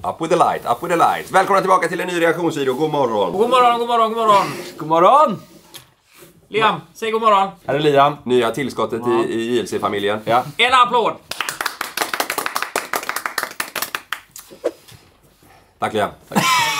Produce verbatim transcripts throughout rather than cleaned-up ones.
Up with the light, up with the light. Välkomna tillbaka till en ny reaktionsvideo. God morgon. God morgon, god morgon, god morgon. God morgon! Liam, säg god morgon. Här är Liam. Nya tillskottet ja. i, i J L C-familjen. Ja. En applåd. Tack Liam. Tack.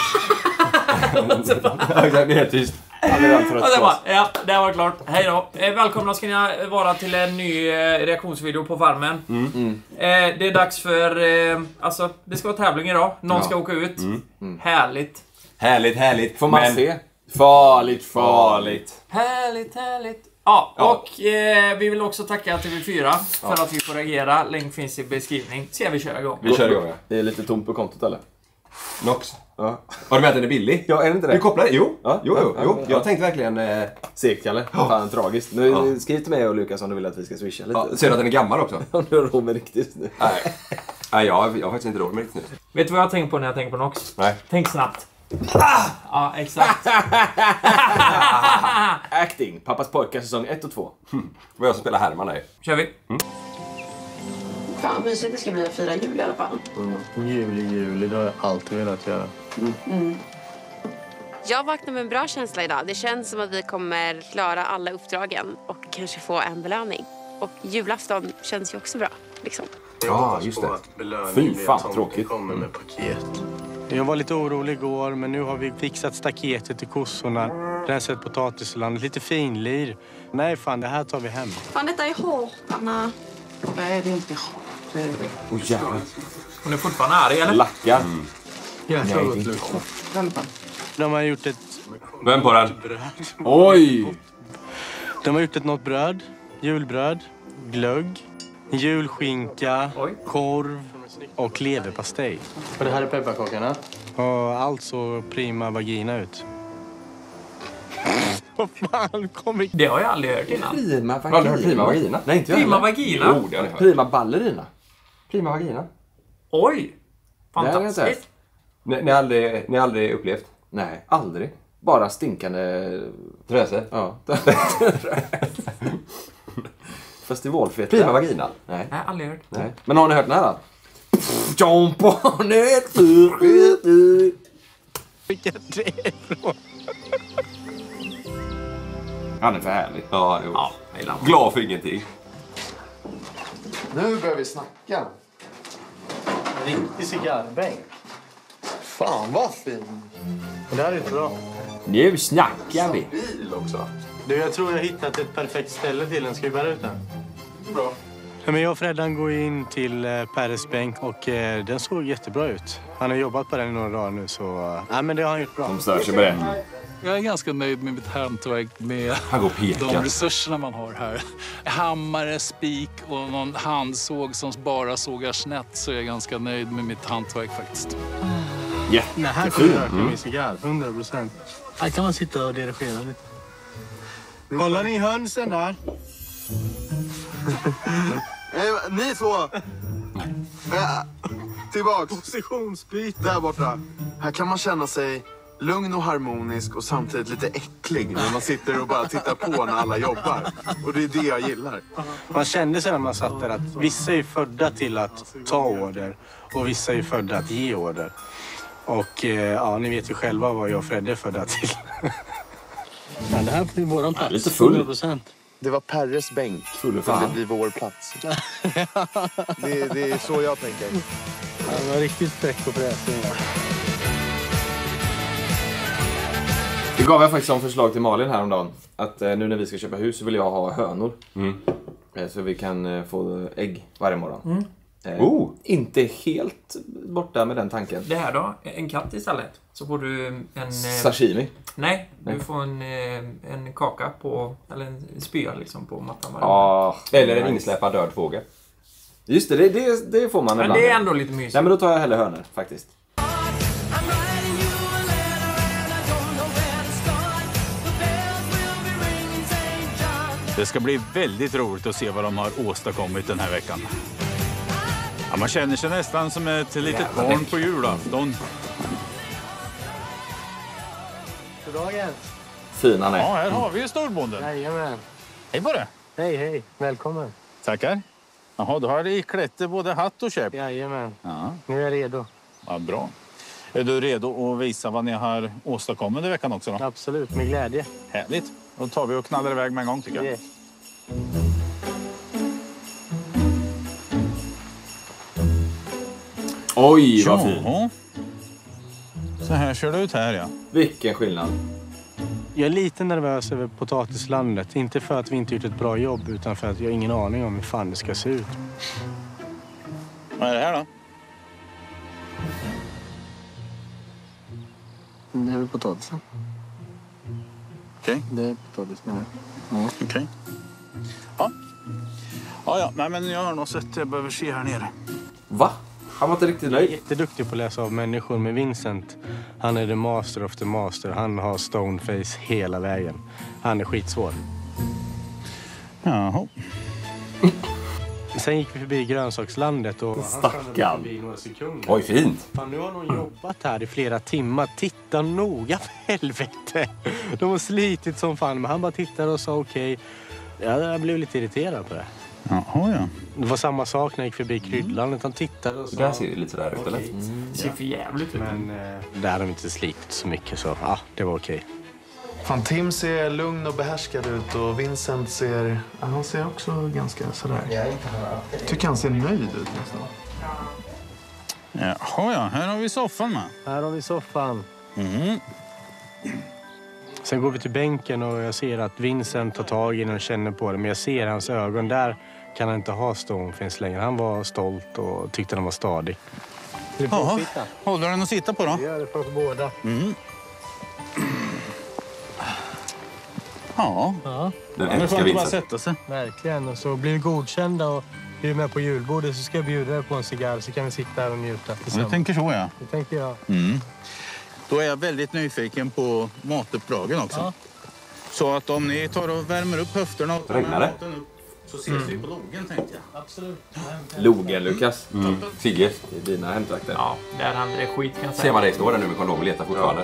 Det är helt tyst. Ja, det var klart. Hej då. Välkomna ska ni vara till en ny reaktionsvideo på Farmen. Mm. Mm. Det är dags för... Alltså, det ska vara tävling idag. Någon ja. ska åka ut. Mm. Mm. Härligt. Härligt, härligt. Får man Men... se? Farligt, farligt. Härligt, härligt. Ja, ja. och eh, vi vill också tacka T V fyra för ja. att vi får reagera. Länk finns i beskrivning. Se, vi kör igång. Vi kör igång, ja. Det är lite tomt på kontot, eller? Nox. Ja. Har du med att den är billig? Ja, är det inte det? Du kopplar det? Jo. Ja. Jo, jo, jo. Ja. Jag tänkte verkligen... Eh... Segt, Kalle. Ja. Fan, tragiskt. Nu ja. skriv till mig och Lukas om du vill att vi ska swisha lite. Ja. Ser du att den är gammal också? Om du har råd med riktigt nu. Nej. Nej, jag, jag har faktiskt inte råd med riktigt nu. Vet du vad jag tänker på när jag tänker på Nox? Nej. Tänk snabbt. Ah! Ja, exakt. Acting. Pappas pojkar säsong ett och två. Hmm. Det var jag som spelar Herman här. Kör vi. Mm. Fan, mysigt det ska bli att fira jul i alla fall. Mm. Juli, juli, det har jag alltid velat göra. Mm. Mm. Jag vaknar med en bra känsla idag. Det känns som att vi kommer klara alla uppdragen och kanske få en belöning. Och julafton känns ju också bra, liksom. Ja, just det. Fy fan, tråkigt. Kommer med paket. Jag var lite orolig igår, men nu har vi fixat staketet till kossorna. Rensat potatislandet, lite finlir. Nej, fan, det här tar vi hem. Fan, detta är hårt, Anna. Nej, det är inte hårt. Det är det. Åh, jävlar. Hon är fortfarande arg, eller? Lackar. Mm. Jag tror att det De har gjort ett... Vem på den? Oj! De har gjort ett något bröd. Julbröd. Glögg. Julskinka. Oj. Korv. Och leverpastej. Och det här är pepparkakorna. Och allt så prima vagina ut. Vad fan kommer... Det har jag aldrig hört innan. Prima vagina. Har du hört prima vagina? Nej, inte jag. Prima vagina? Jo, det har ni hört. Prima ballerina. Prima vagina. Oj! Det har jag inte hört. Fantastiskt. Ni, ni, har aldrig, ni har aldrig upplevt? Nej, aldrig. Bara stinkande... Tröse? Ja. Festivalfett. Prima vagina? Nej. Nej, aldrig hört. Nej. Men har ni hört den här då? Vilket det är från? Han är för härlig. Ja, jo. Ja, glad för ingenting. Nu börjar vi snacka. Riktig cigarrbänk. Fan vad fin. Det här är bra. Nu snackar vi. Bil också. Du, jag tror jag har hittat ett perfekt ställe till den. Ska vi bära ut den? Bra. Men jag och Freddan går in till eh, Peres bänk och eh, den såg jättebra ut. Han har jobbat på den i några dagar nu så... Eh, nej, men det har han gjort bra. De stör sig med det. Jag är ganska nöjd med mitt hantverk med Han går peka. de resurserna man har här. Hammare, spik och någon handsåg som bara sågar snett, så är jag ganska nöjd med mitt hantverk faktiskt. Jättefin. Det här kommer öka min cigarr, hundra procent. Här kan man sitta och dirigera lite. Kollar ni hönsen där? eh, ni två. Eh, tillbaks. Positionsbyte. Där borta. Här kan man känna sig lugn och harmonisk och samtidigt lite äcklig när man sitter och bara tittar på när alla jobbar. Och det är det jag gillar. Man kände sig när man satt där att vissa är födda till att ta order och vissa är födda att ge order. Och eh, ja, ni vet ju själva vad jag och Fred är födda till. Ja, det här blir våran plats. Lite full. hundra procent. Det var Perres bänk. Full Men det blir vår plats. det, det är så jag tänker. Ja, det var riktigt fräck på fräsning. Det gav jag faktiskt som förslag till Malin häromdagen. Att eh, nu när vi ska köpa hus så vill jag ha hönor. Mm. Eh, så vi kan eh, få ägg varje morgon. Mm. Eh, Oh. Inte helt borta med den tanken. Det här då? En katt istället. Så får du en... Eh, Sashimi. nej, du får en, eh, en kaka på... Eller en spya liksom på mattan. Ja. Eller en insläpad död fågel. Just det, det, det, det får man Men ibland. det är ändå lite mysigt. Nej, men då tar jag hellre hönor faktiskt. Det ska bli väldigt roligt att se vad de har åstadkommit den här veckan. Ja, man känner sig nästan som ett litet barn på julafton. Goddagen. Fin han är. Ja, här har vi ju storbonden. Jajamän. Hej på det. Hej, hej. Välkommen. Tackar. Jaha, då har det iklätt både hatt och käpp. Jajamän. Ja. Nu är jag redo. Ja, bra. Är du redo att visa vad ni har åstadkommit i veckan också då? Absolut, med glädje. Härligt. Då tar vi och knallar iväg med en gång tycker jag. Yes. Oj, vad fint. Ja. Så här ser det ut här, ja. Vilken skillnad. Jag är lite nervös över potatislandet. Inte för att vi inte gjort ett bra jobb, utan för att jag har ingen aning om hur fan det ska se ut. Vad är det här då? Det är väl potatisen. Okej. Det är potatisen. Ja. Okej. Okay. Ja. Ja, ja. Nej, men jag har nog sett jag behöver se här nere. Va? Han var inte riktigt nöjd. Jätteduktig på att läsa av människor med Vincent. Han är the master of the master. Han har stoneface hela vägen. Han är skitsvår. Jaha. Sen gick vi förbi grönsakslandet och Stackarn. förbi några sekunder. Oj, fint. Fan, nu har någon jobbat här i flera timmar. Titta noga för helvete. De har slitit som fan. Men han bara tittade och sa okej. Okay. Ja, jag blev lite irriterad på det. Jaha, ja. Det var samma sak när jag gick förbi kryddlandet. Han tittade och sa... Det där ser lite sådär ut, eller? Mm, det ser för jävligt ut. Men eh, där har de inte slitit så mycket så ja, det var okej. Okay. Fan, Tim ser lugn och behärskad ut och Vincent ser... Ja, han ser också ganska sådär... Jag tycker han ser nöjd ut nästan. Jaha, ja. Här har vi soffan med. Här har vi soffan. Mm. Sen går vi till bänken och jag ser att Vincent tar tag i den och känner på det. Men jag ser hans ögon. Där kan han inte ha stoneface längre. Han var stolt och tyckte den var stadig. Jaha, håller den att sitta på då? Jag gör det på oss båda. Mm. Ja. Ja. Den Men får älskar inte bara Vincent. sätta sig. Verkligen. Och så blir vi godkända och är du med på julbordet så ska jag bjuda dig på en cigarr så kan vi sitta här och njuta Jag tillsammans. tänker så, ja. Det tänker jag. Mm. Då är jag väldigt nyfiken på matuppdragen också. Ja. Så att om ni tar och värmer upp höfterna och tar Regnar det? maten upp så ses vi på logen, tänkte jag. Absolut. Logen, Lukas. Mm. Sigge, Det är dina hemtrakter. Ja, där händer det skit kan jag ser säga. man dig stå där nu med kondom och letar fortfarande?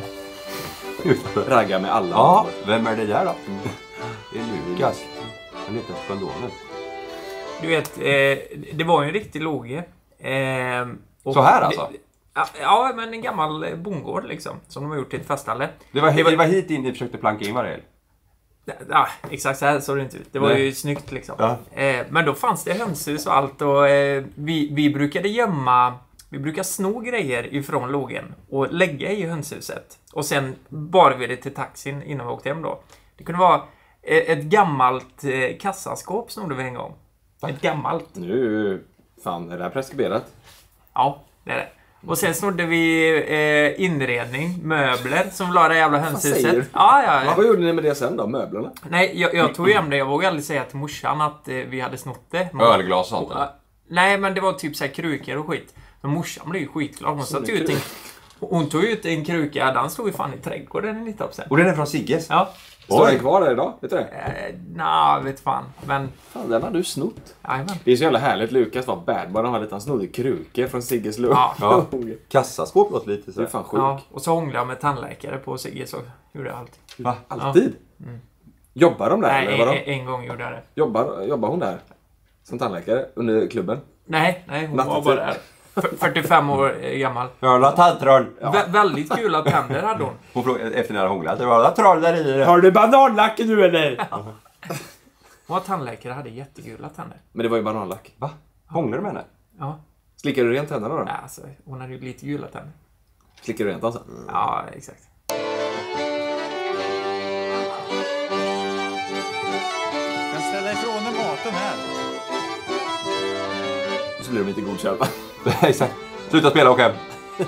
Raggar med alla. Ja, vem är det där då? Det är Lukas. Han letar efter kondomen. Du vet, eh, det var ju en riktig loge. Eh, och Så här alltså? Det, ja, ja, men en gammal eh, bondgård liksom. Som de har gjort till ett festställe. Det var, det var hit in ni försökte planka in, var det? Ja, exakt så här såg det inte ut. Det var Nej. ju snyggt liksom. Ja. Eh, men då fanns det hönshus och allt. Och eh, vi, vi brukade gömma... Vi brukar sno grejer ifrån logen och lägga i hönshuset. Och sen bar vi det till taxin innan vi åkte hem då. Det kunde vara eh, ett gammalt eh, kassaskåp snodde vi en gång. Ett gammalt. Nu, fan, är det här preskriberat? Ja, det är det. Och sen snodde vi eh, inredning, möbler som la det jävla hönshuset. säger du? Ja, ja, Ja, ja. vad gjorde ni med det sen då, möblerna? Nej, jag, jag tog hem det. Jag vågade aldrig säga till morsan att eh, vi hade snott det. Men- Ölglas och sånt, eller? Nej, men det var typ så här krukor och skit. Men morsan blev ju skitglad. Hon, satt ut en, hon tog ut en kruka. Den stod ju fan i trädgården i nittio procent. Och den är från Sigges? Ja. Står den kvar där idag? Vet du det? Eh, Nej, vet fan. Men, Fan, den har du snott. jajamän. Det är så jävla härligt. Lukas var bad boy. Han hade han snodde krukor från Sigges lugg. Ja. Ja. Kassaskåp låter lite Det så. är fan sjukt. Ja, och så hånglade jag med tandläkare på Sigge så gjorde jag alltid. Va? Alltid? Jobbar de där? Nej, eller vadå? en, en gång gjorde jag det. Jobbar, jobbar hon där? Som tandläkare under klubben? Nej, nej, hon Nattetid. var bara där. F- fyrtiofem år eh, gammal. Hörla tandtroll. Vä- väldigt kul att tänder hade hon. Hon frågade efter när jag hånglat. Det var troll där i. Har du bananlack nu eller? Hon var tandläkare och hade jättegula tänder. Men det var ju bananlack. Va? Hånglar du med henne? Ja, Slickar du rent tänderna då? nej, alltså, hon hade ju lite gula tänder. Slickar du rent alltså? Ja, exakt. Men ställa ifrån dig maten här. Så blir de inte godkända. Exakt. Sluta spela och åk hem.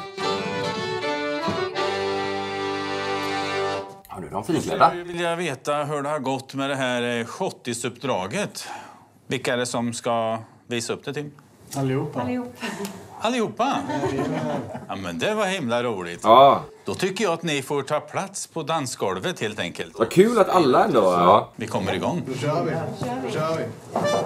Ja, nu är de finklädda. Jag vill jag veta hur det har gått med det här eh, schottisuppdraget. Vilka är det som ska visa upp det till? Allihopa. Allihopa? Ja, men det var himla roligt. Ja, Då tycker jag att ni får ta plats på dansgolvet helt enkelt. vad kul att alla ändå... Ja. Vi kommer igång. Då kör vi. Då kör vi.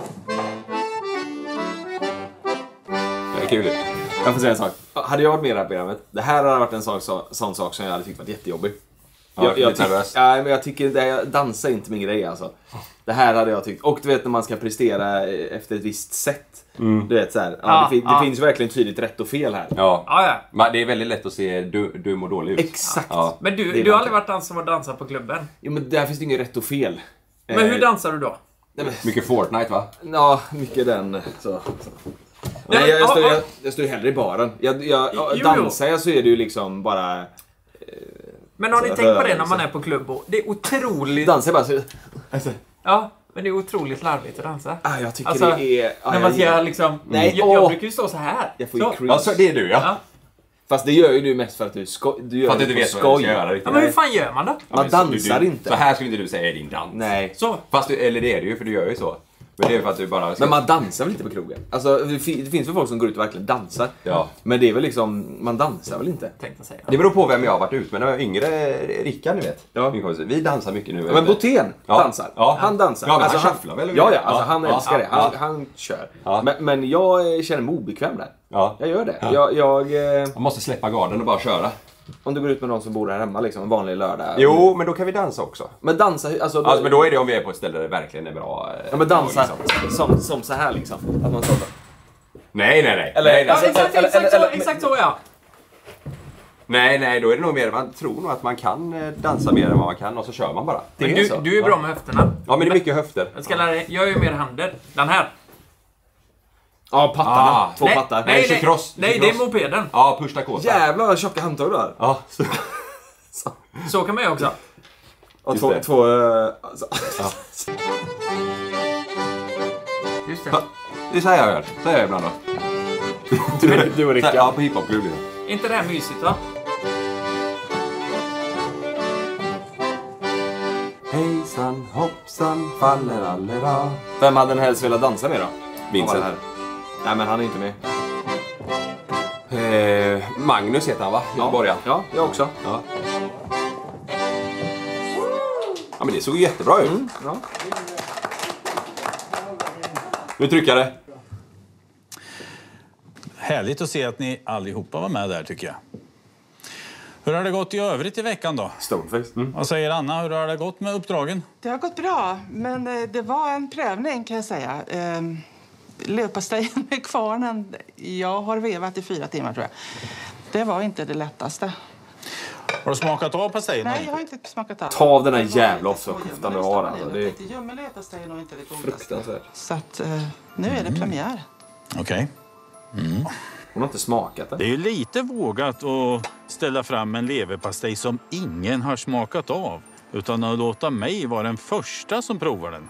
Det är kul. Jag får säga en sak. Hade jag varit med i det här programmet, det här hade varit en sak, så, sån sak som jag hade tyckt varit jättejobbig. Ja, jag, jag, lite tyck, nervös. nej, men jag tycker det, dansa är inte min grej alltså. det här hade jag tyckt. Och du vet när man ska prestera efter ett visst sätt. Mm. Du vet så här, ja, Ja, det, fin- ja. det finns verkligen tydligt rätt och fel här. Ja. Ja, ja. Men det är väldigt lätt att se du, dum och dålig ut. Exakt. Ja. Men du, Det är du har man aldrig varit den som har dansat på klubben. Jo, men där finns det inget rätt och fel. Men hur dansar du då? Mycket Fortnite va? Ja, mycket den. Så, så. men- Nej, jag, jag, står, ja, jag, jag står ju hellre i baren. Jag, jag, Jo, jo. dansar jag så är det ju liksom bara... Men har ni Så tänkt på det när rörelse. man är på klubb? Och det är otroligt... Dansar jag bara så... Alltså, Ja, men det är otroligt larvigt att dansa. ah, jag tycker Alltså, det är... Ah, När man jag, ska liksom... Nej, jag, jag åh. brukar ju stå så här. jag får ju Så. cringe. Ja, så det är du ja. Ja. Fast det gör ju du mest för att du, sko- du gör För att det du på inte vet vad du skoj. ska göra riktigt. Ja, men hur fan gör man då? Man Ja, men så- dansar du, inte. Så här skulle inte du säga är din dans. Nej. Så. Fast du, eller det är det ju, för du gör ju så. Men det är för att du bara... Ska... Men man dansar väl inte på krogen? Alltså, det fi- det finns väl folk som går ut och verkligen dansar. Ja. Men det är väl liksom, man dansar väl inte? Tänkte säga. Det beror på vem jag har varit ut med. När jag var yngre, Rickard ni vet. Ja. Min kompis. Vi dansar mycket nu. Ja, men Botén Ja. dansar. Ja. Han dansar. Ja, men alltså, han shufflar väl? Ja, ja. Alltså, Ja. han Ja. älskar det. Han, Ja. han kör. Ja. Men, men jag känner mig obekväm där. Ja. Jag gör det. Ja. Jag, jag, eh, Man måste släppa garden och bara köra. om du går ut med någon som bor här hemma, liksom, en vanlig lördag. Jo, men då kan vi dansa också. Men dansa, alltså... Alltså, men då är det om vi är på ett ställe där det verkligen är bra. eh, Ja, men dansa liksom. som, som så här liksom. Att man står där. Nej, nej, nej. Eller- nej, nej. alltså- Ja, exakt, eller- exakt, eller- så, eller- exakt så ja. nej, nej, då är det nog mer, man tror nog att man kan eh, dansa mer än vad man kan och så kör man bara. Det Men är du, så. du är bra med höfterna. Ja, men det är mycket höfter. Jag ska lära dig. Jag är ju mer händer. Den här. Ja, pattarna. Ah. Två nej, pattar. Nej, Nej, nej, cross, nej, det är mopeden. Ja, push Dakota. Jävlar vad tjocka handtag du har. Ja, så, Så kan man ju också. Och Just två... det. två eh, alltså. Just det. Ja, det är så här jag gör. Så här gör jag ibland då. Du, du och Så här, Rickard. ja, på hiphop-klubb. liksom. Är inte det här mysigt va? Hejsan, hoppsan, faller allera. Vem hade den helst velat dansa med då? Vincent. Han var här. Nej, men han är inte med. Eh, Magnus heter han va? Göteborgaren. Ja, jag också. Ja. Ja, men det såg ju jättebra ut. Mm, ja. Nu trycker jag det. Härligt att se att ni allihopa var med där tycker jag. Hur har det gått i övrigt i veckan då? Stoneface. Mm. Vad säger Anna? Hur har det gått med uppdragen? Det har gått bra, men eh, det var en prövning kan jag säga. Eh, Leverpastejen med kvarnen, jag har vevat i fyra timmar tror jag. Det var inte det lättaste. Har du smakat av pastejen? Nej, jag har inte smakat av. Ta av den här Det var jävla lite så offerkoftan du ljummen har, nästan. alltså. Det är- Jag tänkte, ljummen leverpastej är nog inte det godaste. Fruktansvärt. Så att eh, nu är det premiär. Okej. Hon har inte smakat Det det. är ju lite vågat att ställa fram en leverpastej som ingen har smakat av. Utan att låta mig vara den första som provar den.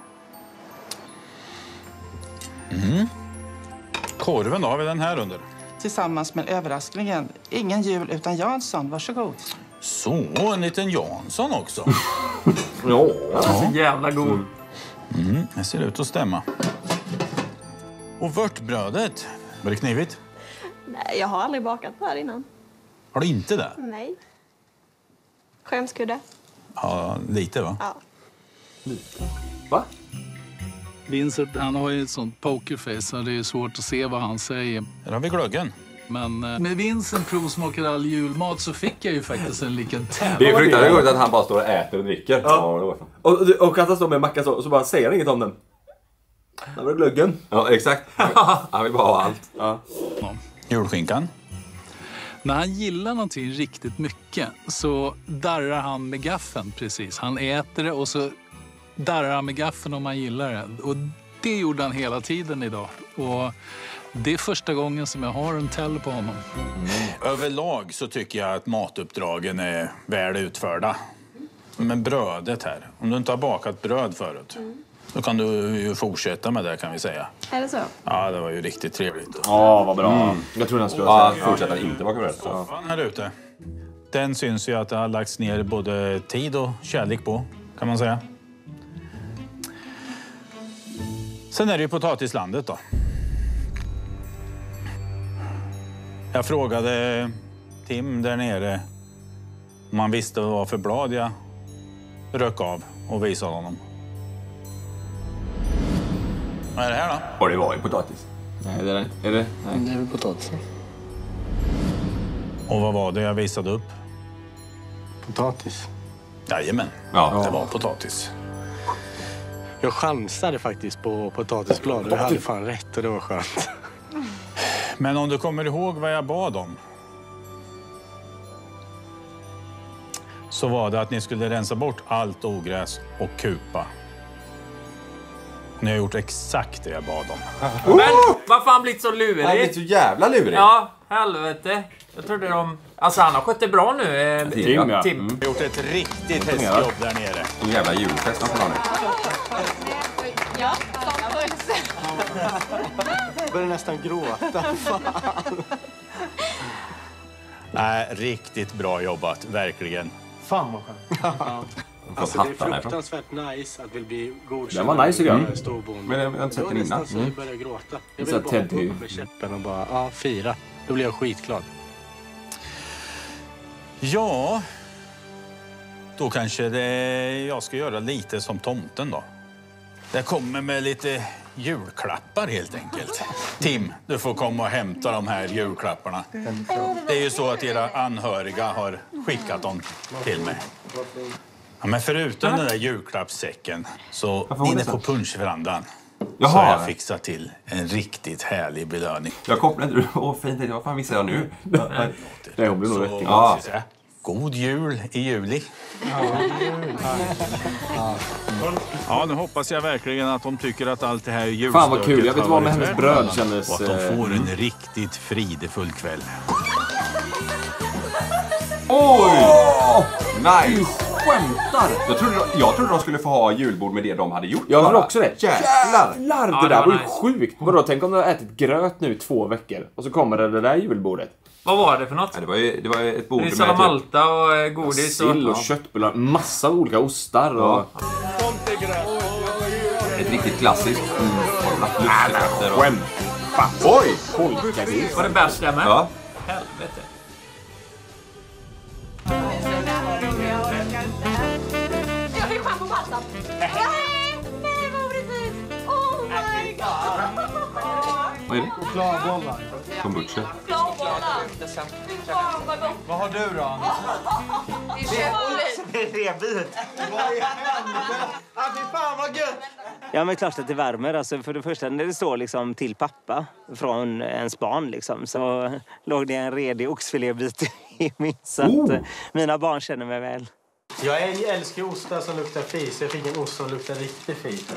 Mm. Korven då, har vi den här under? Tillsammans med överraskningen. Ingen jul utan Jansson, varsågod. Så, en liten Jansson också. Ja. Så jävla god. Mm, det ser ut att stämma. Och vörtbrödet, var det knivigt? Nej, jag har aldrig bakat det här innan. Har du inte det? Nej. Skämskudde? Ja, lite va? Ja. Va? Vincent, han har ju ett sånt pokerface så det är svårt att se vad han säger. Här har vi glöggen. Men eh, med Vincent provsmakar all julmat så fick jag ju faktiskt en liten tävling. Det är fruktansvärt roligt att han bara står och äter och dricker. Ja. Ja, Och, och att han står med en macka så, och så bara säger han inget om den. Där var det glöggen. ja exakt. Han vill bara ha allt. Ja. Julskinkan. När han gillar någonting riktigt mycket så darrar han med gaffeln precis. Han äter det och så darrar han med gaffeln om han gillar det. Och det gjorde han hela tiden idag. Och det är första gången som jag har en tell på honom. Överlag så tycker jag att matuppdragen är väl utförda. Men brödet här, om du inte har bakat bröd förut, då kan du ju fortsätta med det kan vi säga. Är det så? Ja, det var ju riktigt trevligt. Ja, vad bra. Jag tror den skulle Ja, säga. fortsätta inte baka bröd. Ja. Soffan här ute. Den syns ju att det har lagts ner både tid och kärlek på, kan man säga. Sen är det ju potatislandet då. Jag frågade Tim där nere om han visste vad det var för blad jag rök av och visade honom. Vad är det här då? Och det var ju potatis. Nej, det är det. Är det? Nej. Det är väl potatisen. Och vad var det jag visade upp? Potatis. Jajamän, Ja. det var potatis. Jag chansade faktiskt på potatisblad och jag hade fan rätt och det var skönt. Men om du kommer ihåg vad jag bad om. Så var det att ni skulle rensa bort allt ogräs och kupa. Ni har gjort exakt det jag bad om. Men varför har han blivit så lurig? Han har blivit så jävla lurig. Ja, helvete. Jag trodde de... Alltså han har skött det bra nu. Eh, Tim, ja. Tim. Mm. Gjort ett riktigt hästjobb där nere. En jävla julfest han får ha nu. Ja, Jag började nästan gråta. Nej, riktigt bra jobbat, verkligen. Fan vad skönt. Alltså det är fruktansvärt nice att vill bli godkänd. Den var nice, tycker jag. Mm. Men jag har inte sett den innan. Jag mm. började gråta. Jag Så ville bara Ted hoppa upp med käppen och bara, ja, fira. Då blev jag skitglad. Ja, då kanske det jag ska göra lite som tomten då. Det kommer med lite julklappar helt enkelt. Tim, du får komma och hämta de här julklapparna. Det är ju så att era anhöriga har skickat dem till mig. Ja, men förutom den där julklappssäcken så inne på punschverandan så har jag fixat till en riktigt härlig belöning. Jag kopplade inte. Åh, fint. Vad fan visste jag nu? Det hon blir nog rätt. Ja. God jul i juli. Ja, nu hoppas jag verkligen att de tycker att allt det här julstöket Fan vad kul. Jag vet vad med hennes bröd kändes. Och att de får en riktigt fridefull kväll. Oj! Nice! Skämtar! Jag trodde, jag trodde de skulle få ha julbord med det de hade gjort. Jag trodde också det. Jävlar! Jävlar, Ja, det det där var var ju nice. sjukt. Vadå, tänk om du har ätit gröt nu i två veckor och så kommer det, det där julbordet. Vad var det för något? Ja, det var ju, det var ju ett bord Det är med salamalta och eh, godis. Och... Sill och köttbullar, massa olika ostar och... ett riktigt klassiskt utformat luftefter. Skämt! Oj! Polkagris. Var det bärs där med? Ja. Helvete. Jag fick schampo på halsen. Nej, nej vad orättvist. Oh my god. Vad är det? Chokladbollar. Kombucha. Chokladbollar. Fy fan vad gott. Vad har du då? Det är köttbullar. Det är revbit. Vad är hände? Ah, fy fan vad gött. Ja, men klart att det värmer. Alltså, för det första när det står liksom till pappa från ens barn liksom, så låg det en redig oxfilébit i min. Så att Oh. mina barn känner mig väl. Jag älskar ostar som luktar fis. Jag fick en ost som luktar riktigt fis.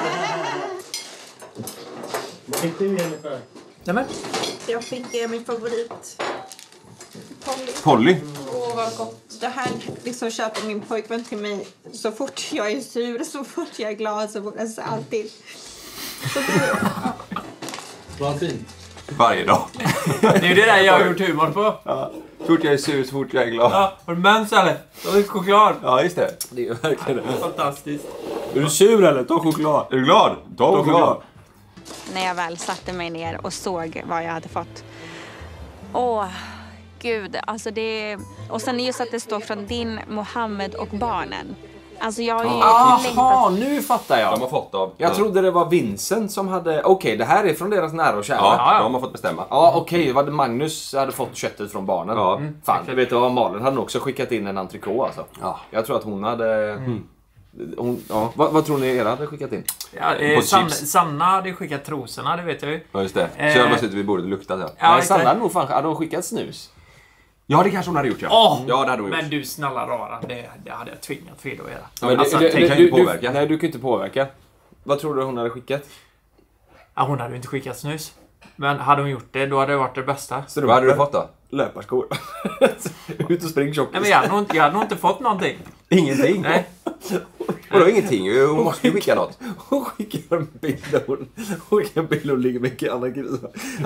Fick du Jennifer? Nämen. Jag fick eh, min favorit. Polly. Polly. Åh, vad gott. Det här liksom köper min pojkvän till mig så fort jag är sur, så fort jag är glad, så fort jag säger alltid. Så det, Vad fint. Varje dag. Det är ju det där jag har gjort humor på. Ja. Så fort jag är sur, så fort jag är glad. Ja, har du mens eller? Ta lite choklad. Ja, just det. Det är ju verkligen det. Fantastiskt. Är du sur eller? Ta choklad. Är du glad? Ta choklad. När jag väl satte mig ner och såg vad jag hade fått. Åh, gud. Alltså det... Och sen just att det står från din, Mohammed och barnen. Alltså jag har ju Jaha, längtat... nu fattar jag. De har fått av... Jag trodde det var Vincent som hade... Okej, okay, det här är från deras nära och kära. Ja, de har fått bestämma. Ja, okej. Okay. Magnus hade fått köttet från barnen. Ja. Mm. Fan, du vet vad, Malin hade också skickat in en entrecote alltså. Ja. Jag tror att hon hade... Mm. Hon, ja. vad, vad tror ni era hade skickat in? Ja, eh, San, Sanna hade skickat trosorna, det vet jag ju. Ja, just det. Så jag bara sitter vid bordet och luktar. Ja. Ja, Nej, Sanna hade nog fan... Hade hon skickat snus? Ja, det kanske hon hade gjort, ja. Oh, ja, det hade hon gjort. Men du snälla rara, det, det hade jag tvingat Frida att göra. Ja, men alltså, det, det, tänk, kan du, ju inte påverka. Du, nej, du kan inte påverka. Vad tror du hon hade skickat? Ja, hon hade ju inte skickat snus. Men hade hon gjort det, då hade det varit det bästa. Så vad hade du fått då? Löparskor. Ut och spring tjockis. Nej, men jag hade, nog, jag hade nog inte fått någonting. Ingenting? Nej. Vadå ingenting? Hon måste ju skicka något. Hon skickar en bild där hon, hon skickar en bild där hon ligger med Anna Gris.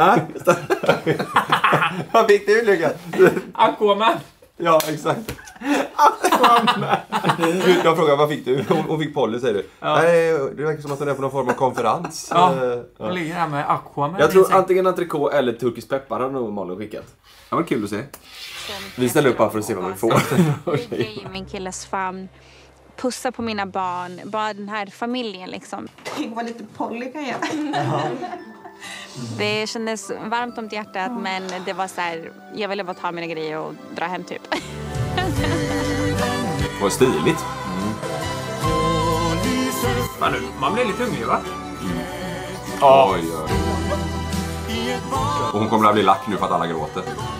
Vad fick du, Lukas? Aquaman. Ja, exakt. Jag frågar, vad fick du? Hon fick Polly, säger du. Ja. Nej, det verkar som att hon är på någon form av konferens. Ja, hon ja. ligger här med Aquaman. Jag tror antingen entrecote eller turkisk peppar har nog Malin skickat. Det var kul att se. Vi ställer upp här för att se vad vi får. Ligga i min killes famn. Pussa på mina barn. Bara den här familjen liksom. tänk vad lite Polly kan göra. Det kändes varmt om hjärtat, men det var så här, jag ville bara ta mina grejer och dra hem typ. Det var stiligt. Fan, nu, man blir lite hungrig, va? Ja. Oj, oj. Och hon kommer att bli lack nu för att alla gråter.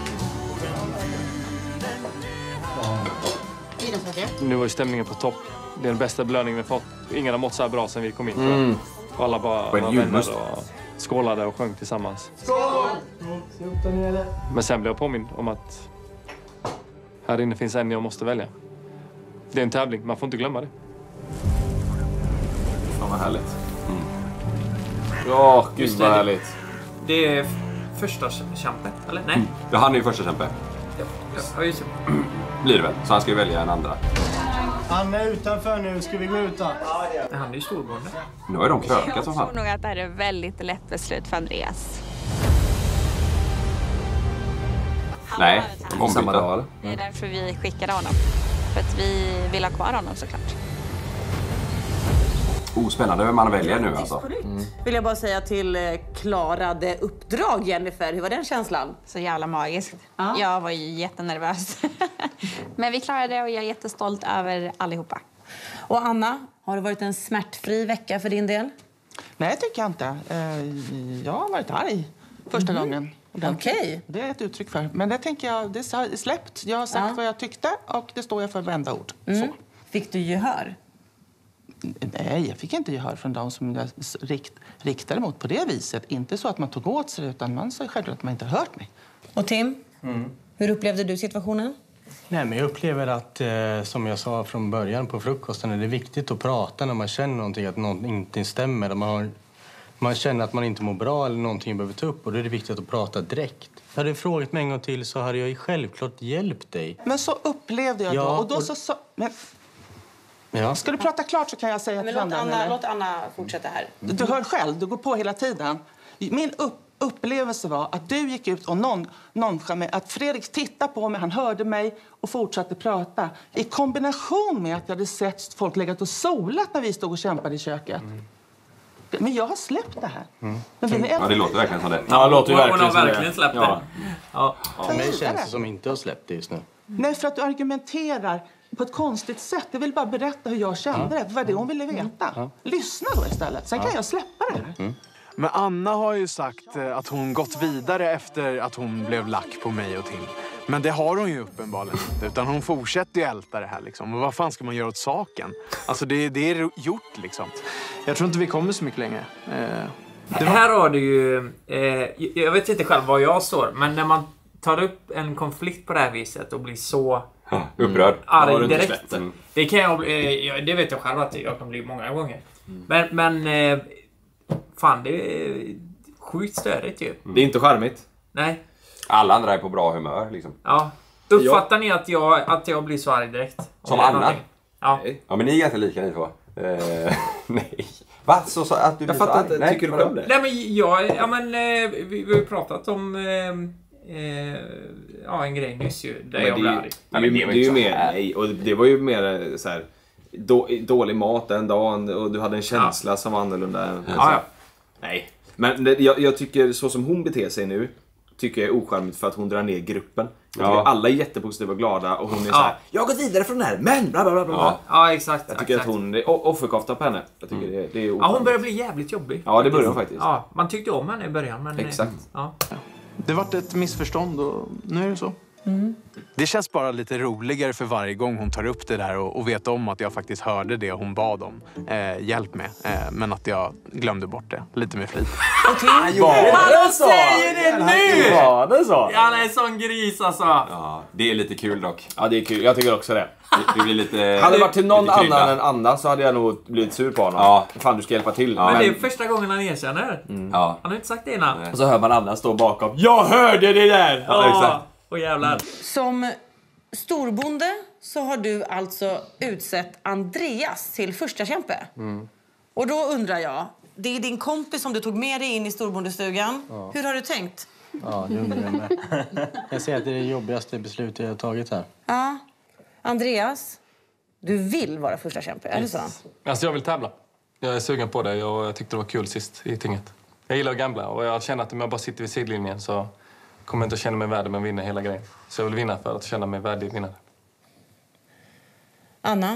Nu var ju stämningen på topp. Det är den bästa belöningen vi fått. Ingen har mått så här bra sen vi kom in. Mm. Och alla bara var vänner och skålade och sjöng tillsammans. Skål! Men sen blev jag påmind om att här inne finns en jag måste välja. Det är en tävling, man får inte glömma det. Fan vad härligt. Mm. Ja, gud vad härligt. Det är första kämpe, eller? Nej. Mm. Ja, han är ju första kämpe. Ja, ja just det. Blir det väl, så han ska ju välja en andra. Han är utanför nu, ska vi gå ut då? Ja, det är. Han är ju storbonde. Nu är de krökat som fan. Jag tror nog att det här är väldigt lätt beslut för Andreas. Nej, ombytta. Det är därför vi skickade honom. För att vi vill ha kvar honom såklart. Oh, spännande vem man väljer nu alltså. Mm. Vill jag bara säga till Klara, det uppdrag Jennifer, hur var den känslan? Så jävla magiskt. Ja. Jag var ju jättenervös. Men vi klarade det och jag är jättestolt över allihopa. Och Anna, har det varit en smärtfri vecka för din del? Nej, tycker jag inte. Jag har varit arg första mm. gången. Okej. Okay. Det är ett uttryck för. Men det tänker jag, det är släppt. Jag har sagt ja. vad jag tyckte och det står jag för varenda ord. Mm. Så. Fick du gehör? Nej, jag fick inte gehör från de som jag rikt, riktade mot på det viset. Inte så att man tog åt sig, utan man sa själv att man inte hört mig. Och Tim, mm. hur upplevde du situationen? Nej, men jag upplever att, eh, som jag sa från början på frukosten, är det viktigt att prata när man känner någonting, att något inte stämmer. Man, har, man känner att man inte mår bra eller någonting behöver ta upp, och då är det viktigt att prata direkt. Hade du frågat mig en gång till så hade jag ju självklart hjälpt dig. Men så upplevde jag ja, då, och då och... så... så men... Ja. Ska du prata klart så kan jag säga till låt Anna, låt Anna fortsätta här. Du, du hör själv, du går på hela tiden. Min upp, upplevelse var att du gick ut och någon, någon att Fredrik tittade på mig, han hörde mig och fortsatte prata. I kombination med att jag hade sett folk lägga och solat när vi stod och kämpade i köket. Mm. Men jag har släppt det här. Mm. Men vill ni ja, det låter verkligen som det. Ja, det låter ju verkligen som det. Hon har verkligen släppt det. Ja. Ja. Ja. För mig känns det som inte har släppt det just nu. Nej, för att du argumenterar på ett konstigt sätt. Jag vill bara berätta hur jag kände ja. det. Vad det hon ville veta. Ja. Lyssna då istället. Sen ja. kan jag släppa det här. Mm. Men Anna har ju sagt att hon gått vidare efter att hon blev lack på mig och Tim. Men det har hon ju uppenbarligen inte. Utan hon fortsätter ju älta det här liksom. Och vad fan ska man göra åt saken? Alltså det, det är gjort liksom. Jag tror inte vi kommer så mycket längre. Eh, det var... Här har du ju... Eh, jag vet inte själv vad jag står. Men när man tar upp en konflikt på det här viset och blir så... Mm. Upprörd. Arg ja, direkt. Mm. Det, kan jag, eh, det vet jag själv att jag kan bli många gånger. Mm. Men... men eh, fan, det är sjukt störigt ju. Mm. Det är inte charmigt. Nej. Alla andra är på bra humör liksom. Ja. Uppfattar ja. ni att jag, att jag blir så arg direkt? Som Anna? Ja. Ja, men ni är ganska lika ni två. Eh, nej. Va? Så, så att du jag fattar inte. Tycker du själv det? Nej, men jag... Ja, men eh, vi, vi har ju pratat om... Eh, eh, ja, en grej nyss ju. Där men jag det, blir arg. arg. Det, det, det, det är ju mer... Nej, och det var ju mer så här... Då, dålig mat den dagen och du hade en känsla ja. som var annorlunda. Ja, ja. Nej. Men det, jag, jag tycker så som hon beter sig nu tycker jag är ocharmigt för att hon drar ner gruppen. Jag ja. alla är jättepositiva och glada och hon är ja. så här: jag har gått vidare från det här, men bla bla bla bla. Ja, ja exakt. Jag tycker exakt. att hon är offerkofta på henne. Jag tycker mm. det, det är ocharmigt. Ja, hon börjar bli jävligt jobbig. Ja, det börjar hon faktiskt. Ja, man tyckte om henne i början, men exakt. Ja. Det vart ett missförstånd och nu är det så. Mm. Det känns bara lite roligare för varje gång hon tar upp det där och, och vet om att jag faktiskt hörde det hon bad om eh, hjälp med. Eh, men att jag glömde bort det lite med flit. Okej, okay. Han säger det nu! Ja, det så. Han är sån gris alltså. Ja, det är lite kul dock. Ja, det är kul. Jag tycker också det. Det blir lite... Hade det varit till någon annan än Anna så hade jag nog blivit sur på honom. Ja. Fan, du ska hjälpa till. Ja. Men det är första gången han erkänner. Mm. Ja. Han har inte sagt det innan. Och så hör man Anna stå bakom. Jag hörde det där! Ja, exakt. Och jävlar. Som storbonde så har du alltså utsett Andreas till första kämpe. Mm. Och då undrar jag, det är din kompis som du tog med dig in i storbondestugan. Ja. Hur har du tänkt? Ja, det undrar jag med. Jag säger att det är det jobbigaste beslutet jag har tagit här. Ja. Andreas, du vill vara första kämpe, är det så? Alltså jag vill tävla. Jag är sugen på det och jag tyckte det var kul sist i tinget. Jag gillar att gambla och jag känner att om jag bara sitter vid sidlinjen så kommer jag inte att känna mig värdig men vinna hela grejen. Så jag vill vinna för att känna mig värdig vinnare. Anna,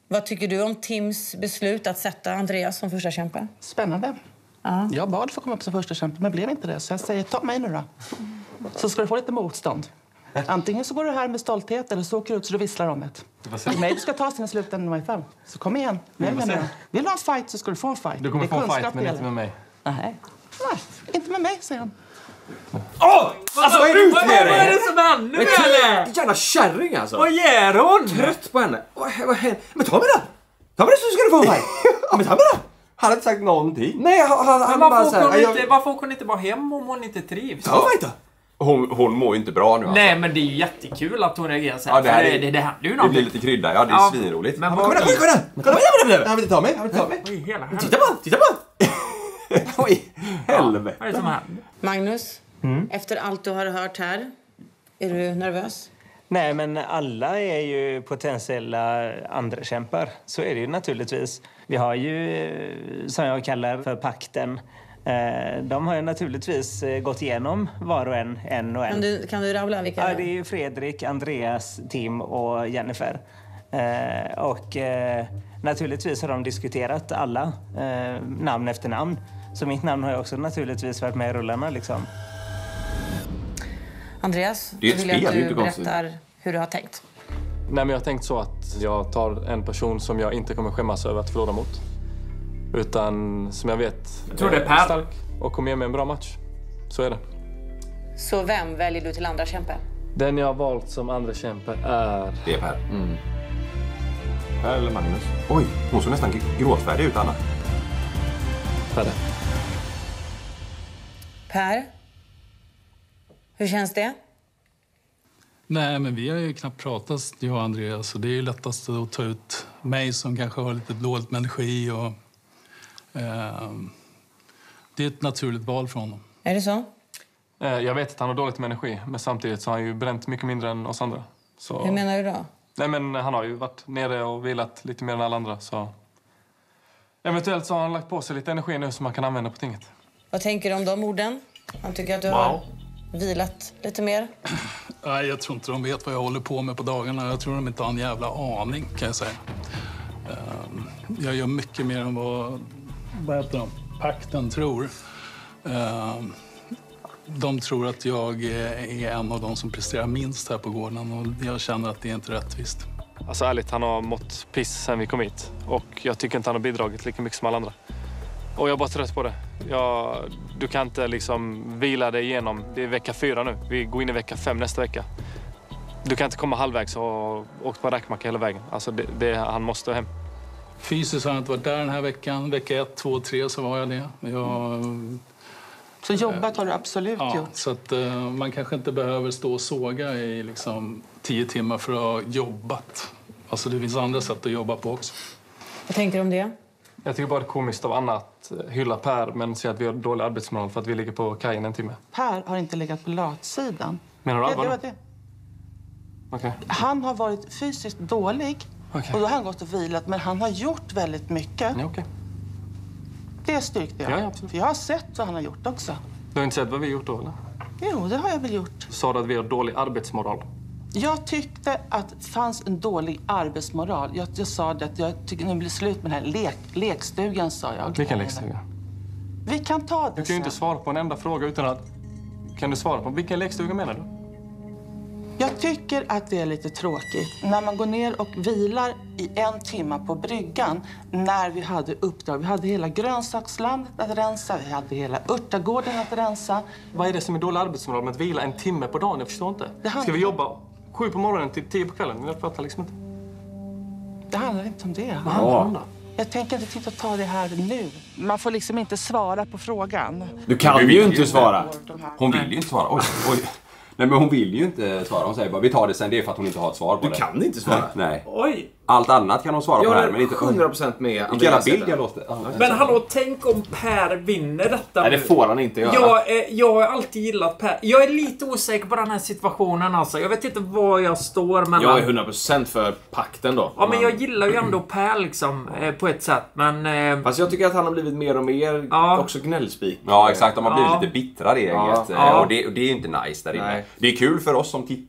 Vad tycker du om Tims beslut att sätta Andreas som första kämpe? Spännande. Ja. Jag bad för att komma upp som första kämpe, men blev inte det. Så jag säger, ta mig nu då. Så ska du få lite motstånd. Antingen så går du här med stolthet eller så åker du ut så du visslar om det. För mig du ska ta sin slutändan i alla fall. Så kom igen. Välj med mig. Vill du ha en fight så ska du få en fight. Du kommer Det är få en fight, kunskap men det inte med mig. Nej. Nej, inte med mig, säger han. Åh! Oh! Alltså vad är det ut med dig? Vad är det som händer med henne? Jävla kärring alltså. Vad gör hon? Trött på henne. Vad, vad händer? Men ta mig då. Ta mig då så ska du få en fight. Ja, men ta mig då. Han har inte sagt någonting. Nej, han, han, han Men bara varför så här. åker hon Jag... inte, varför åker hon inte bara hem om hon inte trivs? Ta mig då. Hon, hon mår ju inte bra nu. Nej, alltså. men det är ju jättekul att hon reagerar så här. Ja, det, här för är, det, det, det händer ju det någonting. blir lite krydda. Ja, det är Ja, svinroligt. men Kom vad- igen, kom igen, kom igen. Han vill inte ta mig, han vill inte ta mig. Oj, hela Titta på, titta på. Oj, helvete. Vad är det som händer? Magnus, Mm. efter allt du har hört här, är du nervös? Nej, men alla är ju potentiella andra kämpar. Så är det ju naturligtvis. Vi har ju, eh, som jag kallar för pakten. Eh, De har ju naturligtvis eh, gått igenom var och en, en och en. Kan du, kan du rabbla vilka? Ja, det är ju Fredrik, Andreas, Tim och Jennifer. Eh, och eh, naturligtvis har de diskuterat alla eh, namn efter namn. Så mitt namn har ju också naturligtvis varit med i rullarna liksom. Andreas, Det är ett vill jag spel, att det är du inte konstigt. berättar hur du har tänkt. Nej, men jag har tänkt så att jag tar en person som jag inte kommer skämmas över att förlora mot. Utan som jag vet Jag tror det är Per. stark och kommer ge mig en bra match. Så är det. Så vem väljer du till andra kämpe? Den jag har valt som andra kämpe är... Det är Per. Mm. Per eller Magnus. Oj, hon såg nästan gråtfärdig ut, Anna. Per. Per? Hur känns det? Nej, men vi har ju knappt pratat, jag och Andreas. Och det är ju lättast att ta ut mig som kanske har lite dåligt med energi. Och, eh, det är ett naturligt val från honom. Är det så? Eh, Jag vet att han har dåligt med energi, men samtidigt så har han ju bränt mycket mindre än oss andra. Så... Hur menar du då? Nej, men han har ju varit nere och vilat lite mer än alla andra, så... Eventuellt så har han lagt på sig lite energi nu som man kan använda på tinget. Vad tänker du om de orden? Han tycker att du Wow. har vilat lite mer. Nej, jag tror inte de vet vad jag håller på med på dagarna. Jag tror de inte har en jävla aning, kan jag säga. Ehm, Jag gör mycket mer än vad, vad heter de? Pakten tror. Ehm, De tror att jag är en av de som presterar minst här på gården och jag känner att det är inte rättvist. Alltså ärligt, han har mått piss sen vi kom hit. Och jag tycker inte han har bidragit lika mycket som alla andra. Och jag är bara trött på det. Jag, du kan inte liksom vila dig igenom. Det är vecka fyra nu. Vi går in i vecka fem nästa vecka. Du kan inte komma halvvägs och åkt på räkmacka hela vägen. Alltså det, det, han måste hem. Fysiskt har jag inte varit där den här veckan. Vecka ett, två, tre så var jag det. Jag... Så jobbat har du absolut Ja, gjort. så att uh, man kanske inte behöver stå och såga i liksom tio timmar för att ha jobbat. Alltså det finns andra sätt att jobba på också. Vad tänker du om det? Jag tycker bara det är komiskt av Anna att hylla Per men säga att vi har dålig arbetsmoral för att vi ligger på kajen en timme. Per har inte legat på latsidan. Menar du det, allvar? det var det. Okej. Han har varit fysiskt dålig Okej. och då har han gått och vilat, men han har gjort väldigt mycket. Ja, okej. Det styrkte jag. Ja, ja, absolut. För jag har sett vad han har gjort också. Du har inte sett vad vi har gjort då, eller? Jo, det har jag väl gjort. Sa du att vi har dålig arbetsmoral? Jag tyckte att det fanns en dålig arbetsmoral. Jag, jag sa det att jag tycker nu blir slut med den här lek, lekstugan, sa jag. Vilken lekstuga? Vi kan ta det Du kan ju sen. inte svara på en enda fråga utan att... Kan du svara på vilken lekstuga menar du? Jag tycker att det är lite tråkigt när man går ner och vilar i en timme på bryggan när vi hade uppdrag. Vi hade hela grönsakslandet att rensa, vi hade hela örtagården att rensa. Vad är det som är dålig arbetsmoral med att vila en timme på dagen? Jag förstår inte. handlar- Ska vi jobba sju på morgonen till tio på kvällen? Jag fattar liksom inte. Det handlar inte om det. Vad handlar det om då? Jag tänker inte titta och ta det här nu. Man får liksom inte svara på frågan. Du kan ju inte svara. Hon vill ju inte svara. Oj, oj. Nej, men hon vill ju inte svara. Hon säger bara, vi tar det sen. Det är för att hon inte har ett svar på Du det. kan inte svara. Nej. Oj. Allt annat kan hon svara Jag på här, håller men inte... hundra procent med Vilken jävla Andreas bild Säter. jag låste. Ja. Men hallå, tänk om Per vinner detta. Nej, det nu. får han inte göra. Jag, är, jag har alltid gillat Per. Jag är lite osäker på den här situationen alltså. Jag vet inte var jag står mellan... Jag är hundra procent för pakten då. Ja, men jag gillar ju ändå Per liksom, eh, på ett sätt. Men... Eh... Fast jag tycker att han har blivit mer och mer Ja. också gnällspik. Ja, exakt. De har blivit Ja. lite bittra, det gänget. Ja. Eh, Ja. Och, det, och det är ju inte nice där inne. Nej. Det är kul för oss som tittar.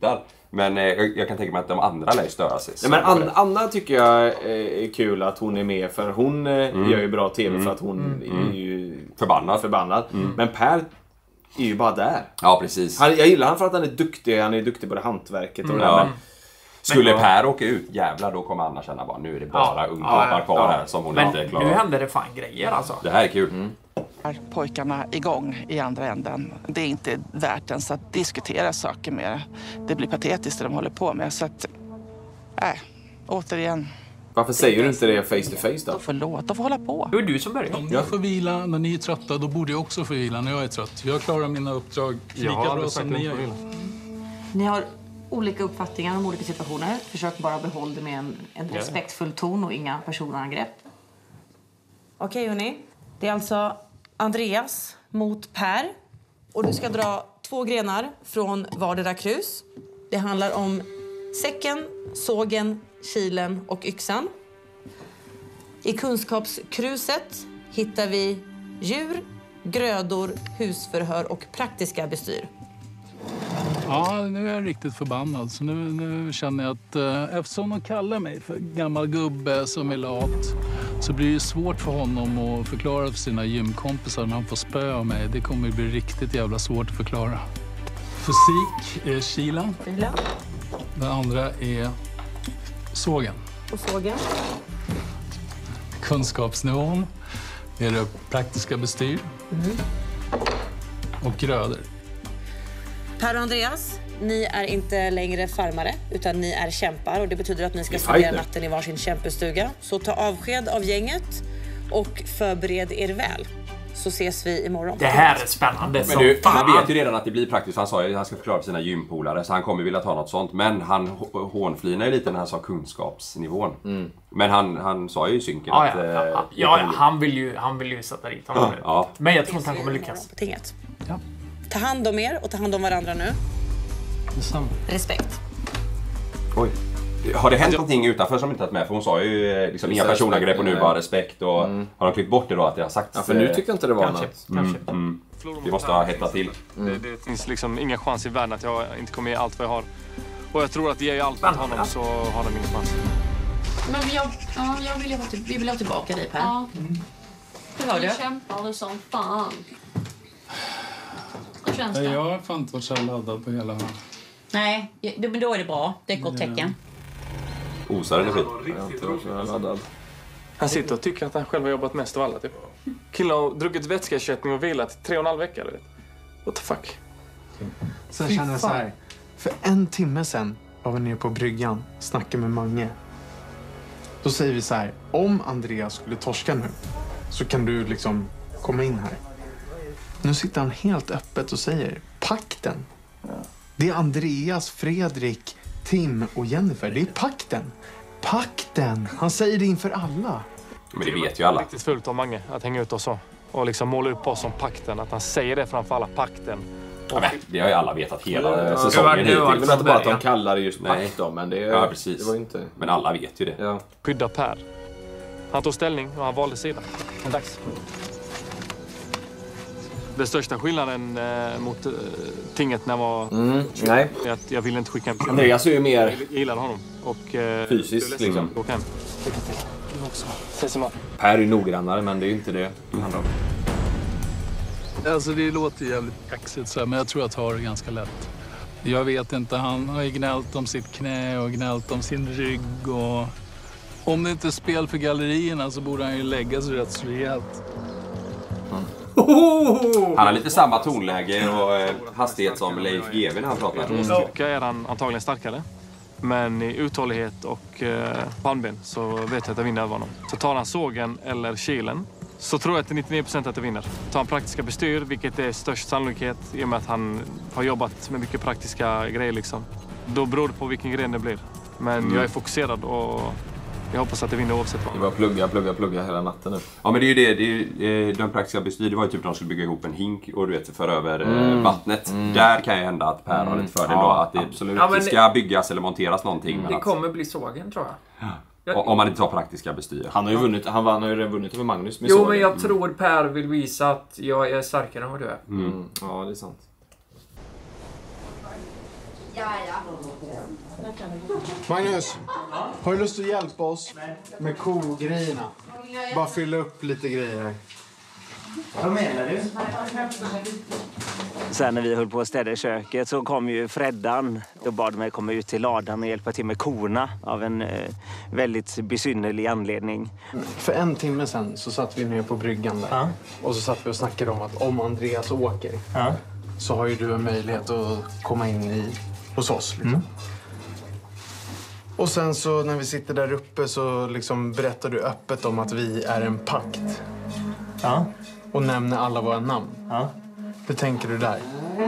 Men eh, jag, jag kan tänka mig att de andra lär störa sig. Ja, men Anna, Anna tycker jag är kul att hon är med, för hon mm. gör ju bra tv mm. för att hon mm. är ju förbannad. förbannad. Mm. Men Per är ju bara där. Ja, precis. Han, jag gillar han för att han är duktig. Han är duktig på det hantverket och mm. det där. Ja. Men, Skulle men, Per åka ut, jävlar, då kommer Anna känna bara nu är det bara ja. ungdomar ja, kvar ja. här som hon men inte är klar. Nu händer det fan grejer alltså. Det här är kul. Mm. Pojkarna igång i andra änden. Det är inte värt ens att diskutera saker med. Det blir patetiskt det de håller på med. Så att, äh, återigen. Varför säger du inte det face to face då? Förlåt, de får hålla på. Det är du som börjar. Om jag får vila när ni är trötta, då borde jag också få vila när jag är trött. Jag klarar mina uppdrag lika ja, bra som ni gör. Ni har olika uppfattningar om olika situationer. Försök bara behålla det med en, en respektfull ton och inga personangrepp. Okej, hörni. Det är alltså Andreas mot Per. Och du ska dra två grenar från vardera krus. Det handlar om säcken, sågen, kilen och yxan. I kunskapskruset hittar vi djur, grödor, husförhör och praktiska bestyr. Ja, nu är jag riktigt förbannad. Så nu, nu känner jag att eh, eftersom de kallar mig för gammal gubbe som är lat, så blir det svårt för honom att förklara för sina gymkompisar när han får spö av mig. Det kommer att bli riktigt jävla svårt att förklara. Fysik är kilen. Det andra är sågen. Och sågen? Kunskapsnivån är det praktiska bestyr. Mm. Och grödor. Per och Andreas, ni är inte längre farmare utan ni är kämpar och det betyder att ni ska spendera natten i varsin kämpestuga. Så ta avsked av gänget och förbered er väl. Så ses vi imorgon. Det här är spännande. Men du, man vet ju redan att det blir praktiskt. Han sa ju att han ska förklara för sina gympolare, så han kommer vilja ta något sånt. Men han hånflinar ju lite när han sa kunskapsnivån. Mm. Men han, han sa ju i synken ja, att... Ja, ja, ja, ja, ja han, vill ju, han vill ju sätta dit honom nu. Ja. Men jag tror inte han kommer lyckas. Tinget. Ja. Ta hand om er och ta hand om varandra nu. Detsamma. Respekt. Oj. Har det hänt någonting utanför som inte har med? För hon sa ju liksom inga personangrepp och nu bara respekt. Och mm. har de klippt bort det då att det har sagt? Ja, för nu tyckte jag inte det var kanske, något. Kanske. Mm, mm. Vi måste ha hettat till. Mm. Det, det finns liksom inga chans i världen att jag inte kommer ge allt vad jag har. Och jag tror att ger jag allt åt honom så har de ingen chans. Men jag, ja, jag vill ha, vi vill ha tillbaka dig, Per. Ja. Mm. Hur var det? Du kämpar du som fan. Hur känns det? Jag har fan inte varit så laddad på hela här. Nej, men då är det bra. Det är ett gott tecken. Osar energi. Han sitter och tycker att han själv har jobbat mest av alla. Typ. Killen har druckit vätskeersättning och vilat i tre och en halv vecka. Vet. What the fuck? Sen känner jag så här. För en timme sen var vi nere på bryggan, snackade med Mange. Då säger vi så här. Om Andreas skulle torska nu så kan du liksom komma in här. Nu sitter han helt öppet och säger pakten. Det är Andreas, Fredrik, Tim och Jennifer. Det är pakten. Pakten. Han säger det inför alla. Men det vet ju alla. Det är riktigt fult av Mange att hänga ut oss så. Och liksom måla upp oss som pakten. Att han säger det framför alla, pakten. Ja, men, det har ju alla vetat hela ja, säsongen hittills. Det var inte bara att de kallar det just pakt då, men det, ja, precis. Det var inte... Men alla vet ju det. Ja. Skydda Per. Han tog ställning och han valde sida. Det är dags. Den största skillnaden eh, mot eh, tinget när jag var... Mm, nej. Att jag ville inte skicka hem. Andreas är ju mer... Jag gillade honom. Och, eh, fysiskt liksom. Åk hem. Per är ju noggrannare, men det är ju inte det det handlar om. Alltså det låter jävligt kaxigt så här, men jag tror att jag har det ganska lätt. Jag vet inte, han har ju gnällt om sitt knä och gnällt om sin rygg och... Om det inte är spel för gallerierna så borde han ju lägga sig rätt så rejält. Mm. Han har lite samma tonläge och eh, hastighet som Leif G W när han pratar. Mm. Styrka är han antagligen starkare. Men i uthållighet och eh, pannben så vet jag att jag vinner över honom. Så tar han sågen eller kilen så tror jag att det är nittionio procent att jag vinner. Tar han praktiska bestyr, vilket är störst sannolikhet i och med att han har jobbat med mycket praktiska grejer liksom. Då beror det på vilken gren det blir. Men mm. jag är fokuserad och jag hoppas att det vinner oavsett vad. Det var plugga, plugga, plugga hela natten nu. Ja, men det är ju det. det är ju, den praktiska bestyr, det var ju typ att de skulle bygga ihop en hink och du vet, föra över mm. vattnet. Mm. Där kan ju hända att Per mm. har lite fördel ja, då. Att det absolut. Ja, det ska byggas eller monteras någonting. Det men att, kommer bli sågen, tror jag. Ja. Om man inte tar praktiska bestyr. Han har ju vunnit, han vann, han har ju vunnit över Magnus med Jo, sågen. men jag tror Per vill visa att jag är starkare än vad du är. Mm. Ja, det är sant. Ja, ja. Magnus, har du lust att hjälpa oss med kogrejerna? Bara fylla upp lite grejer. Vad menar du? Sen när vi höll på att städa i köket så kom ju Freddan och bad mig komma ut till ladan och hjälpa till med korna av en eh, väldigt besynnerlig anledning. För en timme sen så satt vi ner på bryggan där. Ja. Och så satt vi och snackade om att om Andreas åker ja. så har ju du en möjlighet att komma in i, hos oss. Liksom. Mm. Och sen så när vi sitter där uppe så liksom berättar du öppet om att vi är en pakt. Ja. Och nämner alla våra namn. Ja. Hur tänker du där?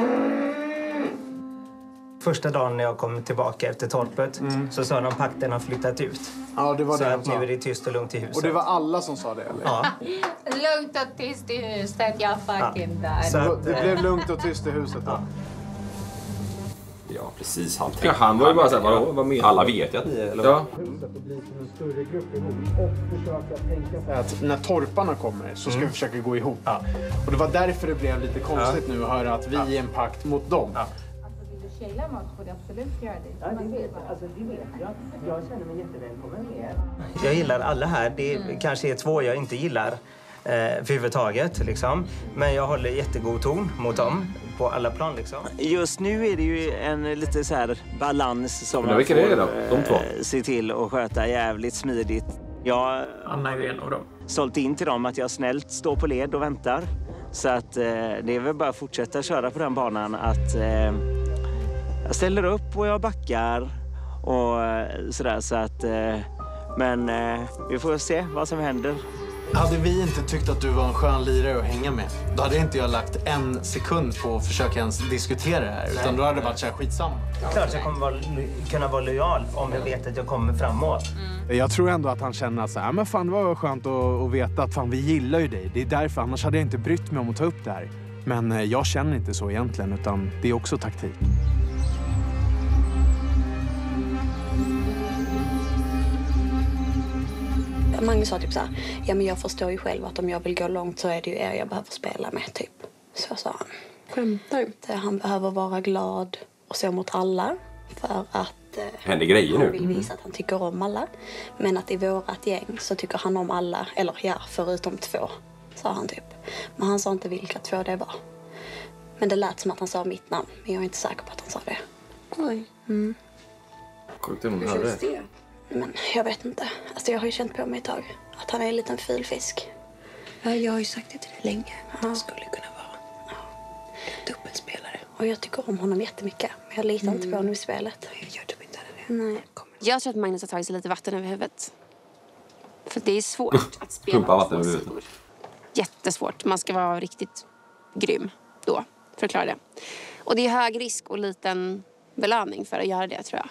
Första dagen när jag kom tillbaka efter torpet mm. så sa de att pakten har flyttat ut. Ja, det var så det att nu är det tyst och lugnt i huset. Och det var alla som sa det, eller? Ja. Lugnt och tyst i huset, jag fucking ja. där. Så att, det blev lugnt och tyst i huset då? Ja. Ja, precis. Han, ja, han var ju bara så här, vadå, vad menar alla vet ju att ni är, eller? Ja. Att när torparna kommer så ska mm. vi försöka gå ihop. Ja. Och det var därför det blev lite konstigt ja. nu att höra att vi ja. är en pakt mot dem. Ja. Sheila mat får det absolut göra det. Ja, det vet, alltså, det vet jag. Jag känner mig jättevälkommen med. Jag gillar alla här. Det mm. kanske är två jag inte gillar eh, för huvudtaget. Liksom. Men jag håller jättegod ton mot dem på alla plan. Liksom. Just nu är det ju en lite så här balans som man får är då? De två. Eh, se till och sköta jävligt smidigt. Jag Anna är en av dem. Sålt in till dem att jag snällt står på led och väntar. Så att eh, det är väl bara att fortsätta köra på den banan att eh, jag ställer upp och jag backar och sådär så att eh, men eh, vi får se vad som händer. Hade vi inte tyckt att du var en skön lirare att hänga med, då hade inte jag lagt en sekund på att försöka ens diskutera det här. Utan då hade det varit så här skitsamma. Klart jag kommer vara, kunna vara lojal om jag vet att jag kommer framåt. Mm. Jag tror ändå att han känner så här, men fan det var skönt att, att veta att fan vi gillar ju dig. Det är därför, annars hade jag inte brytt mig om att ta upp det här. Men jag känner inte så egentligen, utan det är också taktik. Magnus sa typ så här, ja men jag förstår ju själv att om jag vill gå långt så är det ju er jag behöver spela med typ. Så sa han. Skämtar inte. Han behöver vara glad och så mot alla för att eh, händer grejer han nu. vill visa att han tycker om alla. Men att i vårat gäng så tycker han om alla, eller ja, förutom två, sa han typ. Men han sa inte vilka två det var. Men det lät som att han sa mitt namn, men jag är inte säker på att han sa det. Oj. Mm. Sjukt om hon hörde det. Men jag vet inte. Alltså jag har ju känt på mig ett tag att han är en liten filfisk. Ja, jag har ju sagt det till dig länge. Att han skulle kunna vara ja, en dubbelspelare. Och jag tycker om honom jättemycket. Men jag litar mm. inte på honom i spelet. Jag gör typ inte det. Nej. Jag tror att Magnus har tagit sig lite vatten över huvudet. För det är svårt att spela Pumpa vatten över huvudet. Jättesvårt. Man ska vara riktigt grym då för att klara det. Och det är hög risk och liten belöning för att göra det, tror jag.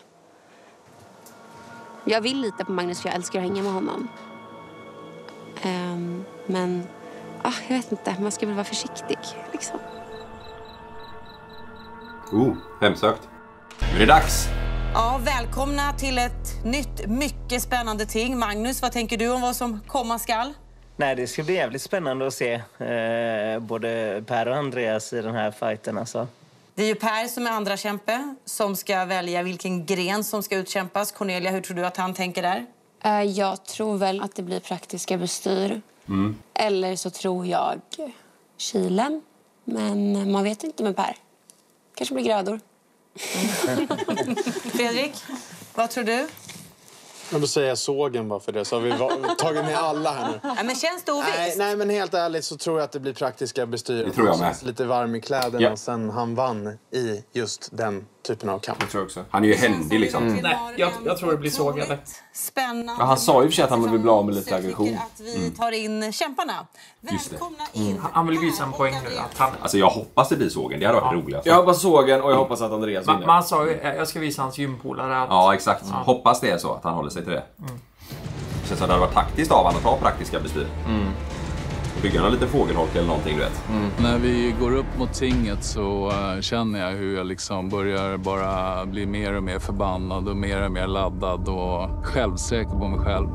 Jag vill lita på Magnus för jag älskar att hänga med honom. Um, men ah, jag vet inte, man ska väl vara försiktig liksom. Oh, hemsökt. Nu är det dags. Ja, välkomna till ett nytt, mycket spännande ting. Magnus, vad tänker du om vad som komma skall? Nej, det ska bli jävligt spännande att se eh, både Per och Andreas i den här fighten alltså. Det är ju Per som är andra kämpe som ska välja vilken gren som ska utkämpas. Cornelia, hur tror du att han tänker där? Uh, jag tror väl att det blir praktiska bestyr. Mm. Eller så tror jag kilen. Men man vet inte med Per. Kanske blir grödor. Mm. Fredrik, vad tror du? Men då säger jag sågen bara för det. Så har vi tagit med alla här nu. Ja, men känns det ovisst? Nej, nej, men helt ärligt så tror jag att det blir praktiska bestyr. Det tror jag med. Lite varm i kläderna ja. sen han vann i just den typen av kamp. Jag tror också. Han är ju händig liksom. Mm. Nej, jag, jag tror det blir sågade. Spännande. Ja, han sa ju för sig att han vill bli av med lite aggression. Att vi tar in kämparna. Välkomna in. Mm. Han vill visa en poäng nu. Att han... Alltså jag hoppas det blir sågen. Det hade varit ja. roligt. Jag hoppas sågen och jag hoppas att Andreas vinner. Man, man sa ju, jag ska visa hans gympolare att... Ja, exakt. Ja. Hoppas det är så att han håller sig till det. Mm. Det känns som det hade varit taktiskt av han att ta praktiska bestyr. Mm. Bygga någon liten fågelholk eller någonting, du vet. Mm. När vi går upp mot tinget så uh, känner jag hur jag liksom börjar bara bli mer och mer förbannad och mer och mer laddad och självsäker på mig själv.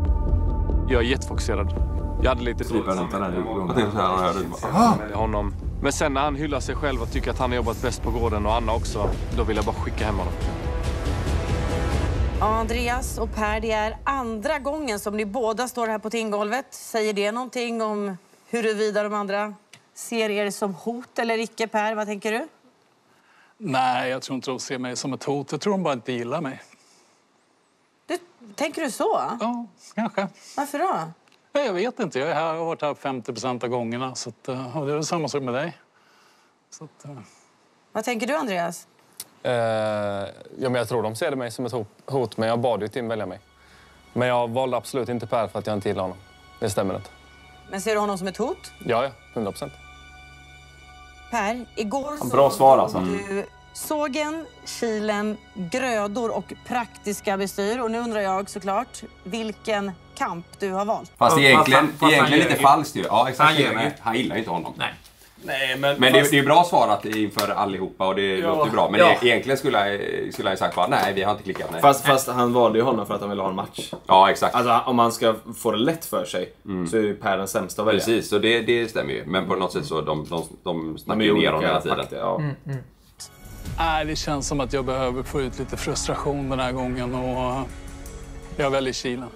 Jag är jättefokuserad. Jag hade lite dåligt samvete. Jag honom Men sen när han hyllar sig själv och tycker att han har jobbat bäst på gården och Anna också, då vill jag bara skicka hem honom. Ja, Andreas och Per, det är andra gången som ni båda står här på tinggolvet. Säger det någonting om huruvida de andra ser er som hot eller icke, Per? Vad tänker du? Nej, jag tror inte de ser mig som ett hot. Jag tror de bara inte gillar mig. Du, tänker du så? Ja, kanske. Varför då? Jag vet inte. Jag har varit här femtio procent av gångerna. Så att, och det är samma sak med dig. Så att, uh... Vad tänker du, Andreas? Eh, ja, men jag tror de ser mig som ett hot, men jag bad ju Tim välja mig. Men jag valde absolut inte Per för att jag inte gillar honom. Det stämmer inte. Men ser du honom som ett hot? Ja, ja. hundra procent. Per, igår så bra svar, alltså. du sågen, kilen, grödor och praktiska bestyr. Och nu undrar jag såklart vilken kamp du har valt. Fast egentligen, fast, fast egentligen lite falskt ju. Ja, exakt. Han, han, han gillar inte honom. Nej. Nej, men men fast... det, det är bra svarat inför allihopa och det ja. låter bra. Men ja. egentligen skulle jag, skulle jag sagt bara nej, vi har inte klickat. Nej. Fast, fast han valde ju honom för att han ville ha en match. Ja, exakt. Alltså om man ska få det lätt för sig mm. så är ju Per den sämsta att välja. Precis, så det, det stämmer ju. Men på något sätt så de, de, de snackar ju ner om hela tiden. Fakta, ja. mm, mm. Nej, det känns som att jag behöver få ut lite frustration den här gången och jag väljer kilen.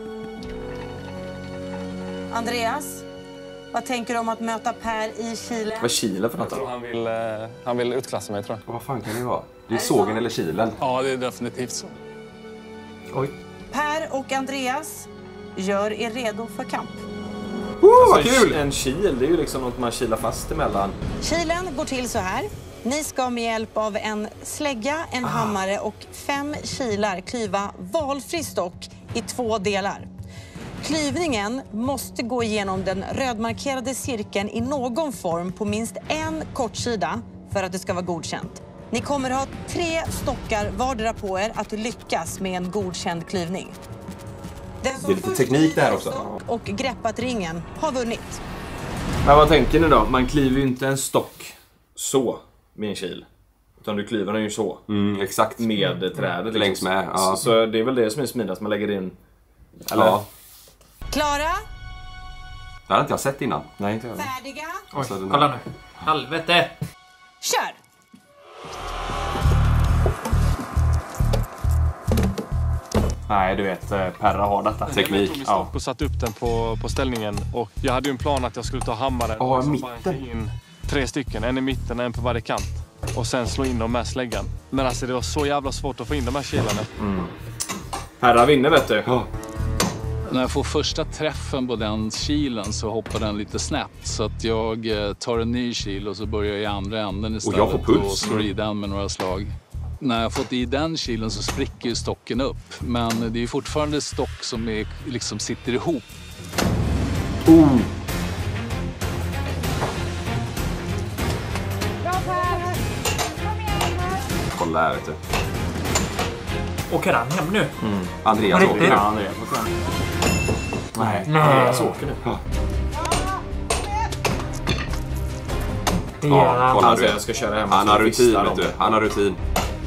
Andreas, vad tänker du om att möta Per i Kilen? Vad är Kilen för något? Jag tror han vill, han vill utklassa mig, tror jag. Vad fan kan det vara? Det är sågen eller kilen? Ja, det är definitivt så. Oj. Per och Andreas, gör er redo för kamp. Oh, vad alltså, kul! En kil, det är ju liksom något man kilar fast emellan. Kilen går till så här. Ni ska med hjälp av en slägga, en ah. hammare och fem kilar klyva valfri stock i två delar. Klyvningen måste gå igenom den rödmarkerade cirkeln i någon form på minst en kortsida för att det ska vara godkänt. Ni kommer ha tre stockar vardera på er att lyckas med en godkänd klyvning. Den som det är lite teknik det här också. Och greppat ringen har vunnit. Men vad tänker ni då? Man kliver ju inte en stock så med en kil. Utan du klyver den ju så. Mm, exakt. Med mm. trädet. Liksom. Längs med. Ja. Så, så det är väl det som är smidigast. Man lägger in... Eller? Ja. Klara? Det hade inte jag sett innan. Nej, inte jag. Färdiga? Oj, kolla nu. Helvete. Kör! Nej, du vet, Perra har detta. Teknik. Jag tog och satte upp den på, på ställningen. Och jag hade ju en plan att jag skulle ta hammaren. Åh, oh, mitten. In tre stycken. En i mitten, en på varje kant. Och sen slå in dem med släggan. Men alltså det var så jävla svårt att få in de här kilarna. Mm. Perra vinner, vet du. Ja. När jag får första träffen på den kilen så hoppar den lite snett. Så att jag tar en ny kil och så börjar jag i andra änden istället. Och jag får puls. Och slår i den med några slag. När jag fått i den kilen så spricker ju stocken upp. Men det är fortfarande stock som är, liksom sitter ihop. Oh. Bra Per! Kom igen här! Kolla här, vet du. Åker han hem nu? Mm. Andreas åker. Ja, Andreas åker hem. Nej, Nej. Andreas åker nu. Ja. Det gör han. Kolla, alltså, jag ska köra hem. Han har rutin, vet du. Han har rutin.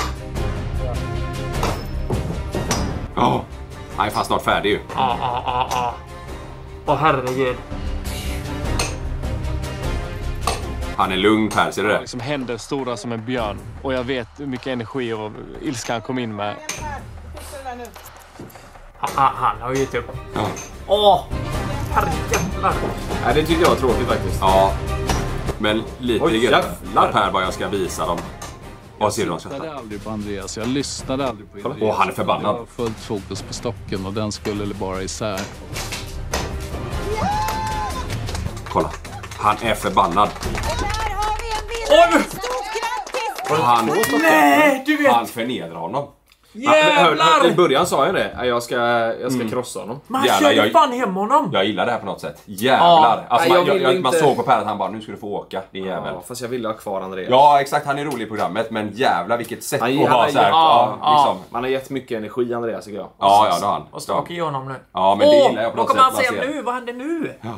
Ja. Oh. Han är fan snart färdig ju. Ja, ja, ja, ja. Åh, herregud. Han är lugn, Per, ser du det? Liksom händer stora som en björn. Och jag vet hur mycket energi och ilska han kom in med. Han, han har gett upp. Ja. Åh, herrejävlar. Nej, det tycker jag var tråkigt faktiskt. Ja. Men lite Oj, gött att Per bara jag ska visa dem. Vad ser du? Jag lyssnade aldrig på Andreas. Jag lyssnade aldrig på Andreas. Åh, han är förbannad. Jag har fullt fokus på stocken och den skulle bara isär. Kolla. Han är förbannad. Där har vi en vinnare! Stort grattis! Han, Nej, du vet. Han förnedrar honom. Jävlar! I början sa jag det. Jag ska, jag ska mm. krossa honom. Man kör ju fan hem honom. Jag gillar det här på något sätt. Jävlar. Ja. Alltså, Nej, man, jag, jag, inte... man såg på Per att han bara, nu ska du få åka. Det är jävel. Ja, fast jag ville ha kvar Andreas. Ja, exakt. Han är rolig i programmet. Men jävlar vilket sätt han, att vara så här. Ja, ja, liksom. Man har gett mycket energi Andreas, tycker jag. Ja, ja, det har han. Och stakar ju honom nu. Ja, men det gillar jag på något sätt. Vad kommer han säga nu? Vad händer nu? Ja.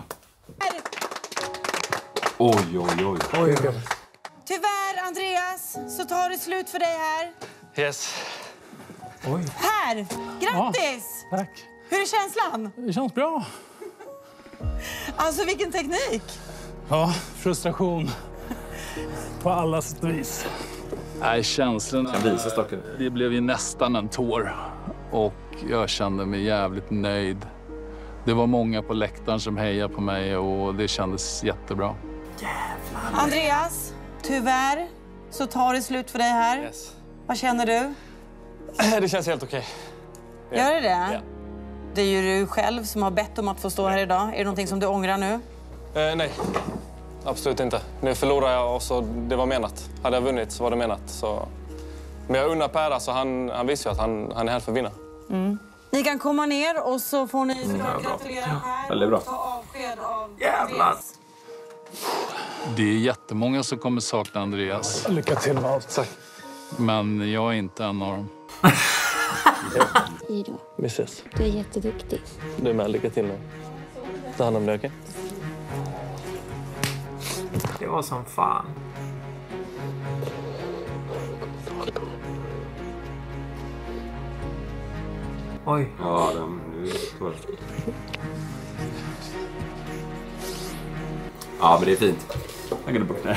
Oj, oj, oj. Oj, oj. Tyvärr, Andreas, så tar det slut för dig här. Yes. Oj. Per, grattis! Ja, tack. Hur är känslan? Det känns bra. Alltså, vilken teknik. Ja, frustration. På alla sätt och vis. Nej, känslorna. Det blev ju nästan en tår. Och jag kände mig jävligt nöjd. Det var många på läktaren som hejade på mig och det kändes jättebra. Jävlar. Andreas, tyvärr så tar det slut för dig här. Yes. Vad känner du? Det känns helt okej. Okay. Gör det det? Ja. Det är ju du själv som har bett om att få stå här idag. Är det någonting som du ångrar nu? Eh, nej, absolut inte. Nu förlorar jag och så det var menat. Hade jag vunnit så var det menat. Så... Men jag unnar Per, alltså, han, han visste ju att han, han är här för att vinna. Mm. Ni kan komma ner och så får ni Mm, gratulera här. Väldigt bra. Ta avsked av Jävlar! Det är jättemånga som kommer sakna Andreas. Lycka till med allt. Tack. Men jag är inte en av dem. Ido, Vi ses. du är jätteduktig. Du är med, lycka till nu. Ta hand om det, okej? Det var som fan. Oj. Ja, den... Nu tror jag. Ja, men det är fint. Jag kan bort det.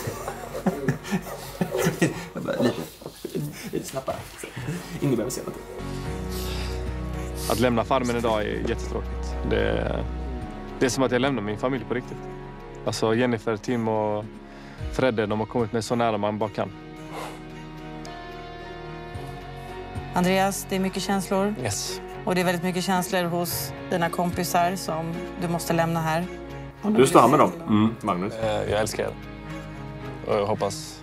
Lite. Lite snabbare. Ingen behöver se något. Att lämna farmen idag är jättetråkigt. Det, det är som att jag lämnar min familj på riktigt. Alltså Jennifer, Tim och Fredde, de har kommit mig så nära man bara kan. Andreas, det är mycket känslor. Yes. Och det är väldigt mycket känslor hos dina kompisar som du måste lämna här. Du står med dem, mm. Magnus. Jag älskar er. Och jag hoppas...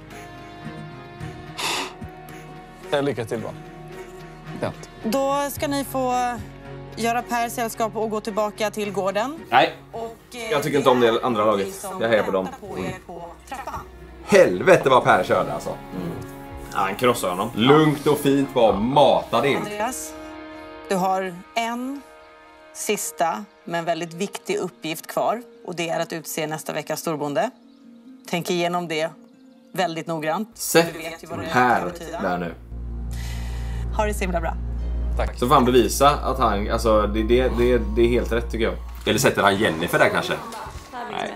Lycka till, va? Ja. Då ska ni få göra Per sällskap och gå tillbaka till gården. Nej, och, eh, jag tycker inte om det andra laget. Jag hejar på dem. Mm. På Helvete vad Per körde alltså. Mm. Ja, han krossar honom. Lugnt och fint, bara matade in. Andreas, du har en sista men väldigt viktig uppgift kvar. Och det är att utse nästa veckas storbonde. Tänk igenom det väldigt noggrant. Sätt här där nu. Ha det så himla bra. Tack. Så får han bevisa att han, alltså det, det, det, det är helt rätt tycker jag. Eller sätter han Jennifer där kanske? Nej.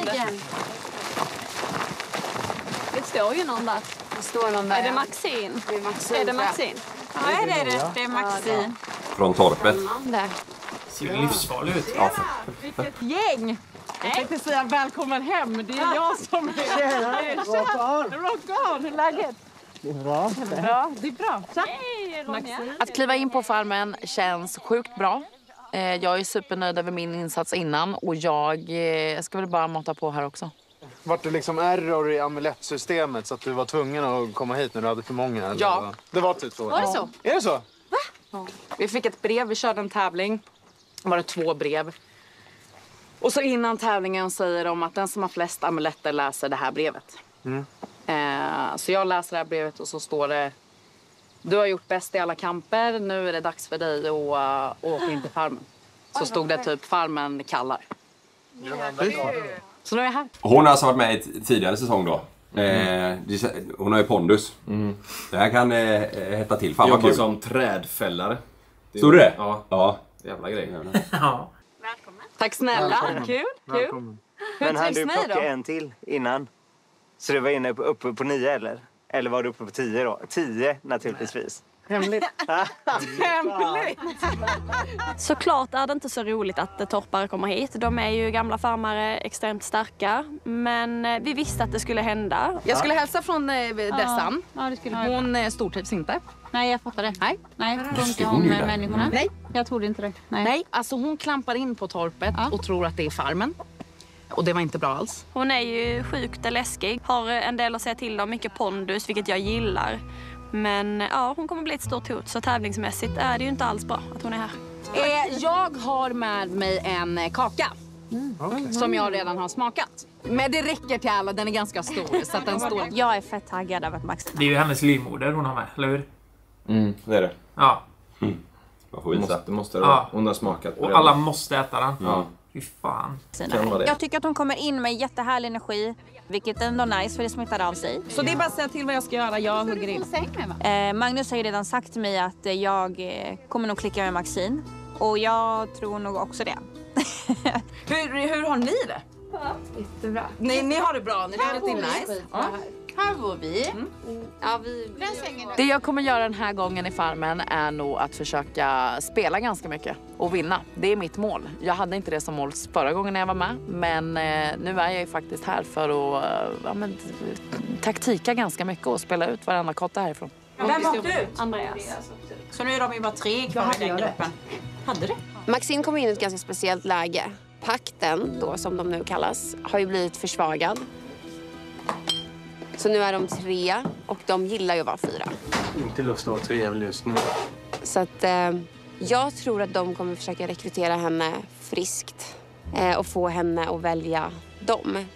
Det står ju någon där. Det står någon där. Är det Maxine? Det är Maxine. Är det Maxine? Ja, det är det. Det är Maxine. Från torpet. Där. Ser ju livsfarlig ut. Ja. Vilket gäng! Jag tänkte säga välkommen hem. Det är jag som är... Rock on! Rock on! Hur är läget? Det är bra. Bra, det är bra. Tack. Att kliva in på farmen känns sjukt bra. Jag är supernöjd över min insats innan och jag ska väl bara mata på här också. Vart det liksom error i amulettsystemet så att du var tvungen att komma hit när du hade för många? Eller? Ja. Det var typ så? Var det så? Är det så? Va? Ja. Vi fick ett brev, vi körde en tävling. Det var det två brev. Och så innan tävlingen säger de att den som har flest amuletter läser det här brevet. Mm. Eh, så jag läser det här brevet och så står det: du har gjort bäst i alla kamper, nu är det dags för dig att uh, åka in till farmen. Så stod det typ farmen kallar. Så nu är jag här. Hon har alltså varit med i tidigare säsong då. Mm. Eh, hon har ju pondus. Mm. Det här kan eh, hetta till. Fan vad kul. Som trädfällare. Stod det? Ja. Ja. Jävla grej. Ja. Tack snälla. Välkommen. Kul. Välkommen. Kul. Men hann Hur du trivs ni plocka då? en till innan? Så du var inne på, uppe på nio eller? Eller var du uppe på tio då? Tio naturligtvis. Hemligt. Hemligt. Såklart är det inte så roligt att torpare kommer hit. De är ju gamla farmare, extremt starka. Men vi visste att det skulle hända. Jag skulle hälsa från eh, Dessan. Ja, det skulle Hon eh, stortrivs inte. Nej, jag fattar det. Nej. Nej, tror inte hon om ju det. människorna. Nej. Jag trodde inte det. Nej. Nej, alltså hon klampar in på torpet och tror att det är farmen. Och det var inte bra alls. Hon är ju sjukt läskig. Har en del att säga till om, mycket pondus, vilket jag gillar. Men ja, hon kommer bli ett stort hot. Så tävlingsmässigt är det ju inte alls bra att hon är här. Eh, jag har med mig en eh, kaka. Mm. Okay. Som jag redan har smakat. Men det räcker till alla, den är ganska stor. Så att den står... Jag är fett taggad över Max. Det är ju hennes livmoder hon har med, eller hur? Mm, det är det. Ja. Mm. Man får visa. Måste, det måste det ja. Hon har smakat. Och alla måste äta den. Ja. Fy fan. Jag tycker att hon kommer in med jättehärlig energi. Vilket är ändå nice för det smittar av sig. Så det är bara att säga till vad jag ska göra. Jag hugger in. Eh, Magnus har ju redan sagt till mig att jag eh, kommer nog klicka med Maxine. Och jag tror nog också det. hur, hur har ni det? Jättebra. Ni, ni har det bra, ni har det nice. Ja. Här bor vi. Mm. Ja, vi... Det jag kommer göra den här gången i Farmen är nog att försöka spela ganska mycket och vinna. Det är mitt mål. Jag hade inte det som mål förra gången när jag var med. Men eh, nu är jag ju faktiskt här för att eh, ja, men, taktika ganska mycket och spela ut varenda kotte härifrån. Vem åkte ut? Andreas. Så nu är de ju bara tre kvar i den gruppen. Hade det? Maxine kom in i ett ganska speciellt läge. Pakten, då, som de nu kallas, har ju blivit försvagad. Så nu är de tre och de gillar ju att vara fyra. Inte lust att vara trevlig just nu. Så att eh, jag tror att de kommer försöka rekrytera henne friskt eh, och få henne att välja dem.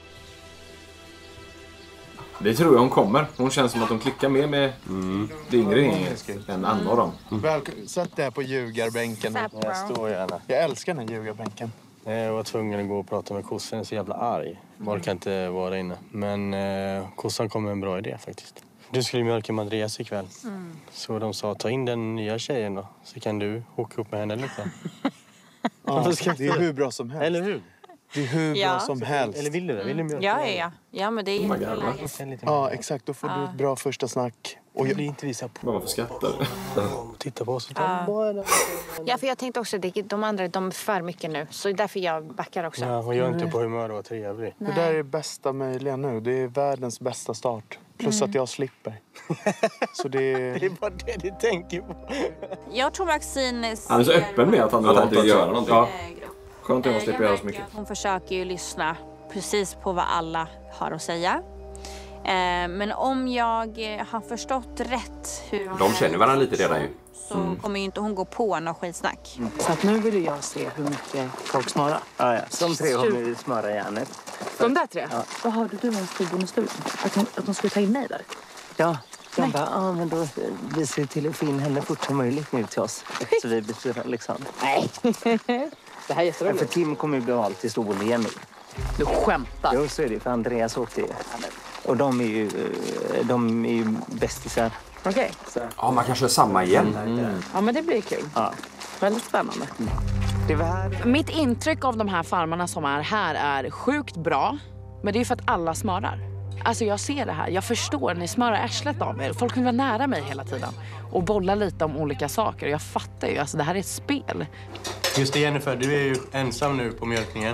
Det tror jag hon kommer. Hon känns som att de klickar mer med mm. det yngre gänget än andra av dem. Mm. Välkommen. Sätt dig på ljugarbänken. Jag står gärna. Jag älskar den här ljugarbänken. Jag var tvungen att gå och prata med kossan. Jag är så jävla arg. Bara kan inte vara inne. Men eh, kossan kom med en bra idé faktiskt. Du skulle mjölka med Andreas ikväll. Mm. Så de sa, ta in den nya tjejen då. Så kan du åka upp med henne lite. Ja, det är hur bra som helst. Eller hur? Det är hur ja. bra som helst. Eller vill du det? Vill du mjölka? Ja, ja, ja. Ja, men det är jätteläge. Ja, exakt. Då får ja. du ett bra första snack. Och jag blir inte visa på. Vad var för skattar? Titta på oss. Ja. ja, för jag tänkte också att de andra, de för mycket nu. Så därför jag backar också. Ja, och jag är inte på humör och var trevlig. Nej. Det där är det bästa möjliga nu. Det är världens bästa start. Plus mm. att jag slipper. Så det är... det är bara det du tänker på. Jag tror Maxine... Han är så öppen med att han, att han vill göra någonting. Ja. Skönt att jag slipper göra så mycket. Hon försöker ju lyssna precis på vad alla har att säga. Men om jag har förstått rätt hur... De känner varandra lite redan ju. Så mm. kommer ju inte hon gå på någon skitsnack. Mm. Så att nu vill jag se hur mycket folk smörar. Ja, ja. De tre har vi smöra järnet. De där tre? Ja. Vad hörde du om studion? Att, att de skulle ta in mig där? Ja. De bara, ja men då vi ser till att få in henne fort som möjligt nu till oss. Så vi blir fyra liksom. Nej. Det här är jätteroligt. Ja, för Tim kommer ju bli vald till Stål igen nu. Du skämtar. Jo, så är det. För Andreas åkte ju. Och de är ju, de är ju bästisar. Okej. Okay. Ja, man kan köra samma igen. Mm. Ja, men det blir kul. Ja. Väldigt spännande. Mm. Det var här. Mitt intryck av de här farmarna som är här är sjukt bra. Men det är ju för att alla smörar. Alltså jag ser det här. Jag förstår. Ni smörar arslet av er. Folk vill vara nära mig hela tiden. Och bolla lite om olika saker. Jag fattar ju. Alltså det här är ett spel. Just det, Jennifer. Du är ju ensam nu på mjölkningen.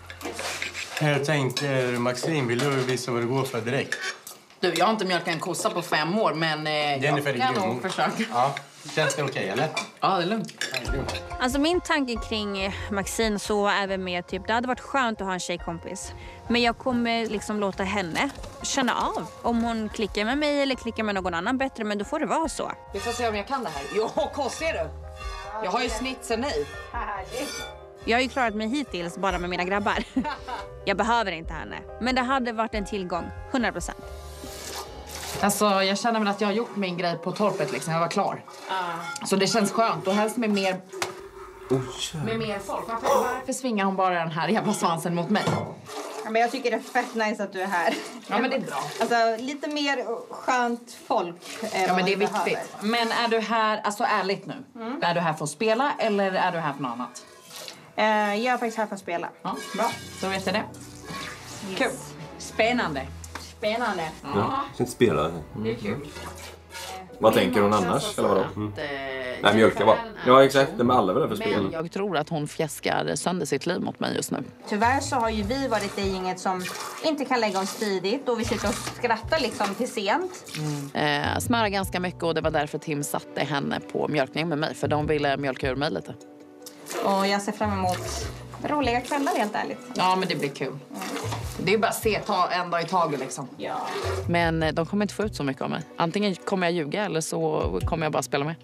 Jag tänkte, Maxine, vill du visa vad det går för direkt? Du, jag har inte mjölkat en kossa på fem år, men eh, Jennifer, jag kan nog försöka. Ja, känns det okej, okay, eller? Ja, det är lugnt. Alltså min tanke kring Maxine så är väl mer typ, det hade varit skönt att ha en tjejkompis. Men jag kommer liksom låta henne känna av om hon klickar med mig eller klickar med någon annan bättre, men då får det vara så. Vi får se om jag kan det här. Jo, koss ser du. Jag har ju snitsen i. Jag har ju klarat mig hittills bara med mina grabbar. Jag behöver inte henne. Men det hade varit en tillgång, hundra procent. Alltså, jag känner väl att jag har gjort min grej på torpet liksom. Jag var klar. Uh. Så det känns skönt. Och helst med mer... Oh, med mer folk. Varför, varför svingar hon bara den här jävla svansen mot mig? Ja, men jag tycker det är fett nice att du är här. Ja, men det är bra. Alltså, lite mer skönt folk. Ja, men det är viktigt. Behöver. Men är du här, alltså ärligt nu. Mm. Är du här för att spela eller är du här för något annat? Uh, jag är faktiskt här för att spela. Ja, bra. Då vet jag det. Yes. Kul. Spännande. Spännande. Ja, ja. Inte spela. Det är kul. Vad tänker hon annars? Eller vadå? Mm. Nej, mjölka bara. Ja, exakt. De är alla väl för spel. Men jag tror att hon fjäskar sönder sitt liv mot mig just nu. Tyvärr så har ju vi varit det gänget som inte kan lägga oss tidigt. Och vi sitter och skrattar liksom till sent. Mm. Eh, smörar ganska mycket och det var därför Tim satte henne på mjölkning med mig. För de ville mjölka ur mig lite. Och jag ser fram emot roliga kvällar, helt ärligt. Ja, men det blir kul. Mm. Det är bara att se ta en dag i taget liksom. Ja. Men de kommer inte få ut så mycket av mig. Antingen kommer jag ljuga eller så kommer jag bara spela med.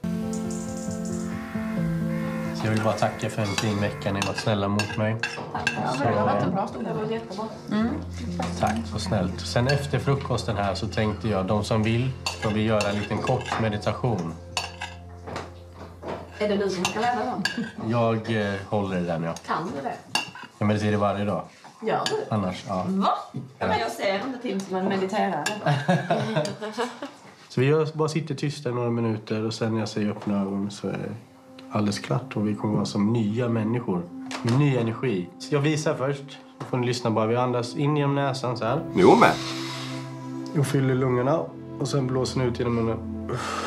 Så jag vill bara tacka för en fin vecka. Ni har varit snälla mot mig. Ja, det har varit en bra stund. Det var jättebra. Mm. Tack, så snällt. Sen efter frukosten här så tänkte jag, de som vill, får vi göra en liten kort meditation. Är det du som ska lära dem? Jag eh, håller det där nu. Kan du det? Jag mediterar varje dag. Gör du? Annars, ja. Va? Ja. Men jag ser inte Tim som en mediterare. Så vi bara sitter tysta några minuter och sen när jag säger öppna ögon så är det alldeles klart. Och vi kommer vara som nya människor. med ny energi. Så jag visar först. Då får ni lyssna bara. Vi andas in genom näsan så här. Jo med. Och fyller lungorna. Och sen blåser ni ut genom munnen.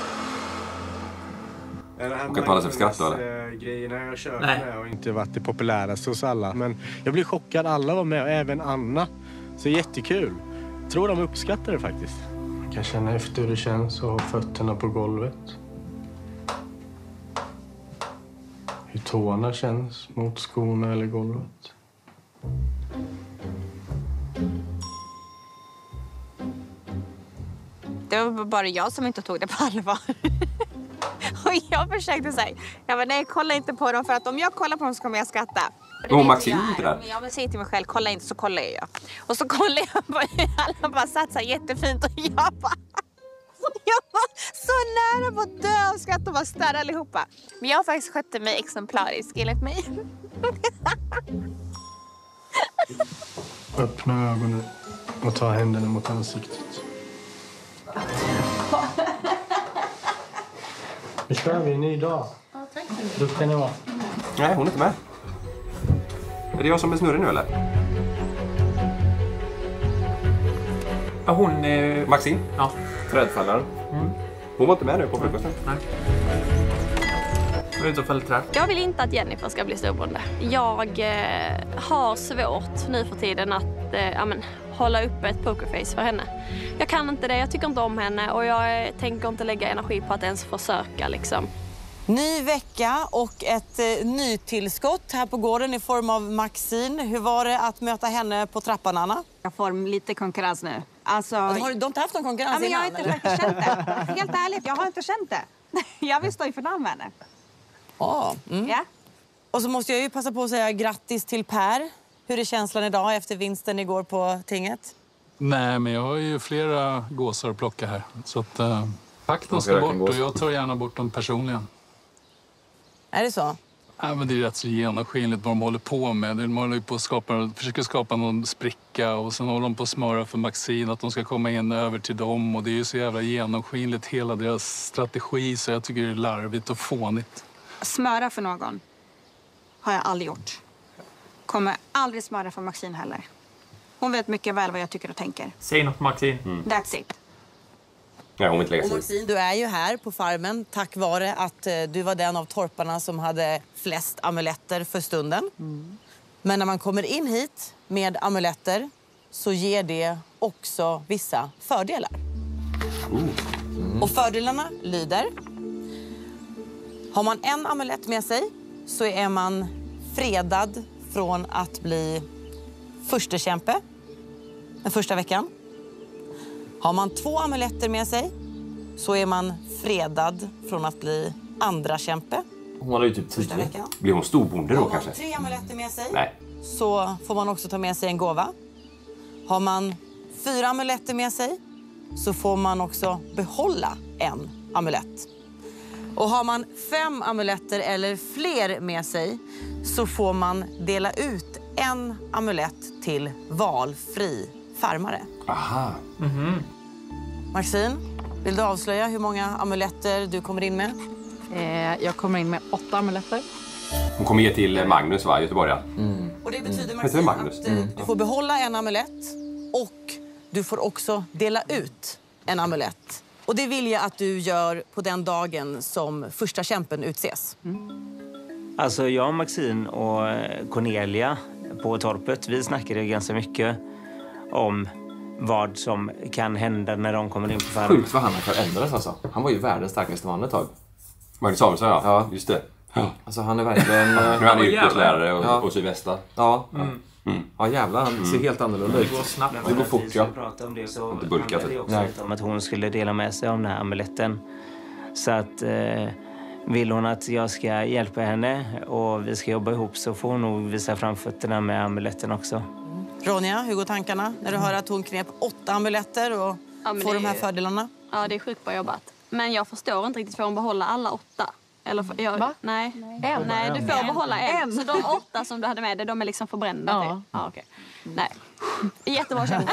Och kan tala sig för skratt då, eller? Grejerna jag kört med har inte varit det populäraste hos alla. Men jag blir chockad. Alla var med, och även Anna. Så jättekul. Jag tror de uppskattar det faktiskt. Man kan känna efter hur det känns och ha fötterna på golvet. Hur tårna känns mot skorna eller golvet. Det var bara jag som inte tog det på allvar. Och jag försökte säga, ja, men nej, kolla inte på dem, för att om jag kollar på dem så kommer jag skratta. Och Maxine inte där. Men jag vill säga till mig själv, kolla inte, så kollar jag. Och så kollar jag på alla bara satsar jättefint och jag bara... Jag var så nära på att dö och skratta och bara större allihopa. Men jag har faktiskt skött mig exemplariskt, enligt mig. Öppna ögonen och ta händerna mot ansiktet. Nu kör vi en ny dag. Ja, tack. Duktiga ni var. Nej, hon är inte med. Är det jag som är snurrig nu, eller? Ja, hon... Eh... Maxine? Ja. Trädfallaren. Mm. Hon var inte med nu på frukosten. Nej. Hon är ute och fäller träd. Jag vill inte att Jennifer ska bli storbonde. Jag eh, har svårt nu för tiden att eh, ja, men, hålla uppe ett pokerface för henne. Jag kan inte det, jag tycker inte om henne och jag eh, tänker inte lägga energi på att ens försöka liksom. Ny vecka och ett eh, nytillskott här på gården i form av Maxine. Hur var det att möta henne på trappan, Anna? Jag får lite konkurrens nu. Alltså... Har du inte haft någon konkurrens ja, men jag har innan, inte faktiskt känt det. Helt ärligt, jag har inte känt det. Jag vill stå i final med henne. Ja. Mm. Ja. Och så måste jag ju passa på att säga grattis till Per. Hur är känslan idag efter vinsten igår på tinget? Nej, men jag har ju flera gåsar att plocka här. Så att uh, pakten ska bort och jag tar gärna bort dem personligen. Är det så? Ja, men det är rätt så genomskinligt vad de håller på med. De håller på att skapa, försöker skapa någon spricka och sen håller de på att smöra för Maxine att de ska komma in över till dem. Och det är ju så jävla genomskinligt hela deras strategi så jag tycker det är larvigt och fånigt. Smöra för någon har jag aldrig gjort. Kommer aldrig smöra för Maxine heller. Hon vet mycket väl vad jag tycker och tänker. Säg något, Maxine. Mm. That's it. Ja, hon vill inte lägga sig. Och Maxine, du är ju här på farmen tack vare att eh, du var den av torparna som hade flest amuletter för stunden. Mm. Men när man kommer in hit med amuletter så ger det också vissa fördelar. Mm. Och fördelarna lyder: har man en amulett med sig så är man fredad från att bli förstekämpe den första veckan. Har man två amuletter med sig så är man fredad från att bli andra kämpe. Hon har ju typ tio. Blir hon storbonde då kanske? Har man tre amuletter med sig Nej. så får man också ta med sig en gåva. Har man fyra amuletter med sig så får man också behålla en amulett. Och har man fem amuletter eller fler med sig så får man dela ut en amulett till valfri farmare. Aha. Mm-hmm. Maxine, vill du avslöja hur många amuletter du kommer in med? Eh, jag kommer in med åtta amuletter. Hon kommer ge till Magnus, va? Göteborgare. Mm. Och det betyder, mm. Maxine, Magnus. att mm. du får behålla en amulett och du får också dela ut en amulett. Och det vill jag att du gör på den dagen som första kämpen utses. Mm. Alltså jag, Maxine och Cornelia på torpet, vi snackade ganska mycket om vad som kan hända när de kommer in på farmen. Sjukt vad han har förändrats alltså. Han var ju världens starkaste man ett tag. Magnus Samuelsson, ja. Ja. Just det. Ja. Alltså han är verkligen... nu är han yrkeslärare och, ja. och sydvästa. Ja. Mm. Mm. Ja jävlar, han ser helt annorlunda ut. Det går snabbt. Det går fort, ja. Om det så inte bulkat. Det också om att hon skulle dela med sig av den här amuletten. Så att eh, vill hon att jag ska hjälpa henne och vi ska jobba ihop så får hon nog visa framfötterna med amuletten också. Ronja, hur går tankarna när du hör att hon knep åtta amuletter och ja, får de här ju... fördelarna? Ja, det är sjukt bra jobbat. Men jag förstår inte riktigt, får hon behålla alla åtta? Eller för, jag, Va? Nej. Nej. En. Nej, du får en. behålla en. en. Så de åtta som du hade med dig, de är liksom förbrända. Ja. Typ. Ja, okej. Nej. Jättebra kämpa.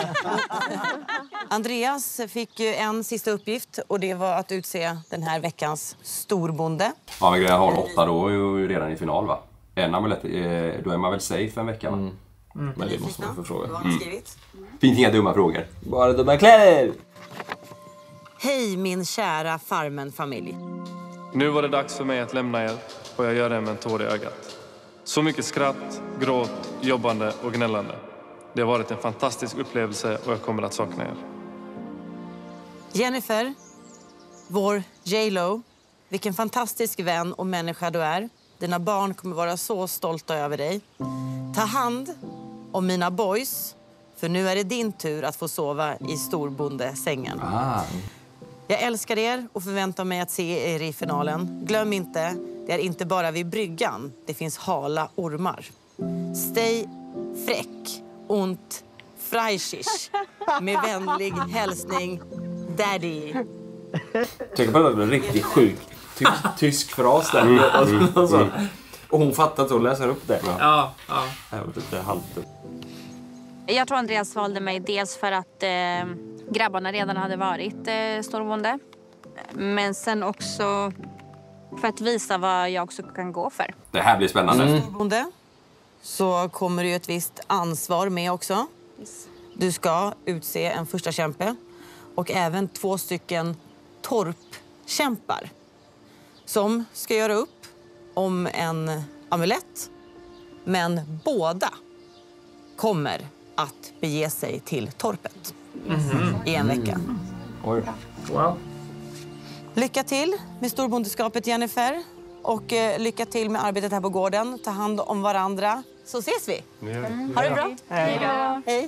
Andreas fick ju en sista uppgift och det var att utse den här veckans storbonde. Ja, men grejen har åtta då är ju redan i final, va? en amulett, då är man väl safe en vecka, va? Mm. Men det måste man få fråga. Vad har ni skrivit? Finns inga dumma frågor. Bara dumma kläder! Hej min kära Farmen-familj. Nu var det dags för mig att lämna er och jag gör det med en tår i ögat. Så mycket skratt, gråt, jobbande och gnällande. Det har varit en fantastisk upplevelse och jag kommer att sakna er. Jennifer, vår J-Lo, vilken fantastisk vän och människa du är. Dina barn kommer vara så stolta över dig. Ta hand om mina boys, för nu är det din tur att få sova i storbondesängen. Ah. Jag älskar er och förväntar mig att se er i finalen. Glöm inte, det är inte bara vid bryggan. Det finns hala ormar. Stay fräck und freischig. Med vänlig hälsning, Daddy. Tänk på att det är en riktigt sjuk tysk, tysk fras där. Mm. Och, och, så. Mm. Och hon fattar inte att läsa upp det. Ja, ja. Jag vet inte, halvt. Jag tror Andreas valde mig dels för att eh, grabbarna redan hade varit eh, storbonde. Men sen också för att visa vad jag också kan gå för. Det här blir spännande. Mm. Storbonde, så kommer det ju ett visst ansvar med också. Du ska utse en första kämpe och även två stycken torpkämpar som ska göra upp om en amulett. Men båda kommer att bege sig till torpet mm-hmm. i en vecka. Mm. Oj. Wow. Lycka till med storbondeskapet, Jennifer. Och eh, lycka till med arbetet här på gården. Ta hand om varandra. Så ses vi. Mm. Ha det bra. Hej då. Hej.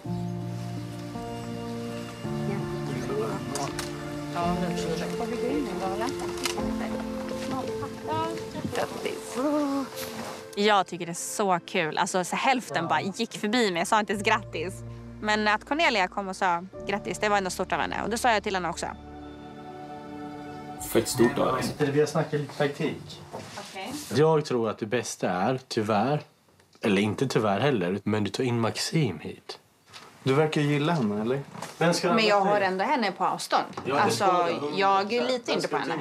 Jag tycker det är så kul. Alltså så hälften bara gick förbi mig. Jag sa inte ens grattis. Men att Cornelia kom och sa grattis, det var ändå stort av henne. Och det sa jag till henne också. Fett stort av henne. Vi har snackat lite taktik. Okay. Jag tror att det bästa är, tyvärr, eller inte tyvärr heller, men du tar in Maxim hit. Du verkar gilla henne, eller? Men, men jag har ändå henne på avstånd. Ja, alltså, jag är lite inte på henne.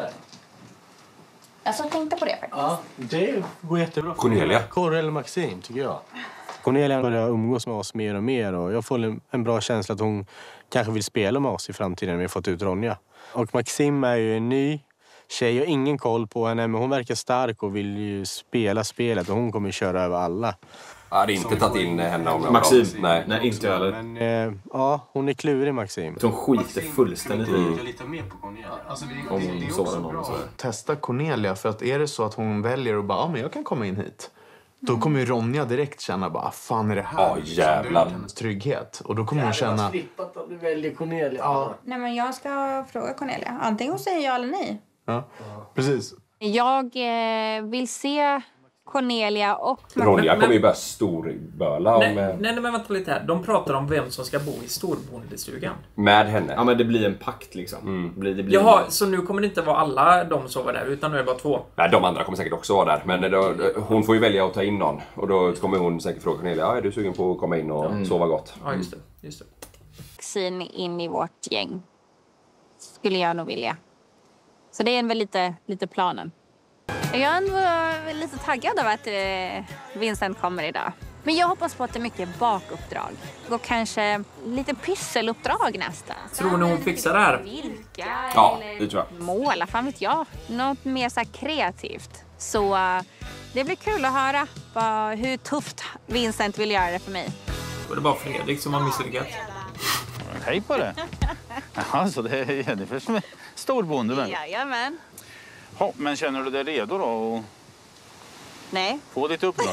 Alltså, jag tänkte på det faktiskt. Ja, det går jättebra. Cornelia. Korre eller Maxim, tycker jag. Cornelia börjar umgås med oss mer och mer. Och jag får en, en bra känsla att hon kanske vill spela med oss i framtiden när vi har fått ut Ronja. Och Maxim är ju en ny tjej. Jag har ingen koll på henne, men hon verkar stark och vill ju spela spelet. Och hon kommer köra över alla. Jag hade inte tagit in henne om jag Maxim? Nej. Nej, inte jag heller. Men eh, ja, hon är klurig, Maxim. Hon skiter fullständigt i mm. lite mer på Cornelia. Alltså, det, om det, hon det sårar någon och sådär. Testa Cornelia, för att är det så att hon väljer att bara, ja men jag kan komma in hit. Då kommer ju Ronja direkt känna bara, fan är det här? Ja, oh, jävlar. Hennes trygghet. Och då kommer hon känna... Jag slippat om du väljer Cornelia. Ja. Nej, men jag ska fråga Cornelia. Antingen hon säger ja eller nej. Ja, precis. Jag eh, vill se Cornelia och... Ronja kommer ju bara storböla om... Nej, nej, nej, men vänta lite här. De pratar om vem som ska bo i storbondestugan. Med henne. Ja, men det blir en pakt liksom. Mm. Det blir, det blir Jaha, så nu kommer det inte vara alla de som var där, utan nu är det bara två. Nej, de andra kommer säkert också vara där. Men då, hon får ju välja att ta in någon. Och då kommer hon säkert fråga Cornelia, ja, är du sugen på att komma in och mm. sova gott? Ja, just det. Just det. Xin in i vårt gäng. Skulle jag nog vilja. Så det är väl lite, lite planen. Jag är ändå lite taggad av att eh, Vincent kommer idag. Men jag hoppas på att det är mycket bakuppdrag. Och kanske lite pysseluppdrag nästa. Tror ni hon fixar det här? Vilka? Ja, det tror jag. Måla, fan vet jag. Något mer så här kreativt. Så uh, det blir kul att höra uh, hur tufft Vincent vill göra det för mig. Och det är bara Fredrik som har misslyckats. Hej på det. Ja, så det är Jennifer som är storbonde väl? Jajamän. Ja, men känner du dig redo då att Nej. få ditt uppdrag?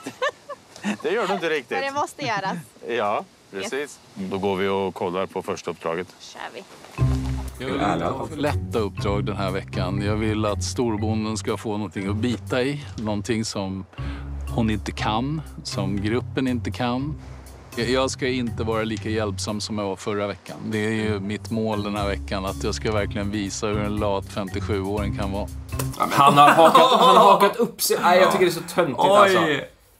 Det gör du inte riktigt. Men det måste göras. Ja, precis. Yes. Då går vi och kollar på första uppdraget. Kör vi. Jag vill ha lätta uppdrag den här veckan. Jag vill att storbonden ska få någonting att bita i. Någonting som hon inte kan, som gruppen inte kan. Jag ska inte vara lika hjälpsam som jag var förra veckan. Det är ju mitt mål den här veckan, att jag ska verkligen visa hur en lat femtiosju-åring kan vara. Han har hakat, han har hakat upp sig. Nej, jag tycker det är så töntigt alltså.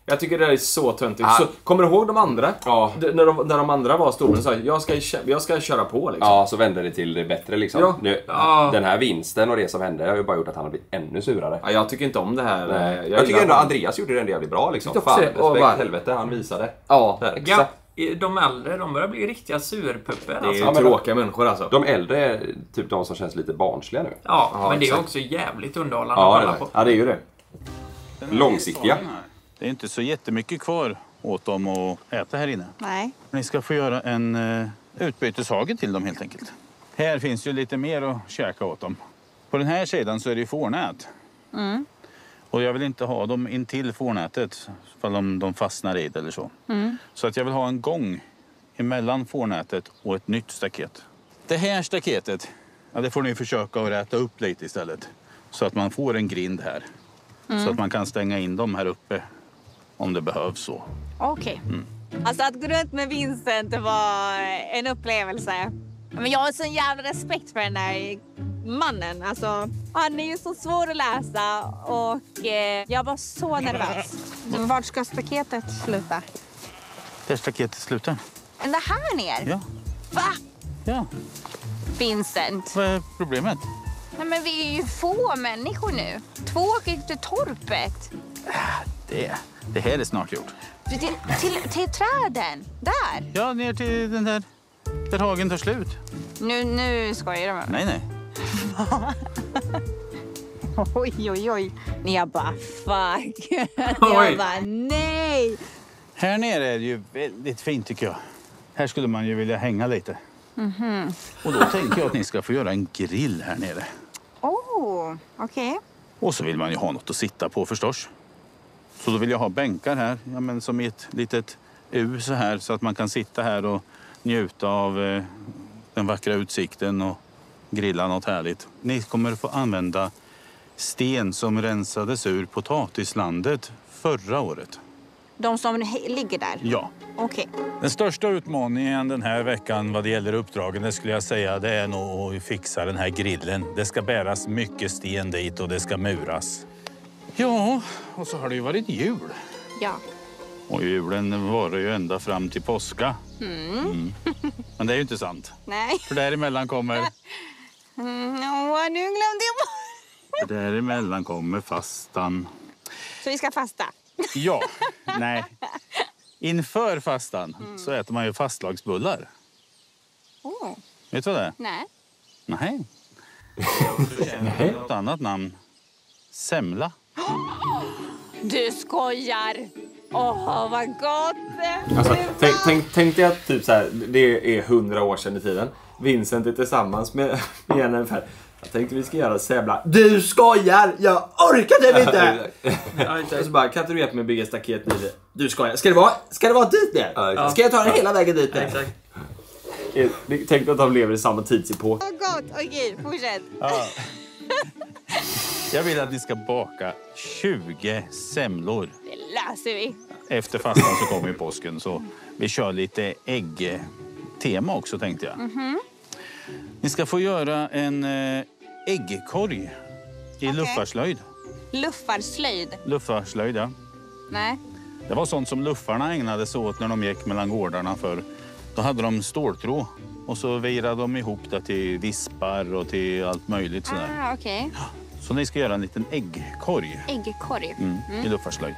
Jag tycker det är så töntigt. Så, kommer du ihåg de andra? Ja. D- när, de, när de andra var storbond sa jag ska, jag ska köra på liksom. Ja, så vände det till det bättre liksom. Ja. Nu, Ja. Den här vinsten och det som hände har ju bara gjort att han har blivit ännu surare. Ja, jag tycker inte om det här. Nej. Jag, Jag, jag tycker ändå att Andreas gjorde det ändå jävligt bra liksom. Jag Fan, också. Och respekt, bara- helvete, han visade. Ja, Där. Ja, de äldre, de börjar bli riktiga surpupper. Det är Alltså. ju tråkiga människor alltså. De äldre är typ de som känns lite barnsliga nu. Ja, Ja, men det är exakt. också jävligt underhållande Ja, att det kolla är på. det. Ja, det är ju det. Långsiktiga. Det är inte så jättemycket kvar åt dem att äta här inne. Nej. Ni ska få göra en uh, utbyteshage till dem helt enkelt. Här finns ju lite mer att käka åt dem. På den här sidan så är det ju fårnät. Mm. Och jag vill inte ha dem intill fårnätet för om de fastnar i det eller så. Mm. Så att jag vill ha en gång emellan fårnätet och ett nytt staket. Det här staketet, ja, det får ni försöka att räta upp lite istället. Så att man får en grind här. Mm. Så att man kan stänga in dem här uppe om det behövs så. Okej. Mm. Alltså att gå runt med Vincent, det var en upplevelse. Men jag har sån jävla respekt för den där mannen. Alltså, han är ju så svår att läsa och eh, jag var så nervös. Vart ska staketet sluta? Där staketet slutar. Ända här ner? Ja. Va? Ja. Vincent. Vad är problemet? Nej, men vi är ju få människor nu. Två åker till torpet. Det, det här är snart gjort. Till, till, till träden. Där. Ja, ner till den där där hagen tar slut. Nu, nu skojar du med mig. Nej, nej. Oj, oj, oj. Jag bara, fuck. Oj. Jag bara, nej. Här nere är det ju väldigt fint tycker jag. Här skulle man ju vilja hänga lite. Mhm. Och då tänker jag att ni ska få göra en grill här nere. Oh, okej. Och så vill man ju ha något att sitta på förstås. Så då vill jag ha bänkar här, ja, men som i ett litet U så här. Så att man kan sitta här och njuta av eh, den vackra utsikten och grilla något härligt. Ni kommer få använda sten som rensades ur potatislandet förra året. De som he- ligger där? Ja. Okej. Den största utmaningen den här veckan vad det gäller uppdragen, det skulle jag säga, det är nog att fixa den här grillen. Det ska bäras mycket sten dit och det ska muras. Ja, och så har det ju varit jul. Ja. Och julen var ju ända fram till påska. Mm. Mm. Men det är ju inte sant. Nej. För däremellan kommer... Mm, åh, nu glömde jag bort. Däremellan kommer fastan. Så vi ska fasta? Ja, nej. Inför fastan så äter man ju fastlagsbullar. Oh. Vet du vad det är? Nej. Nej. Nej. Ett annat namn. Semla. Du skojar. Åh, vad gott. Alltså, tänk, tänk, tänk dig att typ så här, det är hundra år sedan i tiden. Vincent är tillsammans med, med en ungefär. Jag tänkte vi ska göra semla. Du skojar! Jag orkar det inte! Och så bara, kan inte du hjälpa mig att bygga staket i det? Du skojar. Ska det vara, ska det vara dit ner? Ja. Ska jag ta den hela vägen dit ner? Exakt. Tänk att de lever i samma tidsepok. Vad gott. Okej, fortsätt. Ja. Jag vill att ni ska baka tjugo semlor. Det löser vi. Efter fastan så kommer ju påsken så vi kör lite äggtema också tänkte jag. Mhm. Ni ska få göra en eh, äggkorg i luffarslöjd. Luffarslöjd? Luffarslöjd, ja. Nej. Det var sånt som luffarna ägnade sig åt när de gick mellan gårdarna för då hade de ståltråd och så virade de ihop det till vispar och till allt möjligt sådär. Ah, okej. Så ni ska göra en liten äggkorg Äggkorg. mm, Mm. i luffarslöjd.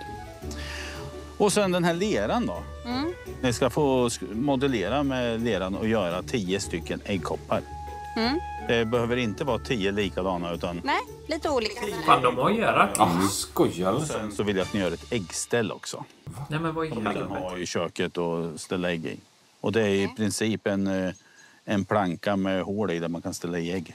Och sen den här leran då. Mm. Ni ska få sk- modellera med leran och göra tio stycken äggkoppar. Mm. Det behöver inte vara tio likadana utan... Nej, lite olika. Fan, de har att göra. Mm. Skojar. Och sen så vill jag att ni gör ett äggställ också. Nej, men vad Som man kan gör ha i köket och ställa ägg i. Och det är i princip en, eh, en planka med hål i där man kan ställa i ägg.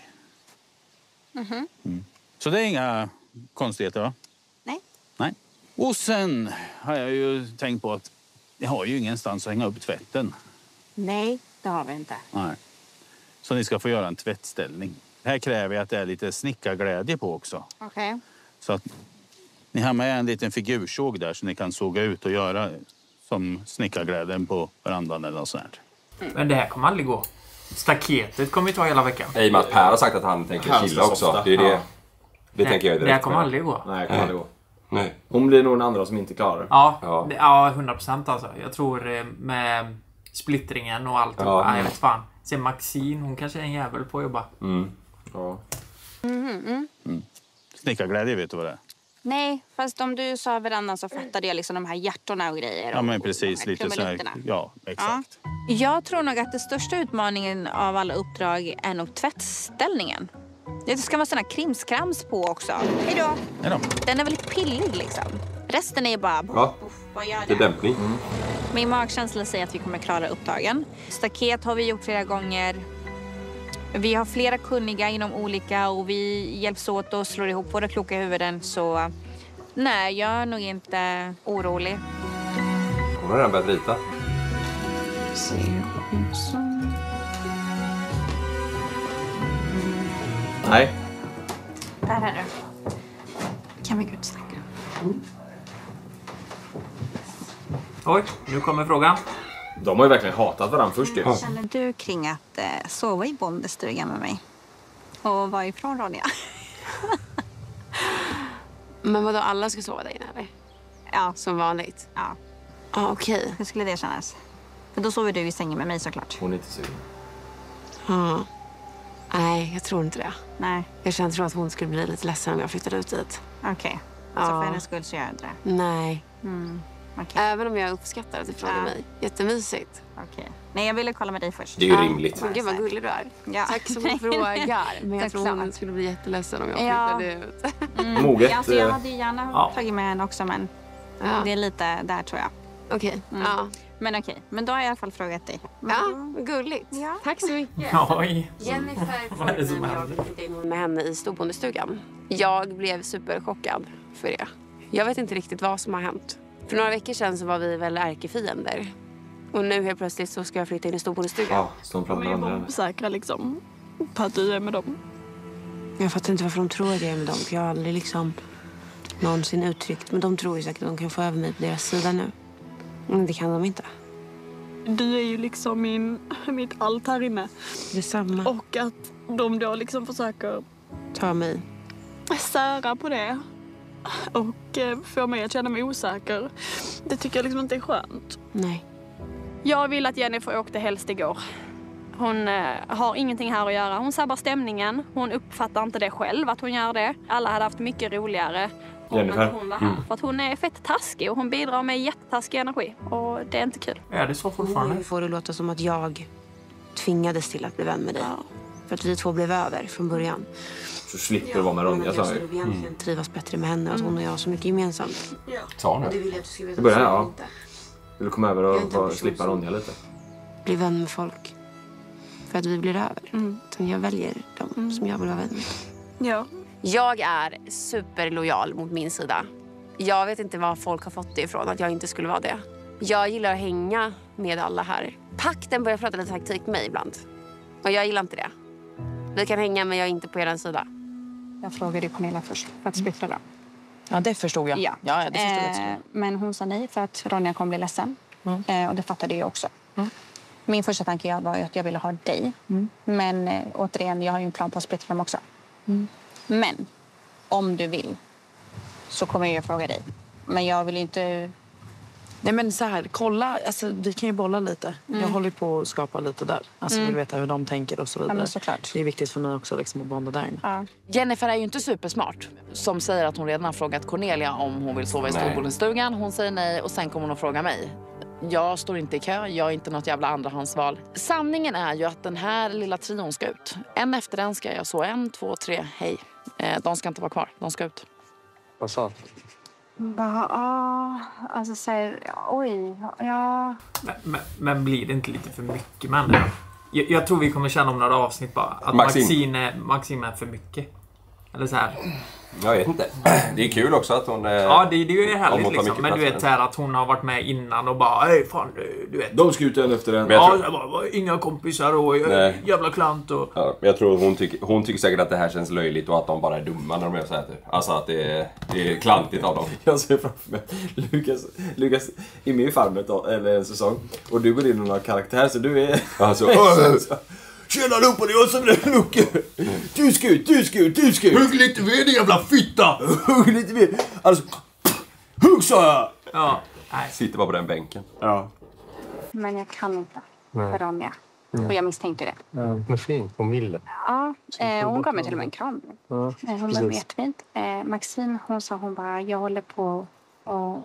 Mhm. Mm. Så det är inga konstigheter va? Nej. Nej. Och sen har jag ju tänkt på att jag har ju ingenstans att hänga upp tvätten. Nej, det har vi inte. Nej. Så ni ska få göra en tvättställning. Här kräver jag att det är lite snickarglädje på också. Okej. Så att ni har med en liten figursåg där så ni kan såga ut och göra som snickarglädjen på verandan eller något sånt här. Men det här kommer aldrig gå. Staketet kommer ju ta hela veckan. I och med att Per har sagt att han tänker Han chilla ska också. softa. Det är det. Ja. Det Nej, tänker jag det här kommer aldrig gå. Nej, det kommer aldrig gå. Nej. Hon blir nog en andra som inte klarar det. Ja, ja. Det, ja hundra procent alltså. Jag tror med splittringen och allt. Ja. Nej, jag vet fan. Sen Maxine, hon kanske är en jävel på att jobba. Mm. Ja. Mm, mm. Mm. Snickarglädje, vet du vad det är? Nej, fast om du sa varannan så fattade jag liksom de här hjärtorna och grejer. Ja, men precis. Lite så här. Ja, exakt. Ja. Jag tror nog att den största utmaningen av alla uppdrag är nog tvättställningen. Det ska vara såna krimskrams på också. Hej då. Hej då. Den är väldigt pillig liksom. Resten är ju bara... Ja, vad gör det är dämpning. Mm. Min magkänsla säger att vi kommer klara uppdragen. Staket har vi gjort flera gånger. Vi har flera kunniga inom olika och vi hjälps åt och slår ihop våra kloka huvuden. Så nej, jag är nog inte orolig. Hon har redan börjat rita. Nej. Där är du. Kan vi gå ut och snacka? Mm. Oj, nu kommer frågan. De har ju verkligen hatat varandra först. Vad känner du kring att eh, sova i bondestugan med mig? Och vara ifrån Ronja? Men vadå, alla ska sova där inne eller? Ja. Som vanligt? Ja. Ja, okej. Okay. Hur skulle det kännas? För då sover du i sängen med mig såklart. Hon är inte sugen. Ja. Nej, jag tror inte det. Nej. Jag känner tror att hon skulle bli lite ledsen om jag flyttade ut dit. Okej. Okay. Alltså ja. För hennes skull så gör jag inte det. Nej. Mm. Okay. Även om jag uppskattar att du frågar ja. mig. Jättemysigt. Okej. Okay. Nej, jag ville kolla med dig först. Det är ju ja. rimligt. Men gud vad gullig du är. Ja. Tack som du frågar. Men jag tror hon skulle bli jätteledsen om jag flyttade ja. ut. Mm. Moget. Alltså, jag hade gärna ja. tagit med henne också, men ja. det är lite där tror jag. Okej. Okay. Mm. Ja. Men okej, okay. men då har jag i alla fall frågat dig. Ja, gulligt. Ja. Tack så mycket. Oj. Jennifer frågade mig om jag ville flytta in med henne i storbondestugan. Jag blev superchockad för det. Jag vet inte riktigt vad som har hänt. För några veckor sedan så var vi väl ärkefiender. Och nu helt plötsligt så ska jag flytta in i storbondestugan. Ja, så de pratar med varandra. Säkra liksom på att du är med dem. Jag fattar inte varför de tror att jag är med dem. För jag har aldrig liksom någonsin uttryckt. Men de tror ju säkert att de kan få över mig på deras sida nu. Men det kan de inte. Du är ju liksom min, mitt allt här inne. Detsamma. Och att de då liksom försöker ta mig. Sära på det. Och eh, få mig att känna mig osäker. Det tycker jag liksom inte är skönt. Nej. Jag vill att Jennifer åkte helst igår. Hon eh, har ingenting här att göra. Hon sabbar stämningen. Hon uppfattar inte det själv att hon gör det. Alla hade haft mycket roligare. Jennifer. Hon var här. Mm. För att hon är fett taskig och hon bidrar med jättetaskig energi. Och det är inte kul. Är det så fortfarande? Nu får det låta som att jag tvingades till att bli vän med dig. Ja. För att vi två blev över från början. Så slipper du vara med Ronja, sa jag. Jag skulle egentligen mm. trivas bättre med henne. Att hon och jag har så mycket gemensamt. Ja. Ta nu. Det vill jag att du ska veta. Det börjar här, ja. Vill du komma över och, och slippa Ronja lite? Bli vän med folk. För att vi blir över. Mm. Utan jag väljer dem mm. som jag vill vara vän med. Ja. Jag är superlojal mot min sida. Jag vet inte var folk har fått det ifrån, att jag inte skulle vara det. Jag gillar att hänga med alla här. Pakten börjar prata lite taktik med mig ibland. Och jag gillar inte det. Vi kan hänga, men jag är inte på er sida. Jag frågade Cornelia först för att splittra dem. Ja, det förstod jag. Ja, ja det förstod jag eh, men hon sa nej för att Ronja kommer bli ledsen. Mm. Eh, och det fattade jag också. Mm. Min första tanke var att jag ville ha dig. Mm. Men eh, återigen, jag har ju en plan på att splittra dem också. Mm. Men om du vill så kommer jag fråga dig. Men jag vill inte... Nej men så här, kolla, alltså vi kan ju bolla lite. Mm. Jag håller på att skapa lite där. Alltså mm. vill veta hur de tänker och så vidare. Ja, såklart. Det är viktigt för mig också liksom, att bonda där. Ja. Jennifer är ju inte supersmart. Som säger att hon redan har frågat Cornelia om hon vill sova i storbondestugan. Hon säger nej och sen kommer hon att fråga mig. Jag står inte i kö, jag är inte något jävla andrahandsval. Sanningen är ju att den här lilla trion ska ut. En efter den ska jag så en, två, tre, hej. Eh, de ska inte vara kvar, de ska ut. Vad sa? Ja, alltså säger, oj, ja. Men, men, men blir det inte lite för mycket med henne? Jag, jag tror vi kommer känna om några avsnitt bara att Maxine, Maxine är för mycket. Eller så här. Jag vet inte. Det är kul också att hon... Ja, det, det är ju härligt liksom. Men du vet så här att hon har varit med innan och bara, hej fan, du vet. De ska ut en efter en. Ja, tror... bara, inga kompisar och nej. Jävla klant och... Ja, jag tror hon tycker, hon tycker säkert att det här känns löjligt och att de bara är dumma när de gör så här typ. Alltså att det är, det är klantigt av dem. Jag ser framför mig Lukas, Lukas är med i Farmet eller en säsong och du går in i någon karaktär så du är... Alltså... Tjena Lupa, det är jag som är Lucke. Du ska ut, du ska ut, du ska ut. Hugg lite ved, jävla fitta. Hugg lite ved. Alltså, Hugg sa jag! Ja. Nej. Sitter bara på den bänken. Ja. Men jag kan inte Nej. för Ronja. Nej. Och jag misstänkte det. Ja, men fint. Hon ville. Ja, eh, hon gav mig till och med en kram. Ja, Eh, hon var precis. jättefint. Eh, Maxine, hon sa hon bara, jag håller på och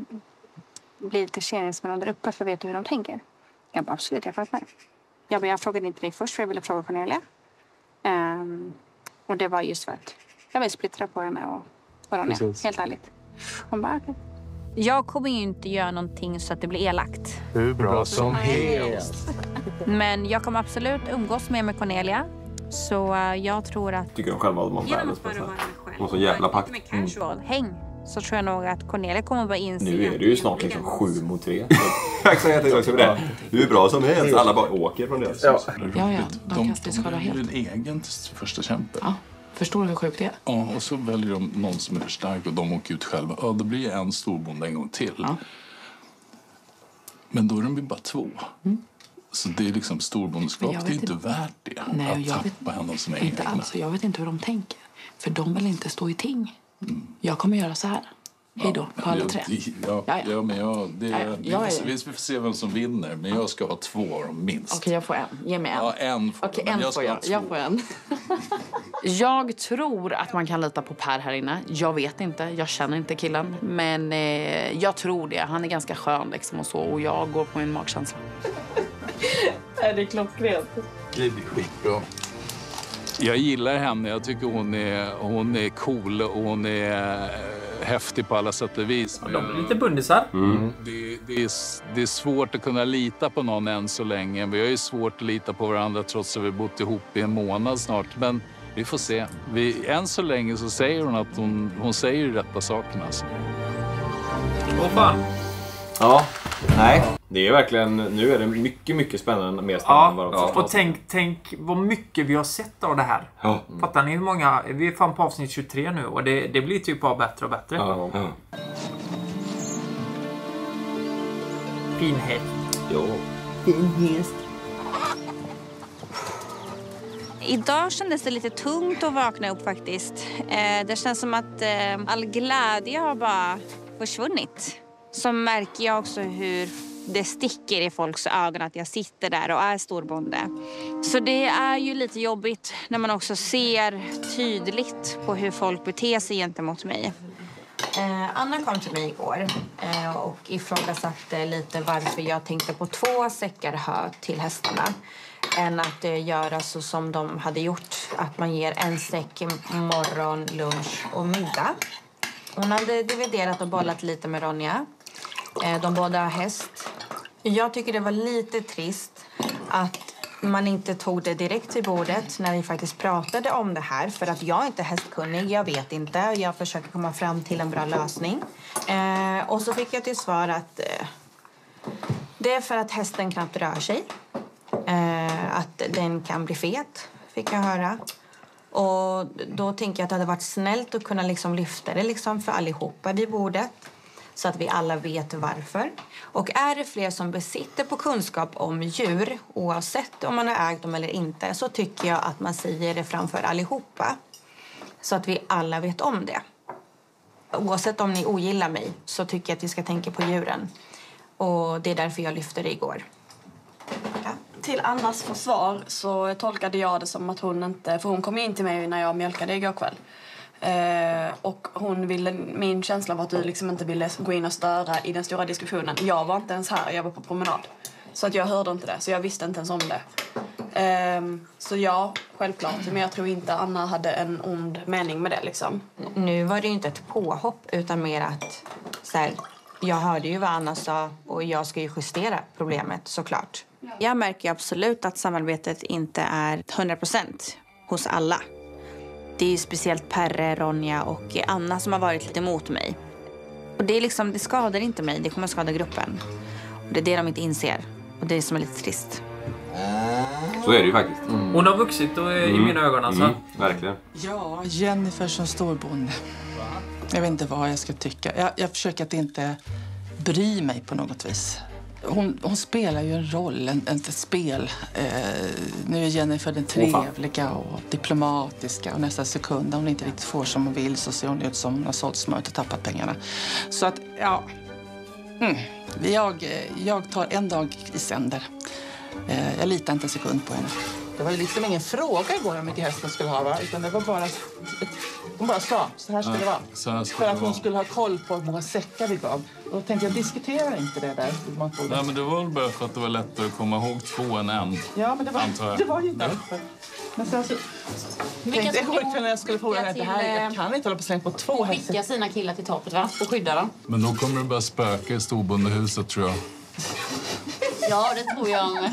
blir lite kärleksfull där uppe för att veta hur de tänker. Jag bara, absolut, jag fattar. Jag, bara, jag frågade inte dig först för jag ville fråga Cornelia. Um, och det var just för att jag vill splittra på henne och, och Ronja, Precis. helt ärligt. Hon bara, okej. Jag kommer ju inte göra någonting så att det blir elakt. Hur bra som helst. Men jag kommer absolut umgås mer med Cornelia. Så uh, jag tror att... Tycker de själva att de har världens bästa. De har så jävla pakt. Med casual häng. Så tror jag nog att Cornelia kommer bara inse... Nu är det ju snart liksom sju mot tre. Exakt, jag tänkte också på det. Hur bra som helst. Alla bara åker från det. Ja, ja. De, De, kastar ju skada de är helt. en egen första kämpe. Ja. Förstår du hur sjukt det är? Ja, och så väljer de någon som är för stark och de åker ut själva. Ja, då blir en storbonde en gång till. Ja. Men då är de ju bara två. Mm. Så det är liksom storbondeskap, Men jag det är vet inte inte- värt det. Nej, att jag tappa vet- henne som är Inte egna. alls. Jag vet inte hur de tänker. För de vill inte stå i ting. Jag kommer göra så här. Hej då, på alla Ja, tre. det- Ja, Ja, ja. ja, men jag, det, Ja, ja. vi, Jag får, är- se- vi får se vem som vinner. Men jag ska ha två av dem minst. Okej, jag får en. Ge mig en. Ja, en får Okej, jag, men en jag får ska jag. ha två. Jag får en. Jag tror att man kan lita på Per här inne. Jag vet inte. Jag känner inte killen. Men eh, jag tror det. Han är ganska skön liksom och så. Och jag går på min magkänsla. Är det klockrent? Det blir skitbra. Jag gillar henne. Jag tycker hon är, hon är cool och hon är eh, häftig på alla sätt och vis. Men De är lite bundisar. Mm. Det, det, är, det är svårt att kunna lita på någon än så länge. Vi har ju svårt att lita på varandra trots att vi bott ihop i en månad snart. Men vi får se. Vi, än så länge så säger hon att hon, hon säger de rätta sakerna. Alltså. Åh fan. Ja, nej. Det är verkligen, nu är det mycket, mycket spännande, mer spännande än vad de Ja, första och tänk, tänk vad mycket vi har sett av det här. Ja. Fattar ni hur många? Vi är fan på avsnitt tjugotre nu och det, det blir typ bara bättre och bättre. Ja, ja. Finhet. Jo. Finhet. Idag kändes det lite tungt att vakna upp faktiskt. Eh, det känns som att eh, all glädje har bara försvunnit. Så märker jag också hur det sticker i folks ögon att jag sitter där och är storbonde. Så det är ju lite jobbigt när man också ser tydligt på hur folk beter sig gentemot mig. Eh, Anna kom till mig igår eh, och ifrågasatte lite varför jag tänkte på två säckar hö till hästarna än att eh, göra så som de hade gjort, att man ger en säck morgon, lunch och middag. Hon hade dividerat och bollat lite med Ronja. Eh, de båda har häst. Jag tycker det var lite trist att man inte tog det direkt till bordet när vi faktiskt pratade om det här. För att jag är inte hästkunnig, jag vet inte. Jag försöker komma fram till en bra lösning. Eh, och så fick jag till svar att eh, det är för att hästen knappt rör sig. Eh, att den kan bli fet, fick jag höra. Och då tänker jag att det hade varit snällt att kunna liksom lyfta det liksom för allihopa vid bordet. Så att vi alla vet varför. Och är det fler som besitter på kunskap om djur, oavsett om man har ägt dem eller inte, så tycker jag att man säger det framför allihopa. Så att vi alla vet om det. Oavsett om ni ogillar mig så tycker jag att vi ska tänka på djuren. Och det är därför jag lyfte det igår. Ja. Till Annas försvar så tolkade jag det som att hon inte... För hon kom in till mig när jag mjölkade igår kväll. Eh, och hon ville, min känsla var att du liksom inte ville gå in och störa i den stora diskussionen. Jag var inte ens här, jag var på promenad. Så att jag hörde inte det, så jag visste inte ens om det. Eh, så ja, självklart. Men jag tror inte Anna hade en ond mening med det liksom. Nu var det ju inte ett påhopp utan mer att så här, jag hörde ju vad Anna sa och jag ska ju justera problemet såklart. Jag märker absolut att samarbetet inte är hundra procent hos alla. Det är ju speciellt Perre, Ronja och Anna som har varit lite emot mig. Och det är liksom, det skadar inte mig, det kommer skada gruppen. Och det är det de inte inser. Och det är som är lite trist. Så är det ju faktiskt. Mm. Hon har vuxit och, i Mm. mina ögon alltså. Mm, verkligen. Ja, Jennifer som storbonde. Jag vet inte vad jag ska tycka. Jag, jag försöker att inte bry mig på något vis. hon, hon spelar ju en roll, en, ett spel. Eh, nu är Jennifer den trevliga och diplomatiska och nästa sekund hon inte riktigt får som hon vill så ser hon ut som hon har sålt smört och tappat pengarna. Så att, ja... Mm. Jag, jag tar en dag i sänder. Eh, jag litar inte en sekund på henne. Det var ju liksom ingen fråga igår hur mycket hästen skulle ha, va? Utan det var bara... Ett, hon bara sa, så här ska ja, det vara. Så här ska För det att hon vara. skulle ha koll på hur många säckar vi gav. Och då tänkte jag, diskutera inte det där. Nej, men det var väl bara för att det var lättare att komma ihåg två än en. Ja, men det var, det var ju därför. Men sen så... Tänkte jag själv när jag skulle fråga henne, det här, jag kan inte hålla på slänga på två hästar. Skicka sina killar till toppet, va? Och skydda dem. Men då kommer det börja spöka i storbondehuset, tror jag. Ja, det tror jag.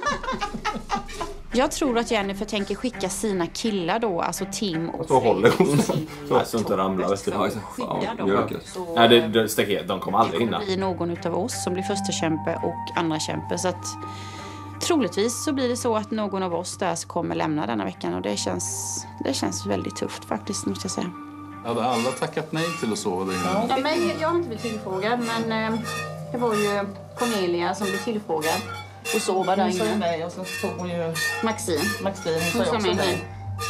Jag tror att Jennifer tänker skicka sina killar då, alltså Tim och så håller hon. Så att inte ramlar. Skydda dem. Så- Nej, det, det staket, de kommer aldrig hinna. Det blir någon utav oss som blir första kämpe och andra kämpe. Så att troligtvis så blir det så att någon av oss där kommer lämna denna veckan. Och det känns, det känns väldigt tufft faktiskt, måste jag säga. Hade alla tackat nej till att sova där inne? Ja, men jag har inte blivit tillfrågad, men eh, det var ju Cornelia som blev tillfrågad. Och sova där Hon sa inne. nej och så tog hon ju... Maxine. Maxine, hon, Hon sa sa också nej. nej.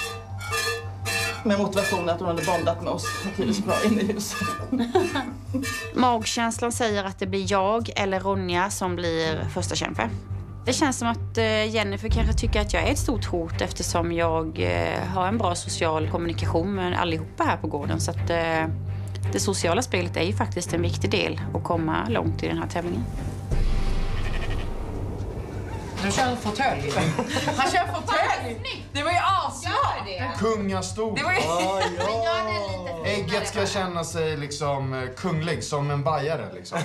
Med motivationen att hon hade bondat med oss. Hon trivdes bra inne i huset. Magkänslan säger att det blir jag eller Ronja som blir första kämpe. Det känns som att eh, Jennifer kanske tycker att jag är ett stort hot eftersom jag eh, har en bra social kommunikation med allihopa här på gården. Så att eh, det sociala spelet är ju faktiskt en viktig del att komma långt i den här tävlingen. Du kör en fåtölj. Han kör en fåtölj. Det var ju asbra. Kungastol. Det var ju... Ah, Men gör det lite finare. Ägget ska känna sig liksom kunglig, som en bajare liksom.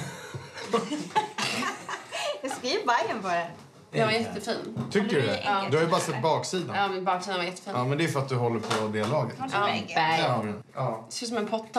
Jag skriver Bajen på det. Den var jättefin. Tycker du det? Ja. Du har ju bara sett baksidan. Ja, men baksidan var jättefin. Ja, men det är för att du håller på det laget. Ja, berg. Ja. Det ser ut som en potta.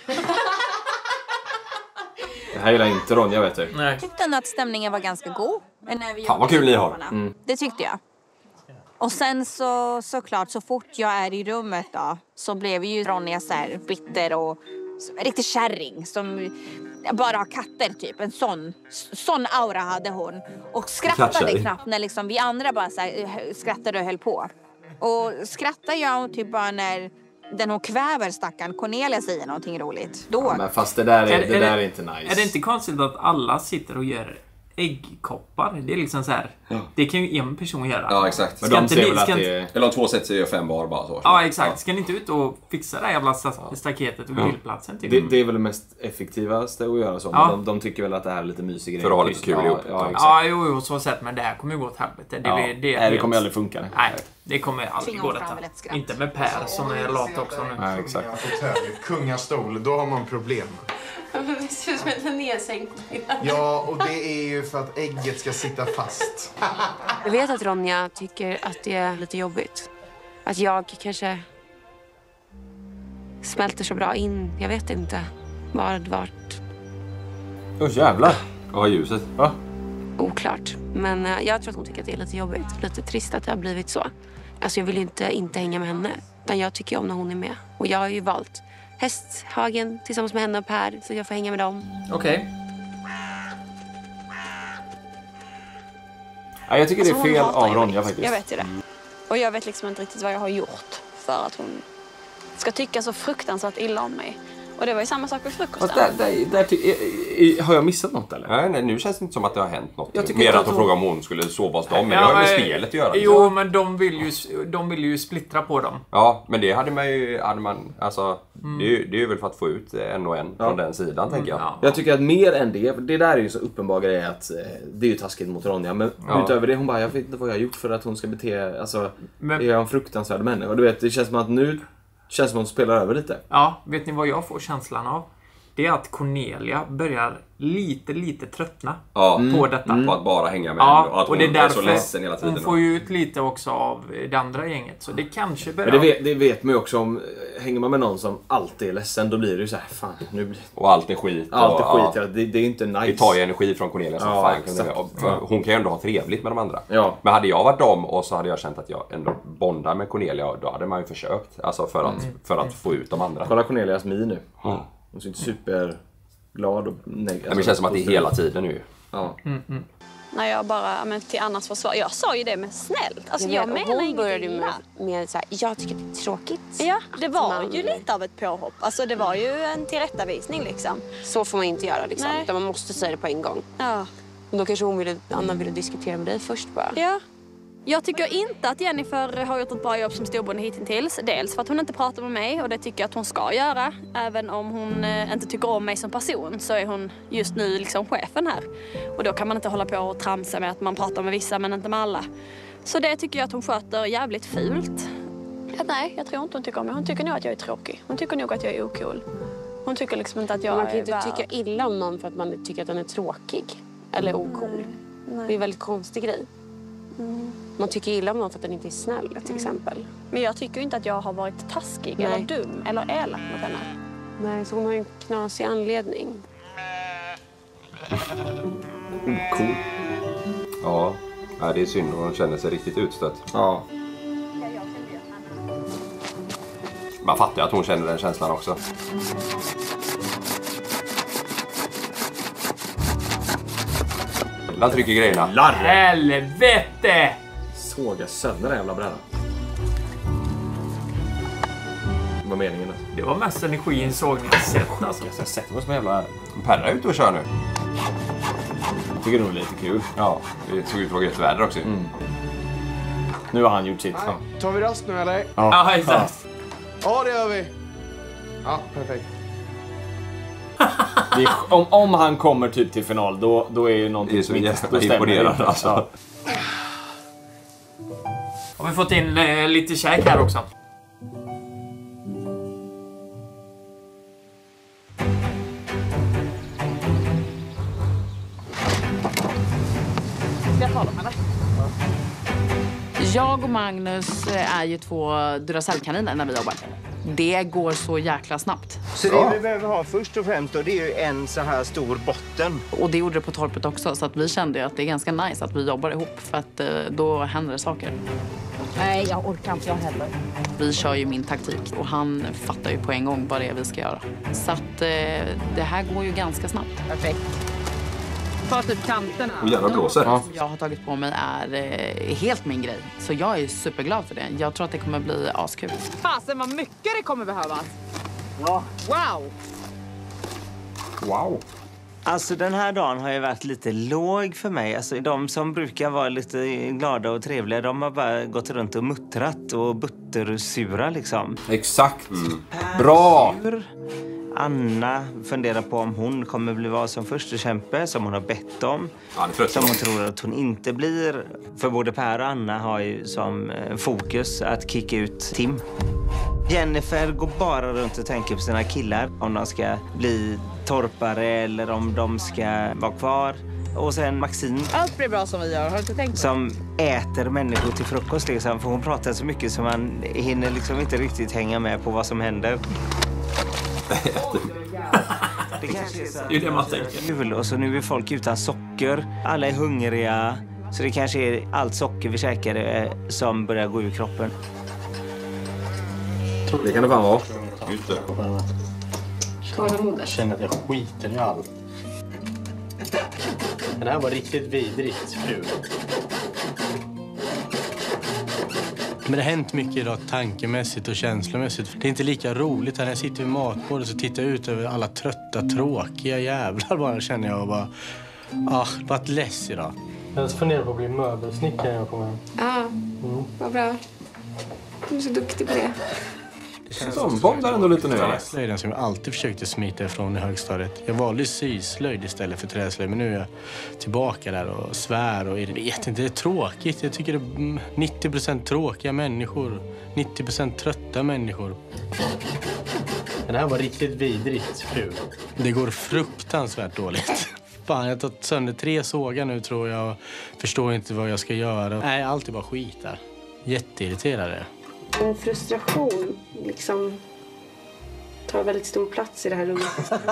Det här gillar inte Ronja, vet du. Nej. Jag tyckte ändå att stämningen var ganska god. När vi Fan vad kul ni har. Mm. Det tyckte jag. Och sen så såklart, så fort jag är i rummet då, så blev ju Ronja så här bitter och riktigt kärring som bara har katter typ. En sån, sån aura hade hon. Och skrattade Kattkärring. knappt när liksom vi andra bara så här, skrattade och höll på. Och skrattar jag typ bara när den hon kväver stackaren Cornelia säger någonting roligt. Då. Ja, men fast det där är, Är- det är där det- är inte nice. Är det inte konstigt att alla sitter och gör äggkoppar? Det är liksom så här. Ja. Det kan ju en person göra. Ja, exakt. Ska inte ni- ska inte- Eller om två sätter sig och fem var bara så. Ja, exakt. Ska ni inte ut och fixa det här jävla sta- staketet och Ja. grillplatsen? Typ? Det, det är väl det mest effektivaste att göra så. Ja. Men de, de tycker väl att det här är lite mysig grej. För att ha lite kul ja, ihop. ja, exakt. Ja, jo, jo, så sett. Men det här kommer ju gå åt helvete. Det, Ja. det, det är Nej, det helt- kommer aldrig funka. Nej, det kommer aldrig Tvinga gå fram detta. väl ett skratt. Inte med Per som är lat också nu. Nej, exakt. Kungastol, då har man problem. Det ser ut som en nedsänkt. Ja, och det är ju för att ägget ska sitta fast. Jag vet att Ronja tycker att det är lite jobbigt. Att jag kanske smälter så bra in. Jag vet inte vad vart. Åh jävlar. Ja, ljuset. Va? Oklart. Men eh, jag tror att hon tycker att det är lite jobbigt. Lite trist att det har blivit så. Alltså jag vill ju inte, inte hänga med henne. Utan jag tycker om när hon är med. Och jag har ju valt Hästhagen tillsammans med henne och Per. Så jag får hänga med dem. Okej. Ja, jag tycker det är Alltså, hon fel hatar av ju Ronja mig. faktiskt. Jag vet ju det. Och jag vet liksom inte riktigt vad jag har gjort för att hon ska tycka så fruktansvärt illa om mig. Och det var ju samma sak med frukosten. Fast där, där, där, ty- i- i- har jag missat något eller? Nej, nej, nu känns det inte som att det har hänt något. Jag tycker Mer inte att hon att hon- frågar om hon skulle sova hos dem. Men Ja, det har ju med men- spelet att göra. Jo, men de vill ju, de vill ju splittra på dem. Ja, men det hade man ju... Hade man, alltså, Mm. det, är ju, det är ju väl för att få ut en och en från den sidan, tänker jag. Jag tycker att mer än det, för det där är ju så uppenbar grej att eh, det är ju taskigt mot Ronja. Men Ja. utöver det, hon bara, jag vet inte vad jag har gjort för att hon ska bete, alltså, Men- är jag en fruktansvärd människa? Och du vet, det känns som att nu känns som att hon spelar över lite. Ja, vet ni vad jag får känslan av? Det är att Cornelia börjar lite, lite tröttna Ja, på detta. På att bara hänga med Ja, henne. Och att och hon det är är, därför så ledsen hela tiden. hon får ju ut lite också av det andra gänget. Så det kanske börjar... Men det vet, det vet man ju också om, hänger man med någon som alltid är ledsen, då blir det ju så här, fan, nu blir Och allt är skit. allt är och, skit, ja. ja. det, det är inte nice. Det tar ju energi från Cornelia som Ja, fan. exakt. Och för Ja. Hon kan ju ändå ha trevligt med de andra. Ja. Men hade jag varit dem och så hade jag känt att jag ändå bondar med Cornelia, då hade man ju försökt. Alltså för att, Mm. för att få ut de andra. Kolla Cornelias min nu. Ja. Hon ser inte superglad och negativ. Nej, men det känns som att det är hela tiden nu. Ja. Mm, mm. När jag bara, men till Annas försvar, jag sa ju det med snällt. Alltså, jag, jag menar hon ingenting började illa. med, med så här, jag tycker det är tråkigt. Ja, det var man... ju lite av ett påhopp. Alltså det var ju en tillrättavisning liksom. Så får man inte göra liksom. Utan man måste säga det på en gång. Ja. Och då kanske hon ville, Anna ville diskutera med dig först bara. Ja. Jag tycker inte att Jennifer har gjort ett bra jobb som storbonde hittills. Dels för att hon inte pratar med mig och det tycker jag att hon ska göra. Även om hon eh, inte tycker om mig som person så är hon just nu liksom chefen här. Och då kan man inte hålla på och tramsa med att man pratar med vissa men inte med alla. Så det tycker jag att hon sköter jävligt fult. Ja, nej, jag tror inte hon tycker om mig. Hon tycker nog att jag är tråkig. Hon tycker nog att jag är ocool. Hon tycker liksom inte att jag är man kan inte värd. tycka illa om någon för att man tycker att den är tråkig. Eller ocool. Nej. Det är en väldigt konstig grej. Mm. Man tycker illa om någon för att den inte är snäll, till Mm. exempel. Men jag tycker inte att jag har varit taskig Nej. eller dum eller elak mot henne. Nej, så hon har ju en knasig anledning. Cool. Ja, ja, det är synd och hon känner sig riktigt utstött. Ja. Man fattar att hon känner den känslan också. Han trycker grejerna. Larre! Helvete! Såga sönder den jävla brädan. Det var meningen. Alltså. Det var mest energi i en sågning jag sett alltså. Jag sätter mig som en jävla... Perra är ute och kör nu. Jag tycker nog det är lite kul. Ja, det såg ut att vara gött väder också. Mm. Nu har han gjort sitt. Ja. Tar vi rast nu eller? Ja, ja exakt. Ja, det gör vi. Ja, perfekt. Det är, om, om han kommer typ till final, då, då är ju någonting det är så som inte jävla imponerande alltså. Ja. Har vi fått in eh, lite käk här också. Jag tar dem, eller? Jag och Magnus är ju två Duracell-kaniner när vi jobbar. Det går så jäkla snabbt. Så det vi behöver ha först och främst då, det är ju en så här stor botten. Och det gjorde det på torpet också, så att vi kände ju att det är ganska nice att vi jobbar ihop, för att eh, då händer det saker. Nej, jag orkar inte jag heller. Vi kör ju min taktik och han fattar ju på en gång vad det är vi ska göra. Så att eh, det här går ju ganska snabbt. Perfekt. Ta typ kanterna. Och jävla blåser. Ja. Jag har tagit på mig är eh, helt min grej. Så jag är superglad för det. Jag tror att det kommer bli askul. Fasen vad mycket det kommer behövas. Ja. Wow. Wow. Alltså den här dagen har ju varit lite låg för mig. Alltså de som brukar vara lite glada och trevliga, de har bara gått runt och muttrat och buttersura liksom. Exakt. Mm. Bra! Anna funderar på om hon kommer bli vad som första kämpe, som hon har bett om. Ja, som hon tror att hon inte blir. För både Per och Anna har ju som fokus att kicka ut Tim. Jennifer går bara runt och tänker på sina killar. Om de ska bli torpare eller om de ska vara kvar. Och sen Maxine. Allt blir bra som vi gör, har du inte tänkt på? Som äter människor till frukost liksom. För hon pratar så mycket så man hinner liksom inte riktigt hänga med på vad som händer. Det kanske är så det är det man tänker. Jul och så nu är folk utan socker. Alla är hungriga. Så det kanske är allt socker vi käkar som börjar gå ur kroppen. Det kan det fan vara. Just det. Jag känner att jag skiter i allt. Det här var riktigt vidrigt, fru. Men det har hänt mycket idag tankemässigt och känslomässigt. Det är inte lika roligt när jag sitter vid matbordet och tittar ut över alla trötta, tråkiga jävlar bara känner jag och bara... Ah, varit less idag. Jag funderar på att bli möbelsnickare när jag kommer hem. Ja, mm. vad bra. Du är så duktig på det. Som bombar ändå lite nu. Träslöjden som jag alltid försökte smita ifrån i högstadiet. Jag valde syslöjd istället för träslöjd. Men nu är jag tillbaka där och svär och jag vet inte, det är tråkigt. Jag tycker det är nittio procent tråkiga människor. nittio procent trötta människor. Det här var riktigt vidrigt, fru. Det går fruktansvärt dåligt. Fan, jag har tagit sönder tre sågar nu tror jag och förstår inte vad jag ska göra. Nej, allt är bara skit där. Jätteirriterade. En frustration liksom tar väldigt stor plats i det här rummet.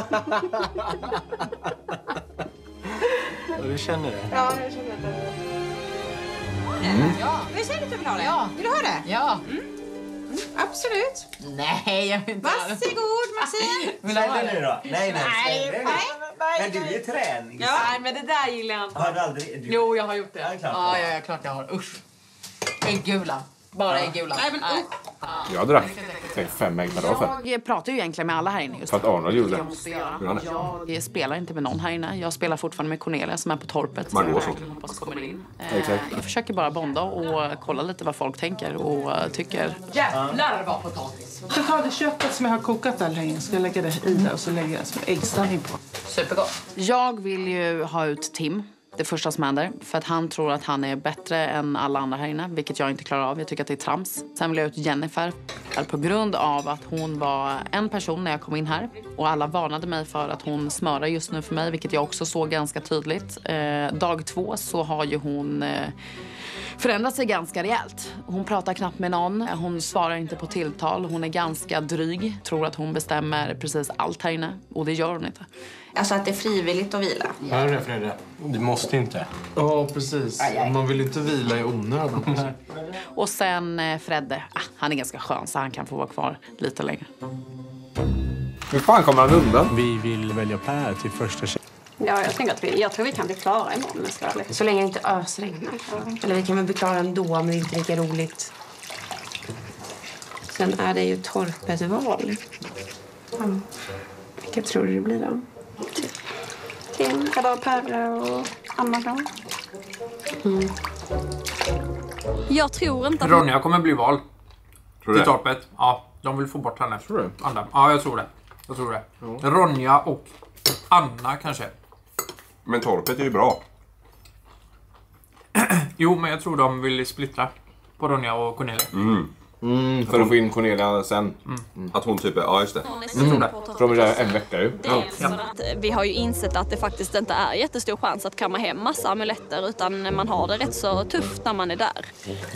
Ja, du känner det? Ja, jag känner det. Mm. Ja, vi säger lite vill ha det. Ja. Vill du ha det? Ja. Mm. Mm, absolut. Nej, jag vill inte. Varsågod, Maxine. Vill du ha det nu då? Nej, nej. Nej, nej. Men du är ju träning. Ja. Nej, men det där gillar jag inte. Har du aldrig... Du... Jo, jag har gjort det. Ja, klart. Ja, ja, ja, klart jag har. Usch. Äggula. Bara äggula. Nej, men usch. Jag drack fem ägg per dag för. Jag pratar ju egentligen med alla här inne just För att Arnold gjorde jag måste göra. Jag spelar inte med någon här inne. Jag spelar fortfarande med Cornelia som är på torpet. Man går så. Hoppas kommer in. Exakt. Jag försöker bara bonda och kolla lite vad folk tänker och tycker. Jävlar vad potatis. Jag tar det köttet som jag har kokat där länge. Ska jag lägga det i där och så lägger jag som äggställning på. Supergott. Jag vill ju ha ut Tim. Det första som händer. För att han tror att han är bättre än alla andra här inne. Vilket jag inte klarar av. Jag tycker att det är trams. Sen vill jag ut Jennifer. På grund av att hon var en person när jag kom in här. Och alla varnade mig för att hon smörar just nu för mig. Vilket jag också såg ganska tydligt. Eh, dag två så har ju hon... Eh, förändrat sig ganska rejält. Hon pratar knappt med någon. Hon svarar inte på tilltal. Hon är ganska dryg. Tror att hon bestämmer precis allt här inne. Och det gör hon inte. Alltså att det är frivilligt att vila. Hör du, Fredrik? Du måste inte. Ja, precis. Aj, aj. Man vill inte vila i onödan. Och sen eh, Fredde. Ah, han är ganska skön så han kan få vara kvar lite längre. Hur fan kommer han undan? Vi vill välja Per till första tjej. Ja, jag tänker att vi, jag tror vi kan bli klara imorgon. Så länge det inte ösregnar. Eller vi kan väl bli klara ändå, men det är inte lika roligt. Sen är det ju torpet val. Mm. Vilka tror du det blir då? Tim, eller Per och Anna då? Mm. Jag tror inte att... Ronja kommer bli vald. Tror till det? torpet. Ja, de vill få bort henne. Tror du? Anna. Ja, jag tror det. Jag tror det. Mm. Ronja och Anna kanske. Men torpet är ju bra. Jo, men jag tror de vill splittra på Ronja och Cornelia. Mm. Mm, för att få in Cornelia sen. Mm. Att hon typ är... Ja, just det. Jag tror det. För de är där en vecka ju. Det är ja. Att vi har ju insett att det faktiskt inte är jättestor chans att kamma hem massa amuletter, utan man har det rätt så tufft när man är där.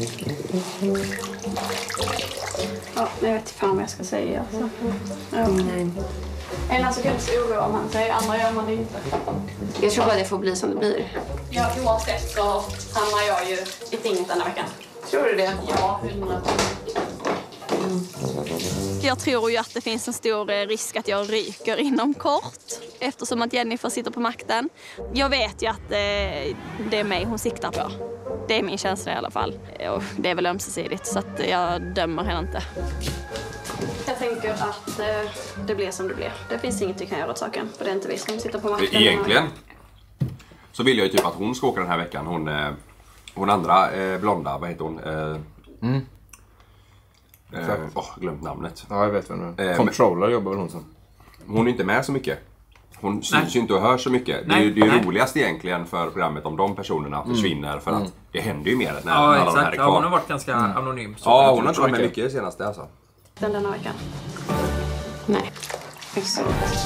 Ja, jag vet inte fan vad jag ska säga. Alltså. Ja. Mm. En alltså kan inte oroa om han säger, andra gör man det inte. Jag tror bara det får bli som det blir. Ja, oavsett så hamnar jag ju i tinget den här veckan. Tror du det? Ja, hundra procent. Mm. Jag tror ju att det finns en stor risk att jag ryker inom kort, eftersom att Jennifer sitter på makten. Jag vet ju att det, det är mig hon siktar på. Det är min känsla i alla fall. Och det är väl ömsesidigt, så att jag dömer henne inte. Jag tänker att eh, det blir som det blir. Det finns inget vi kan göra åt saken. För det är inte vi som sitter på makten. Egentligen så vill jag ju typ att hon ska åka den här veckan. Hon, eh, hon andra eh, blonda, vad heter hon? Eh, mm. eh, oh, glömt namnet. Ja, jag vet vem det är. Eh, Controller men, jobbar väl hon som. Hon är inte med så mycket. Hon syns ju inte och hör så mycket. Nej. Det är ju det är roligast egentligen för programmet om de personerna försvinner. Mm. För att mm. det händer ju mer när ja, alla exakt. de här är kvar. Ja, hon har varit ganska mm. anonym. Så ja, hon har inte varit med mycket senaste alltså. Den denna veckan. Nej. Exakt.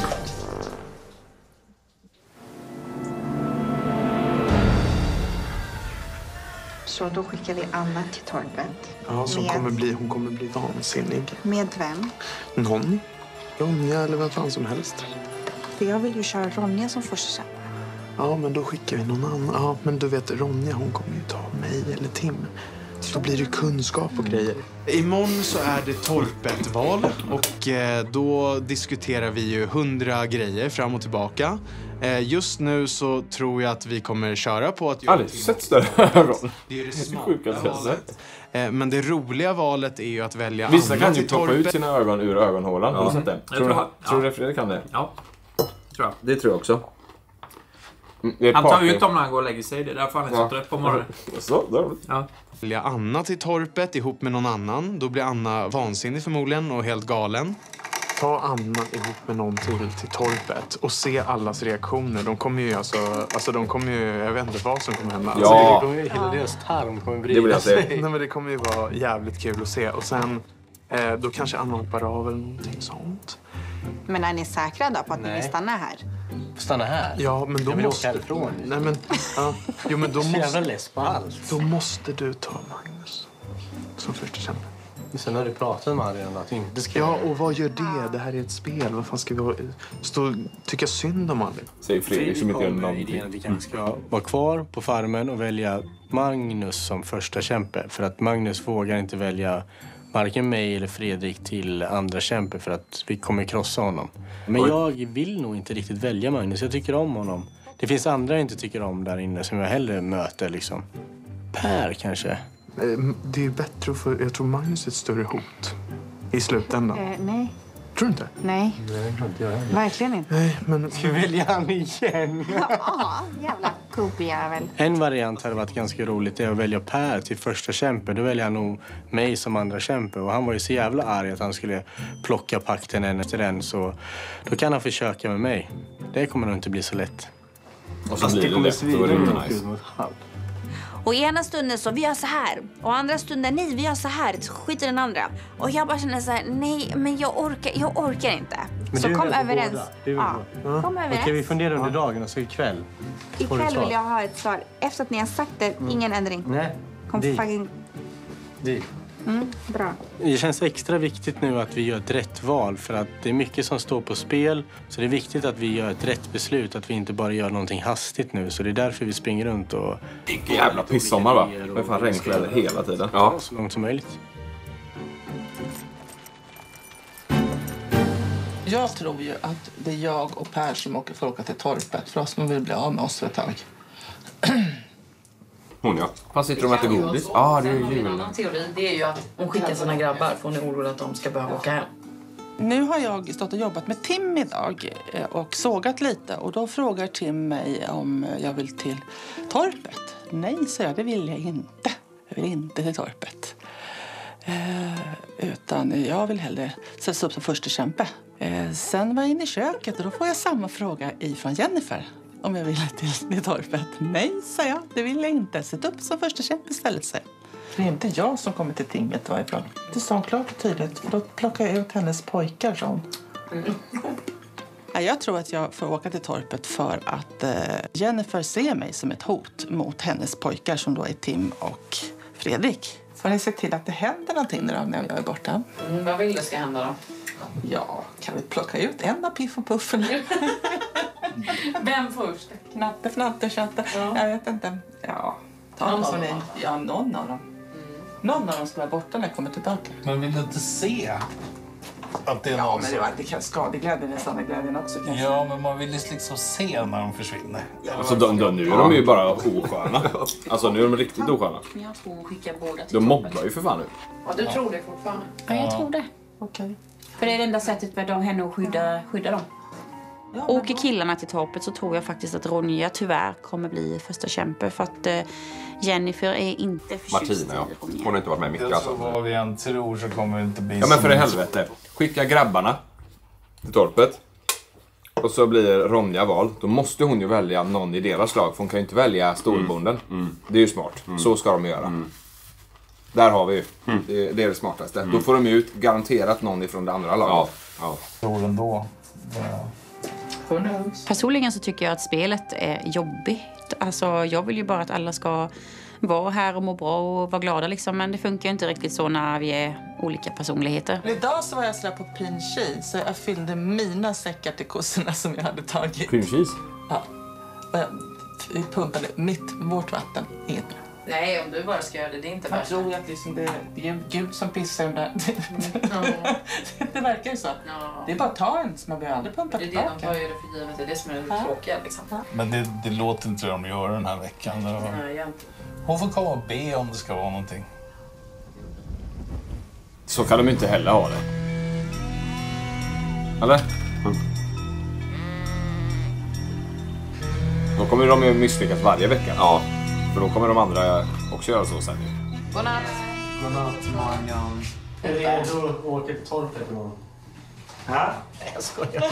Så då skickar vi Anna till torpet. Ja, så hon kommer bli, hon kommer bli vansinnig. Med vem? Någon. Ronja eller vad fan som helst. För jag vill ju köra Ronja som första kämpa. Ja, men då skickar vi någon annan. Ja, men du vet, Ronja hon kommer ju ta mig eller Tim. Då blir det kunskap och grejer. Imorgon så är det torpet-val och eh, då diskuterar vi ju hundra grejer fram och tillbaka. Eh, just nu så tror jag att vi kommer köra på att... Aldrig sett större roll. Det är det sjukaste jag sett. Eh, men det roliga valet är ju att välja vissa Anna kan ju till ploppa torpet. ut sina ögon ur ögonhålan. Ja. Har du sett det? Jag tror tror, du, tror du Fredrik kan det? Ja, tror jag. Det tror jag också. Han tar ut dem när han går och lägger sig. Det är därför han är så trött på morgonen. Så, där. Ja. Välja Anna till torpet ihop med någon annan. Då blir Anna vansinnig förmodligen och helt galen. Ta Anna ihop med någon till till torpet och se allas reaktioner. De kommer ju alltså, alltså de kommer ju, jag vet inte vad som kommer hända. Ja. Alltså, det kommer ju, hela deras tarm kommer vrida det vill jag sig. Nej, men det kommer ju vara jävligt kul att se. Och sen, eh, då kanske Anna hoppar av eller någonting sånt. Men är ni säkra då på att ni vill stanna här? Stanna här? Ja, men då jag vill måste... åka härifrån. Nej, men... Ja, jo, men då så jävla måste... less på allt. Då måste du ta Magnus som första kämpe. Sen har du pratat med redan att inte ska... Ja, och vad gör det? Det här är ett spel. Vad fan ska vi stå och tycka synd om aldrig? Säg Fredrik som inte gör någonting. Idén att vi kanske ska vara kvar på farmen och välja Magnus som första kämpe. För att Magnus vågar inte välja varken mig eller Fredrik till andra kämpe för att vi kommer krossa honom. Men jag vill nog inte riktigt välja Magnus. Jag tycker om honom. Det finns andra jag inte tycker om där inne som jag hellre möter liksom. Per kanske. Det är ju bättre för jag tror Magnus är ett större hot i slutändan. Eh, nej. Tror du inte? Nej. Nej, inte jag heller. Verkligen inte. Nej, men... Ska vi välja han igen? Ja, jävla kopijävel. En variant hade varit ganska roligt, det är att välja Per till första kämpe. Då väljer han nog mig som andra kämpe. Och han var ju så jävla arg att han skulle plocka pakten en efter en. Så då kan han försöka med mig. Det kommer nog inte bli så lätt. Och så blir det lätt. Då är det inte nice. Och ena stunden så, vi gör så här. Och andra stunden, nej, vi gör så här. Så skiter den andra. Och jag bara känner så här, nej, men jag orkar, jag orkar inte. Men så kom överens. Ja. Ja. Kom överens. Okej, vi funderar under dagen och så ikväll. Ikväll vill jag ha ett svar. Efter att ni har sagt det, mm. ingen ändring. Nej, kom det. fucking... Det. Mm, bra. Det känns extra viktigt nu att vi gör ett rätt val för att det är mycket som står på spel. Så det är viktigt att vi gör ett rätt beslut, att vi inte bara gör någonting hastigt nu. Så det är därför vi springer runt och... Vilken jävla pissommar va? Det är fan regnkläder hela tiden. Ja, så långt som möjligt. Jag tror ju att det är jag och Per som åker för att åka till torpet för oss som vill bli av med oss för ett tag. Hon ja. Fast sitter de äter godis? Ja, ah, det är ju en annan teori. Det är ju att hon skickar sina grabbar för hon är orolig att de ska behöva åka hem. Nu har jag stått och jobbat med Tim idag och sågat lite. Och då frågar Tim mig om jag vill till torpet. Nej, så jag, det vill jag inte. Jag vill inte till torpet. Eh, utan jag vill hellre sätta upp som första kämpe. Eh, sen var jag inne i köket och då får jag samma fråga ifrån Jennifer. Om jag vill till, till torpet. Nej, sa jag. Det vill jag inte. Sätt upp som första kämpe istället, så. Det är inte jag som kommer till tinget varifrån. Det sa hon klart och tydligt. För då plockar jag ut hennes pojkar, sa hon. Mm. Jag tror att jag får åka till torpet för att eh, Jennifer ser mig som ett hot mot hennes pojkar som då är Tim och Fredrik. Får ni se till att det händer någonting då när jag är borta? Mm, vad vill det ska hända då? Ja, kan vi plocka ut en av Piff och Puffen? Vem först? Knatte, fnatte, tjatte. Ja. Jag vet inte. Ja, ta någon som ni. Ja, någon av dem. Mm. Någon av dem ska vara borta när jag kommer tillbaka. Men vill du inte se att det är ja, någon men det, var, det kan skadeglädjen är sanna glädjen också. Kanske. Ja, men man vill liksom se när de försvinner. Ja, alltså, de, de, nu är de ju bara osköna. Alltså nu är de riktigt osköna. Men jag tror hon skickar båda till de mobbar ju för fan nu. Ja, du ja. tror det fortfarande? Ja, jag tror det. Okej. Okay. För det är det enda sättet för henne att skydda, skydda dem. Ja, åker killarna till torpet så tror jag faktiskt att Ronja tyvärr kommer bli första kämpe. För att uh, Jennifer är inte förtjust. Martina, ja. Hon har inte varit med mycket. Ja, alltså. Vad vi än tror så kommer det inte bli. Ja, men för det helvete. Skicka grabbarna till torpet. Och så blir Ronja vald. Då måste hon ju välja någon i deras lag. För hon kan ju inte välja storbonden. Mm. Mm. Det är ju smart. Mm. Så ska de göra. Mm. Där har vi ju. Mm. Det, det är det smartaste. Mm. Då får de ut garanterat någon ifrån det andra laget. Ja. Ja. Ändå. Ja. Personligen så tycker jag att spelet är jobbigt. Alltså jag vill ju bara att alla ska vara här och må bra och vara glada liksom. Men det funkar ju inte riktigt så när vi är olika personligheter. Idag så var jag sådär på pinchi så jag fyllde mina säckar till kossorna som jag hade tagit. Pinchis? Ja. Och jag pumpade mitt, vårt vatten. Inget mer. Nej, om du bara ska göra det, det är inte värst. Jag tror att liksom det, det är Gud som pissar den där. Mm. Det verkar ju så. Ja. Det är bara att ta en, så man behöver aldrig pumpa tillbaka. Det är det, de tar ju det för givet. Det är det som är det ja. tråkiga liksom. Ja. Men det, det låter inte de gör den här veckan. Var... Nej, inte. Hon får komma och be om det ska vara någonting. Så kan de inte heller ha det. Eller? Mm. Då kommer de ju misslyckas varje vecka. Ja. För då kommer de andra också göra så sen. Godnatt. Godnatt, Marian. Är det redo att åka till torpet imorgon? Ja? Nej, jag skojar.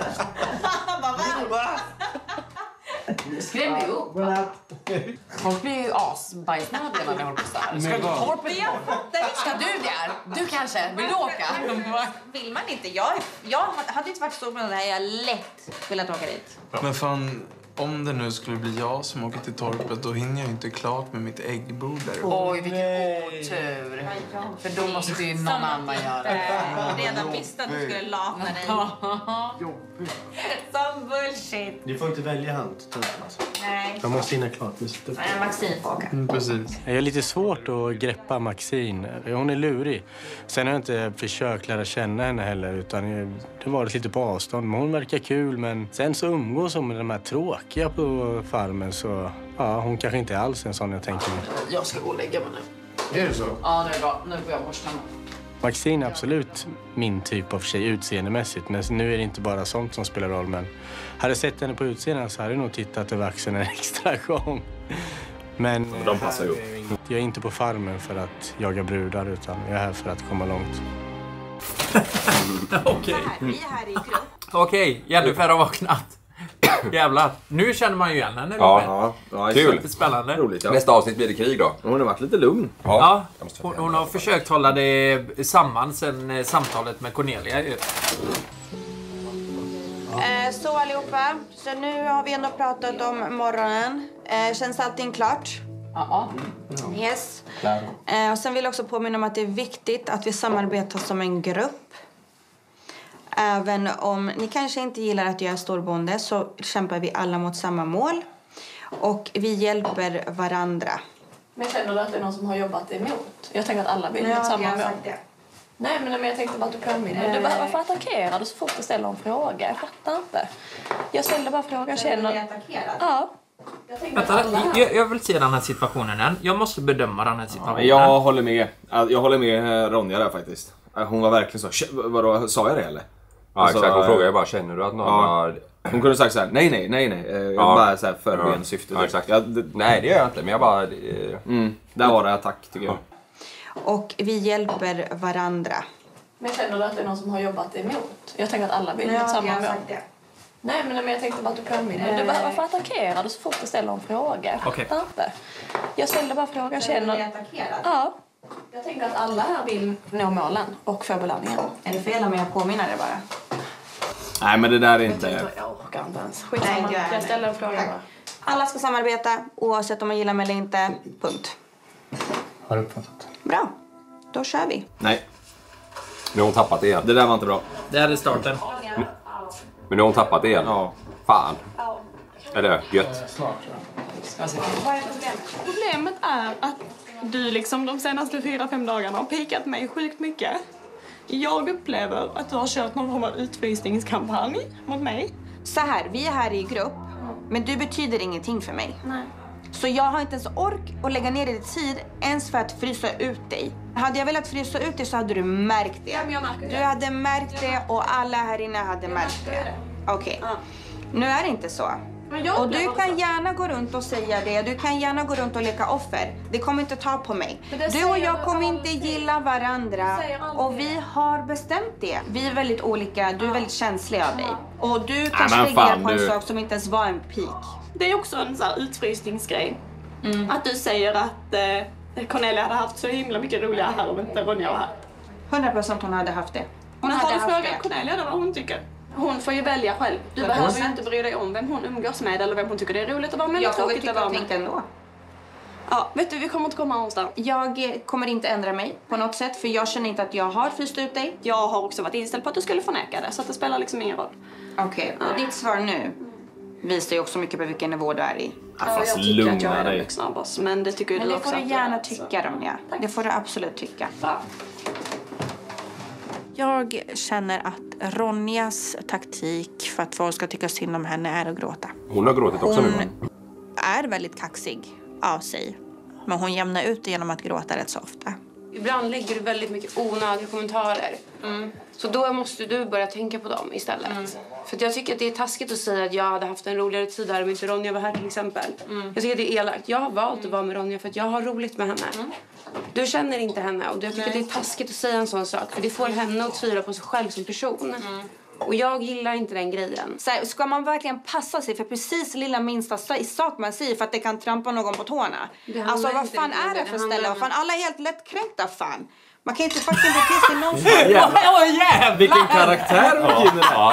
Skrämmer ju upp. Folk blir ju asbajsnödiga när vi håller på så här. Ska du torpet? Ska du där? Du kanske? Vill du åka? Vill man inte? Jag, jag hade inte varit så med det här. Jag lätt velat åka dit. Men fan... Om det nu skulle bli jag som åker till torpet, då hinner jag inte klart med mitt äggbord där. Oj, vilken otur. För då måste ju någon annan göra det. Jag redan visste att du skulle lata dig. Som bullshit. Du får inte välja hand. Nej. Jag måste hinna klart. Nej, Maxine får åka. Mm, precis. Jag är lite svårt att greppa Maxine. Hon är lurig. Sen har jag inte försökt lära känna henne heller, utan det var lite på avstånd. Men hon verkar kul, men sen så umgås hon med de här tråkiga på farmen, så ja, hon kanske inte alls är en sån jag tänker mig. Jag ska gå och lägga mig nu. Är det så? Ja, nu är det bra. Nu får jag borsta mig. Maxine är absolut min typ av tjej utseendemässigt, men nu är det inte bara sånt som spelar roll. Men hade jag sett henne på utseendet så hade jag nog tittat över axeln en extra gång. Men de passar ihop. Jag är inte på farmen för att jaga brudar, utan jag är här för att komma långt. Okej. Vi är här i grupp. Okej, Jennifer har vaknat. Jävlar, nu känner man ju igen henne. Ja, ja, ja, kul. kul. Spännande. Roligt, ja. Nästa avsnitt blir det krig då. Hon har varit lite lugn. Ja, hon, hon har försökt hålla det samman sen eh, samtalet med Cornelia. Eh, så allihopa, så nu har vi ändå pratat om morgonen. Eh, känns allting klart? Ja. Yes. Eh, och sen vill jag också påminna om att det är viktigt att vi samarbetar som en grupp. Även om ni kanske inte gillar att jag är storbonde, så kämpar vi alla mot samma mål. Och vi hjälper varandra. Men känner du att det är någon som har jobbat emot? Jag tänker att alla vill Ja, samma jag har mål. sagt det. Nej, men jag tänkte bara att du påminner. Du bara, varför attackerar du så fort du ställer en fråga? Jag fattar inte. Jag ställer bara frågan. Känner du attackerad? Ja. Jag tänkte att Vänta, alla här- jag, jag vill se den här situationen än. Jag måste bedöma den här situationen. Jag håller med. Jag håller med Ronja där faktiskt. Hon var verkligen så. "Tj- Vadå, sa jag det eller? Ja, Alltså, exakt. Hon eh, frågar ju bara, känner du att någon ja. har... Hon kunde sagt så här: nej, nej, nej, nej. Eh, Jag Ja. bara så här förberedande Ja. syfte. Ja, exakt. Jag, det, Nej, det gör jag inte, men jag bara... eh, Mm, där var det attack tycker jag. Och vi hjälper varandra. Men känner du att det är någon som har jobbat emot? Jag tänker att alla vill Ja, samma jag har mål. sagt det. Nej, men jag tänkte bara att du påminner. Du bara, varför attackerar du så fort du ställer en fråga? Jag Okej. fattar inte. Jag ställde bara frågan. Känner du attackerad? Ja. Jag tänker att alla här vill nå målen och få belöningen. Är det fel om jag påminner det bara? Nej, men det där är Jag inte... tänkte, jag orkar inte ens. Nej, Skitsamma. inte jag heller. Jag ställer en fråga bara. Alla ska samarbeta oavsett om man gillar mig eller inte. Punkt. Har uppfattat. Bra. Då kör vi. Nej, Nu har hon tappat det igen. det där var inte bra. Det här är starten. Men nu har hon tappat det igen. Ja. Fan. Eller gött. Vad är problemet? Problemet är att du liksom de senaste fyra, fem dagarna har pikat mig sjukt mycket. Jag upplever att du har kört någon form av utfrysningskampanj mot mig. Så här, vi är här i grupp. Men du betyder ingenting för mig. Nej. Så jag har inte ens ork att lägga ner lite tid ens för att frysa ut dig. Hade jag velat frysa ut dig så hade du märkt det. Ja, men jag märker det. Du hade märkt det och alla här inne hade märkt det. Okej. Nu är det inte så. Men jag Och du upplever kan det så. gärna gå runt och säga det. Du kan gärna gå runt och leka offer. Det kommer inte ta på mig. Men det Du och säger jag du kommer inte alltid. gilla varandra. Du säger alltid. Och vi har bestämt det. Vi är väldigt olika. Du är väldigt känslig av dig. Och du kanske men reagerar fan, på en du- sak som inte ens var en pik. Det är också en så här utfrysningsgrej. Att du säger att eh, Cornelia hade haft så himla mycket roligare här om inte Ronja var här. hundra procent hon hade haft det. Hon Men hade har du haft frågat det. Cornelia då vad hon tycker? Hon får ju välja själv. Du Men behöver hon- ju inte bry dig om vem hon umgås med eller vem hon tycker det är roligt att vara med eller Jag får väl tråkigt tycka att vara och med. tänka ändå. Ja, vet du, vi kommer inte komma någonstans. Jag eh, kommer inte ändra mig på något sätt för jag känner inte att jag har fryst ut dig. Jag har också varit inställd på att du skulle förneka det så att det spelar liksom ingen roll. Okej, och ditt svar nu visar ju också mycket på vilken nivå du är i. Ja, jag tycker att jag är den vuxna boss, men det tycker ju Men du det också får du att jag gärna är, så. tycka, Ronja. Det får du absolut tycka. Jag känner att Ronjas taktik för att folk ska tycka synd om henne är att gråta. Hon har gråtit också nu. Hon är väldigt kaxig av sig. Men hon jämnar ut det genom att gråta rätt så ofta. Ibland lägger du väldigt mycket onödiga kommentarer. Så då måste du börja tänka på dem istället. För att jag tycker att det är taskigt att säga att jag hade haft en roligare tid här om inte Ronja var här till exempel. Jag tycker att det är elakt. Jag har valt att vara med Ronja för att jag har roligt med henne. Du känner inte henne och jag tycker att det är taskigt att säga en sån sak. För det får henne att tvivla på sig själv som person. Och jag gillar inte den grejen. Så här, ska man verkligen passa sig för precis lilla minsta sak man säger för att det kan trampa någon på tårna? Det handlar Alltså vad inte fan riktigt om är det det. för Det ställe? handlar Vad fan, alla är helt lättkränkta fan. Man kan inte fucking bete sig någonstans. Åh jävlar! Vilken karaktär hon ger Ja.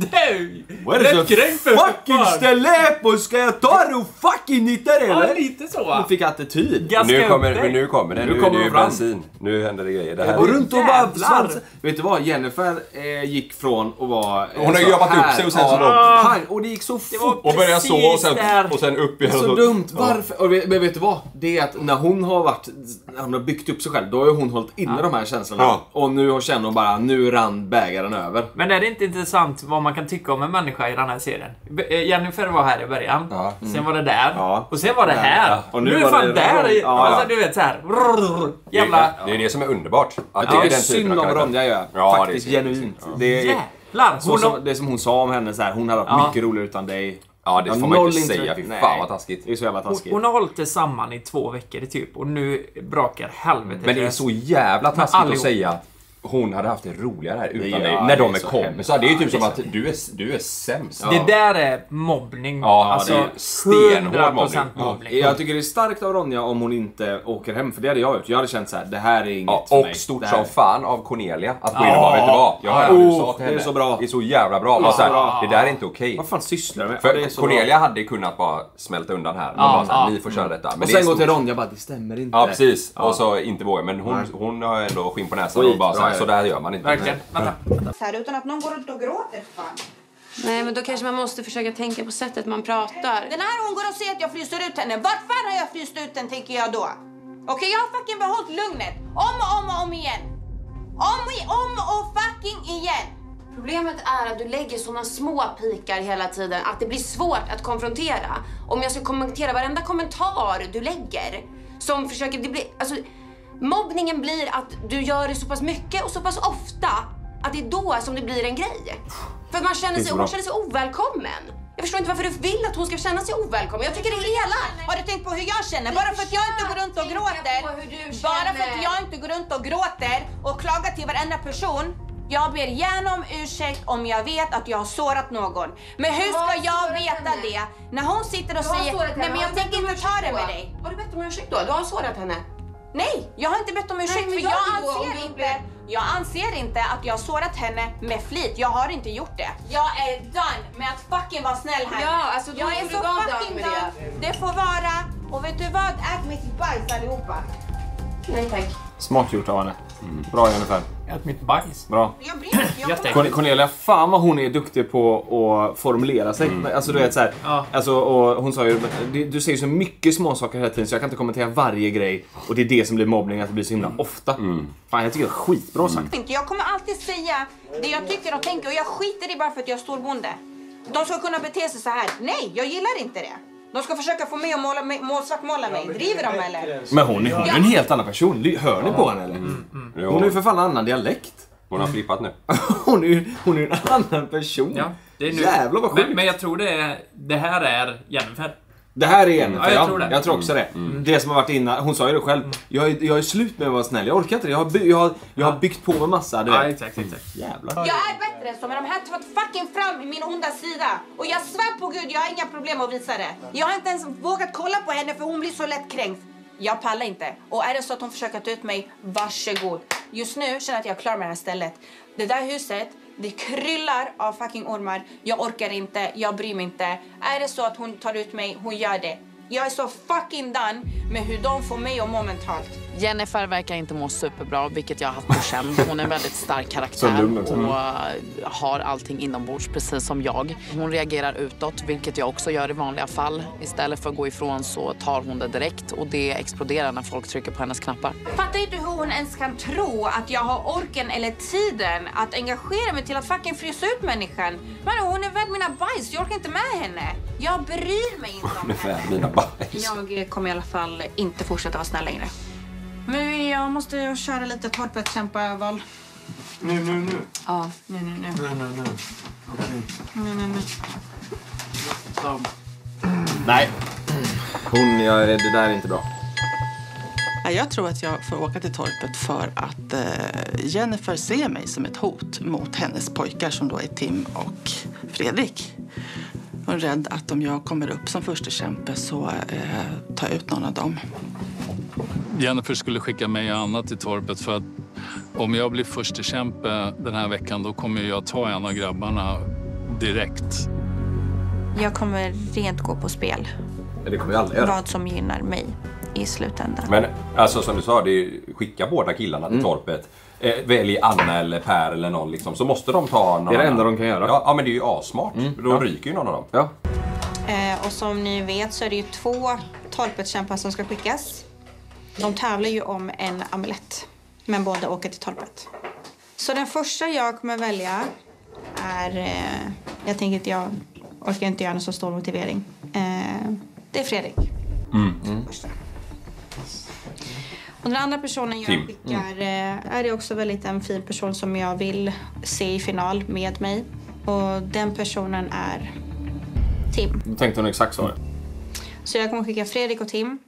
Du! Vad är det så fucking ställe på? Ska jag ta det och fucking nitta det eller? Ja, lite så. Hon fick attityd. Nu kommer, men nu kommer det. Nu Nu, kommer nu är det ju fram. bensin. Nu händer det grejer. Det här Och är... runt och bara Jävlar. svans. Vet du vad? Jennifer eh, gick från att vara... eh, Hon har ju så jobbat här, upp sig och sen så ja, då- pang, och det gick så fort. Och börjar så och sen, där. och sen upp Det är igen. så och dumt. Ja. Varför? Och vet, men vet du vad? Det är att när hon har varit, när hon har byggt upp sig själv, då har ju hon hållit inne de här känslorna. Ja. Och nu känner hon bara, nu rann bägaren över. Men är det inte intressant vad man kan tycka om en människa i den här serien? B- Jennifer var här i början. Ja. Sen var det där. Ja. Och sen var det här. Ja. Och nu, nu är fan där. I, ja, alltså, ja. du vet så här. Det, Jävla... är, det är det som är underbart. Att Jag det tycker är den synd typen av om karaktär. Ronja gör. Ja, Faktiskt det är genuint. Ja. Det är Jävlar. så Hon som, har- det som hon sa om henne så här, hon hade varit Ja. mycket roligare utan dig. Ja, det Ja, får man noll inte intryck. säga. Fy Nej. fan vad taskigt. Det är så jävla Hon, taskigt. hon har hållit det samman i två veckor typ. Och nu brakar helvete. Men det är lös. så jävla Men taskigt allihop. att säga att hon hade haft det roligare här utan gör- dig. ja, När det de är är så kompisar. Det är ju typ hemskt. som att du är, du är sämst. Det där är mobbning. Ja, alltså, det är stenhård hundra mobbning. procent Ja, mobbning. jag tycker det är starkt av Ronja om hon inte åker hem, för det hade jag gjort. Jag hade känt så här, det här är inget Ja, för och mig. stort Det här- som fan av Cornelia. Att gå in Ja. och bara, vet du vad? Jag har Ja, aldrig oh, sagt till det är henne. så bra. Det är så jävla bra. Ja, Bara så här, bra. det där är inte okej. Vad fan sysslar du med? Ja, det är För så Cornelia bra. hade kunnat bara smälta undan här. Men Ja, bara så här, ja. ni får köra detta. Men Och det sen är gå till stort. Ronja bara, det stämmer inte. Ja, precis. Ja. Och så inte våga. Men hon, Nej. hon har ändå skinn på näsan Skit, och bara så här, bra, så där gör man inte. Verkligen. Vänta. Så här, utan att någon går runt och gråter. Fan. Nej, men då kanske man måste försöka tänka på sättet man pratar. Den här hon går och säger att jag fryser ut henne. Vart fan har jag fryst ut den, tänker jag då? Okej, jag har fucking behållit lugnet. Om och om och om igen. Om och om och fucking igen. Problemet är att du lägger såna små pikar hela tiden att det blir svårt att konfrontera. Om jag ska kommentera varenda kommentar du lägger som försöker, det blir, alltså mobbningen blir att du gör det så pass mycket och så pass ofta att det är då som det blir en grej. För att man känner sig, man känner sig ovälkommen. Jag förstår inte varför du vill att hon ska känna sig ovälkommen. Jag tycker det är elakt. Har du tänkt på hur jag känner? Bara för att jag inte går runt och gråter. Bara för att jag inte går runt och gråter och klagar till varenda person. Jag ber gärna om ursäkt om jag vet att jag har sårat någon. Men hur ska jag veta det när hon sitter och säger nej, men jag tänker inte ta det med dig. Har du bett om ursäkt då? Du har sårat henne. Nej, jag har inte bett om ursäkt, Nej, men för jag gör det då, om anser du inte jag anser inte att jag har sårat henne med flit. Jag har inte gjort det. Jag är done med att fucking vara snäll här. Ja, alltså, då jag får är du så vara fucking done med done. Det får vara. Och vet du vad? Ät mitt bajs allihopa. Nej tack. Smart gjort av henne. Bra Jennifer. Ät mitt bajs. Bra. Jag bryr mig inte. Corn- Cornelia, fan vad hon är duktig på att formulera sig. Mm. Alltså du vet så här, Ja. alltså, och hon sa ju, du, du säger så mycket små saker hela tiden så jag kan inte kommentera varje grej. Och det är det som blir mobbning, att det blir så himla ofta. Fan, jag tycker det är skitbra sagt. Inte. Jag kommer alltid säga det jag tycker och tänker och jag skiter i bara för att jag är storbonde. De ska kunna bete sig så här. Nej, jag gillar inte det. De ska försöka få mig att måla mig, må, svartmåla mig. Driver de eller? Men hon är, hon är en helt annan person. Ly- Hör ni på henne eller? Jo. Hon är ju för fan en annan dialekt. Hon har flippat nu. Hon är ju hon är ju en annan person. Ja, det är nu. Jävlar vad sjukt. Men, men jag tror det, är, det här är Jennifer. Det här är Jennifer, Ja, jag ja. tror det. Jag tror också det. Det som har varit innan, hon sa ju det själv. Jag är, jag är slut med att vara snäll, jag orkar inte det. Jag har, by, jag har, jag har byggt på med massa, du Ja, vet. exakt, exakt. Jävlar. Jag är bättre så med de här två fucking fram i min onda sida. Och jag svär på Gud, jag har inga problem att visa det. Jag har inte ens vågat kolla på henne för hon blir så lätt kränkt. Jag pallar inte. Och är det så att hon försöker ta ut mig, varsågod. Just nu känner jag att jag är klar med det här stället. Det där huset, det kryllar av fucking ormar. Jag orkar inte, jag bryr mig inte. Är det så att hon tar ut mig, hon gör det. Jag är så fucking done med hur de får mig att må mentalt. Jennifer verkar inte må superbra, vilket jag har haft på känn. Hon är en väldigt stark Så karaktär lugn också. och uh, har allting inombords, precis som jag. Hon reagerar utåt, vilket jag också gör i vanliga fall. Istället för att gå ifrån så tar hon det direkt och det exploderar när folk trycker på hennes knappar. Fattar inte hur hon ens kan tro att jag har orken eller tiden att engagera mig till att fucking frysa ut människan. Men hon är värd mina bajs, jag orkar inte med henne. Jag bryr mig inte om henne. Mina bajs. Jag kommer i alla fall inte fortsätta vara snäll längre. Men jag måste köra lite torpet kämpaval. Nu, nu, nu. Ja, nu, nu, nu. Nu, nu, nu. Okej. Nu, nu, nu. Så. Nej. Hon, ja, det där är inte bra. Ja, jag tror att jag får åka till torpet för att eh, Jennifer ser mig som ett hot mot hennes pojkar som då är Tim och Fredrik. Hon är rädd att om jag kommer upp som första kämpe så eh, tar jag ut någon av dem. Jennifer skulle skicka mig och Anna till torpet för att Om jag blir första kämpe den här veckan, då kommer jag ta en av grabbarna direkt. Jag kommer rent gå på spel. Men det kommer jag aldrig göra. Vad som gynnar mig i slutändan. Men alltså som du sa, det är, skicka båda killarna till Mm. torpet. Eh, välj Anna eller Per eller någon liksom, så måste de ta någon. Det är det enda annan. de kan göra. Ja, ja men det är ju assmart. Mm. Då Ja. ryker ju någon av dem. Ja. Eh, och som ni vet så är det ju två torpetkämpar som ska skickas. De tävlar ju om en amulett, men båda åker till torpet. Så den första jag kommer välja är... Eh, jag tänker inte jag orkar inte göra en så stor motivering. Eh, det är Fredrik. Mm. Mm. Och den andra personen jag Tim. skickar eh, är det också väldigt en fin person som jag vill se i final med mig. Och den personen är Tim. Då tänkte hon exakt så. Så jag kommer skicka Fredrik och Tim.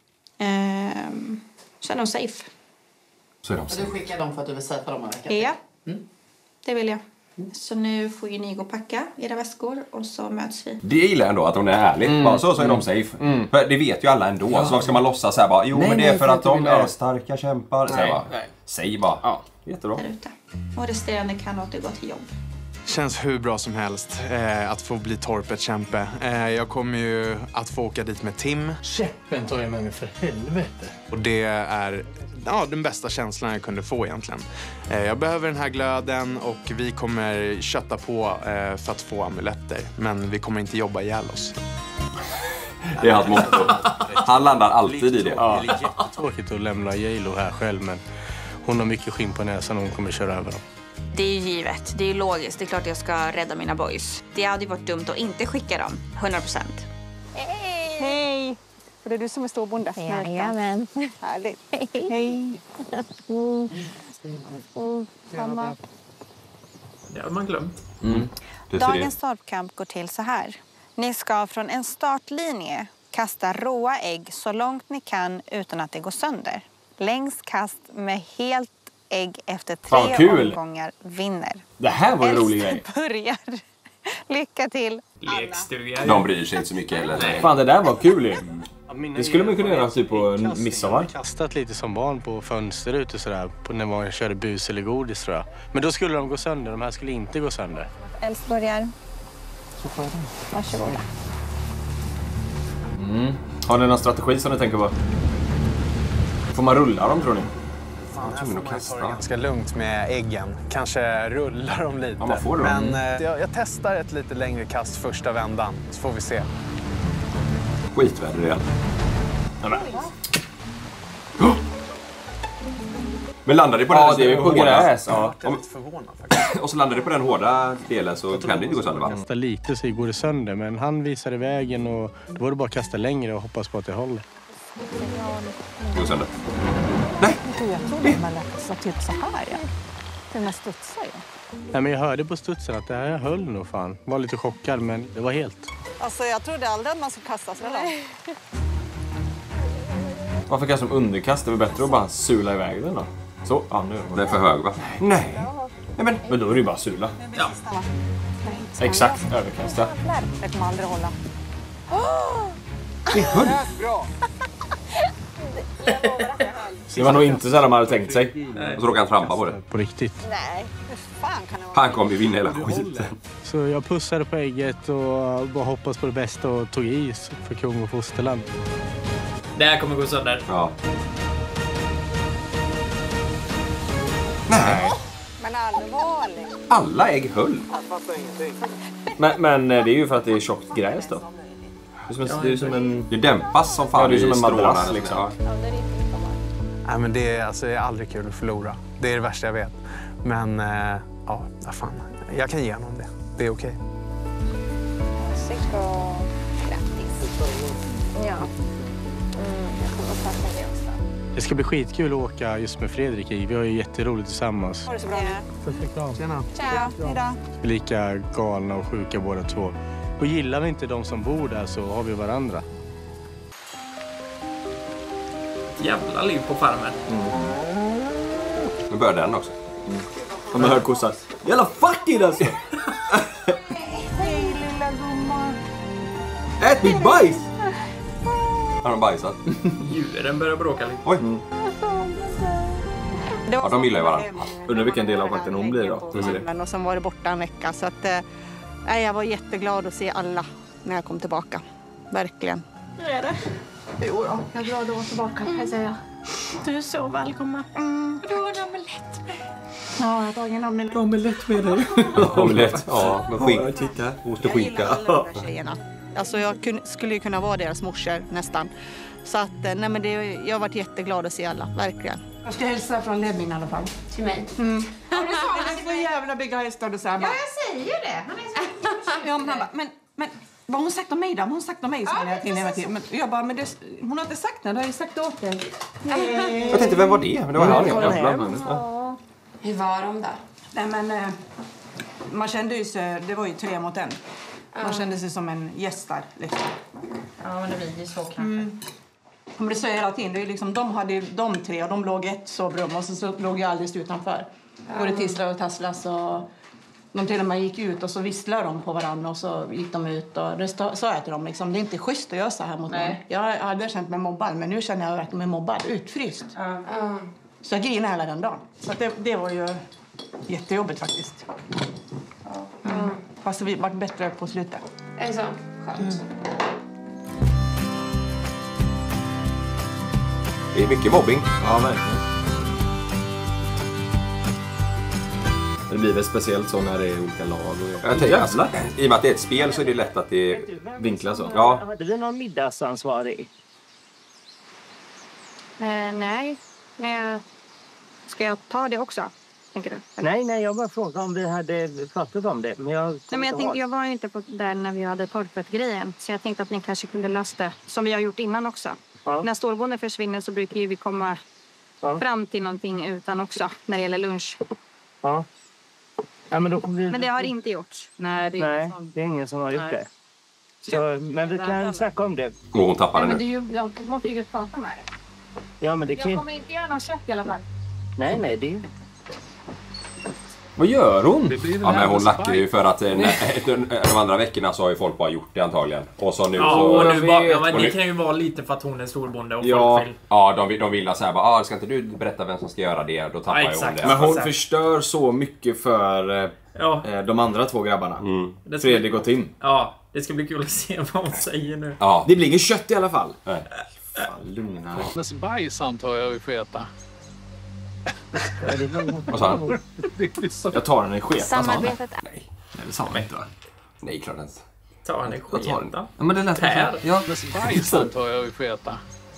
Ehm, så är de safe. Så är de Du skickar dem för att du vill safea dem en vecka? Ja, Mm. det vill jag. Så nu får ju ni gå och packa era väskor och så möts vi. Det gillar jag ändå, att hon är ärlig. Mm. Bara, så, så är Mm. de safe. Mm. För det vet ju alla ändå. Ja. Så varför ska man låtsas så här bara, jo Nej, men det nej, är för för att att de du vill är ha- starka kämpar. Så här Nej, bara, nej. säg bara. Ja, jättebra. Där ute. Och resterande kan återgå till jobb. Känns hur bra som helst eh, att få bli torpetkämpe. Eh, jag kommer ju att få åka dit med Tim. Käppen tar jag med mig för helvete. Och det är ja, den bästa känslan jag kunde få egentligen. Eh, jag behöver den här glöden och vi kommer kötta på eh, för att få amuletter. Men vi kommer inte jobba ihjäl oss. Det är hans motto. Han landar alltid i det. Ja. Det är jättetråkigt att lämna J-Lo här själv, men hon har mycket skinn på näsan och hon kommer köra över dem. Det är ju givet. Det är ju logiskt. Det är klart jag ska rädda mina boys. Det hade ju varit dumt att inte skicka dem. hundra procent. Hej! Hej! Och det är du som är storbonde? Jajamän. Härligt. Hej! Mm. Mm. Mamma. Det har man glömt. Mm. Dagens torpkamp går till så här. Ni ska från en startlinje kasta råa ägg så långt ni kan utan att det går sönder. Längst kast med helt ägg efter Fan, tre kul. omgångar vinner. Det här var en rolig Äldst grej. börjar. Lycka till. Lekstuga. De bryr sig inte så mycket heller. Fan, det där var kul ju. Det skulle man kunna göra typ på midsommar. Jag har kastat lite som barn på fönster ute sådär, på när man körde bus eller godis tror jag. Men då skulle de gå sönder, de här skulle inte gå sönder. Äldst börjar. Så får jag dem. Varsågoda. Mm. Har ni någon strategi som ni tänker på? Får man rulla dem tror ni? Fan, här får man ju ta det ganska lugnt med äggen. Kanske rullar dem lite. Ja, man får det. Men eh, jag, jag testar ett lite längre kast första vändan, så får vi se. Skitväder igen. Nämen. Men landar det på Ja, den det är på hårda- gräs, ja. Jag är lite förvånad faktiskt. Och så landar det på den hårda delen så kan det inte gå sönder va? Kasta lite så går det sönder, men han visade vägen och då var det bara att kasta längre och hoppas på att det håller. Gå sönder. Jag trodde man lät typ så här. Ja. Den studsar ju. Nej, men jag hörde på studsen att det här höll nog fan. Var lite chockad, men det var helt. Alltså jag trodde aldrig att man skulle kasta sig med dem. Varför kasta som underkast? Det är väl bättre att bara sula iväg den då? Så, ja nu. Den är för hög va? Nej. Nej men, men då är det ju bara sula. Ja. Exakt, överkasta. Det kommer aldrig hålla. Det höll. Bra! Det var nog inte så här de hade tänkt sig. Och så råkar han trampa på det. På riktigt. Nej, hur fan kan det vara? Han kommer ju vinna hela skiten. Så jag pussade på ägget och bara hoppas på det bästa och tog is för kung och fosterland. Det här kommer gå sönder. Ja. Nej. Men allvarligt. Alla ägg höll. Jag fattar ingenting. Men, men eh, det är ju för att det är tjockt gräs då. Det är som en... Det är som en... Det dämpas som fan. Ja, det är i som en strålarna, madrass liksom. Ja. Nej, men det är, alltså, det är aldrig kul att förlora. Det är det värsta jag vet. Men eh, ja, vad fan. Jag kan ge honom det. Det är okej. Så grattis. Ja. Mm, jag kommer att tacka det också. Det ska bli skitkul att åka just med Fredrik i. Vi har ju jätteroligt tillsammans. Ha det så bra nu. Puss och kram. Tjena. Ciao. Hejdå. Vi är lika galna och sjuka båda två. Och gillar vi inte de som bor där så har vi varandra. Jävla liv på farmen. Nu börjar den också. Om man hör kossan. Jävla fuck it alltså! Hej lilla gumman. Ät mitt bajs! Har de bajsat? Djuren börjar bråka lite. Oj. Ja, de gillar ju varandra. Undrar vilken del av vakten hon blir då. Men och sen var det borta en vecka. Så att, eh, jag var jätteglad att se alla när jag kom tillbaka. Verkligen. Hur är det? Jo då, jag är glad att vara tillbaka. Mm. Jag säger. Du är så välkommen. Mm. Du har en omelett med. Ja, jag har tagit en omelett. Omelett med dig. Omelett, ja. Med skinka. Ost och Jag gillar skinka. alla de där tjejerna. Alltså jag kun, skulle ju kunna vara deras morsor nästan. Så att, nej men det, jag har varit jätteglad att se alla, verkligen. Jag ska hälsa från Levin i alla fall. Till mig. Mm. Ja, det är så jävla bygga hästar och så här. Ja, jag säger det. Han är så Ja, men, han bara, men, men vad har hon sagt om mig då? Hon har sagt om mig, sa jag till hela tiden. Men jag bara, men det, hon har inte sagt det, det har ju sagt åt dig. Jag tänkte, vem var det? Men det var han. Ja. Hur var de där? Nej, men eh, man kände ju sig, det var ju tre mot en. Man Ja. kände sig som en gäst där, liksom. Ja, men det blir ju så kanske. Mm. De blev så hela tiden. Det är liksom, de hade ju de tre och de låg i ett sovrum och så, så låg jag alldeles utanför. Ja. Både tisslar och tasslas och de till och med gick ut och så visslade de på varandra och så gick de ut och det sa jag till dem liksom, det är inte schysst att göra så här mot någon. Jag hade känt mig mobbad men nu känner jag att de är mobbad, utfryst. Ja. Så jag grinade hela den dagen. Så att det, det var ju jättejobbigt faktiskt. Mm. Fast vi var bättre på slutet. Är det så? Skönt. Mm. Det är mycket mobbing. Ja, verkligen. Det blir väl speciellt så när det är olika lag. Och... Jag tänker, alltså, i och med att det är ett spel så är det lätt att det vinklas så. Ja. Hade vi någon middagsansvarig? Eh, nej. nej. Ska jag ta det också? Tänker du? Nej, nej, jag bara frågade om vi hade pratat om det. Men jag, Nej, men jag, tänkte, jag var ju inte på där när vi hade torpet-grejen. Så jag tänkte att ni kanske kunde lösa det. Som vi har gjort innan också. Ja. När stålbonden försvinner så brukar ju vi komma ja. fram till någonting utan också. När det gäller lunch. Ja. Ja, men, då vi... men det har inte gjorts. Nej, det är, Nej, som... det är ingen som har gjort Nej. det. Så, men vi kan snacka om det. Och hon tappade Nej, nu. men det är ju, jag måste ju prata med det. Ja, men det kan... Jag kommer inte göra någon kött i alla fall. Nej, nej, det är... Vad gör hon? Ja, men hon lackar ju för att en, de andra veckorna så har ju folk bara gjort det antagligen. Och så nu ja, så... Och nu bara, ja, men och det nu, kan ju vara lite för att hon är storbonde och ja, folk vill. Ja, de, de vill så här bara, ah, ska inte du berätta vem som ska göra det? Då tappar ja, ju hon det. Men hon förstör så mycket för ja. eh, de andra två grabbarna. Mm. Fredrik och Tim. Ja, det ska bli kul att se vad hon säger nu. Ja. Det blir ingen kött i alla fall. Nej. Fan, lugna dig. Hennes bajs antar jag vi får äta. Vad sa han? Jag tar den i sketen. Samarbetet är... Nej. Nej, det sa han inte va? Nej, klart inte. Ta den i sketen. Ja, men det lät Per. Ja. Hennes bajs antar jag vi får äta.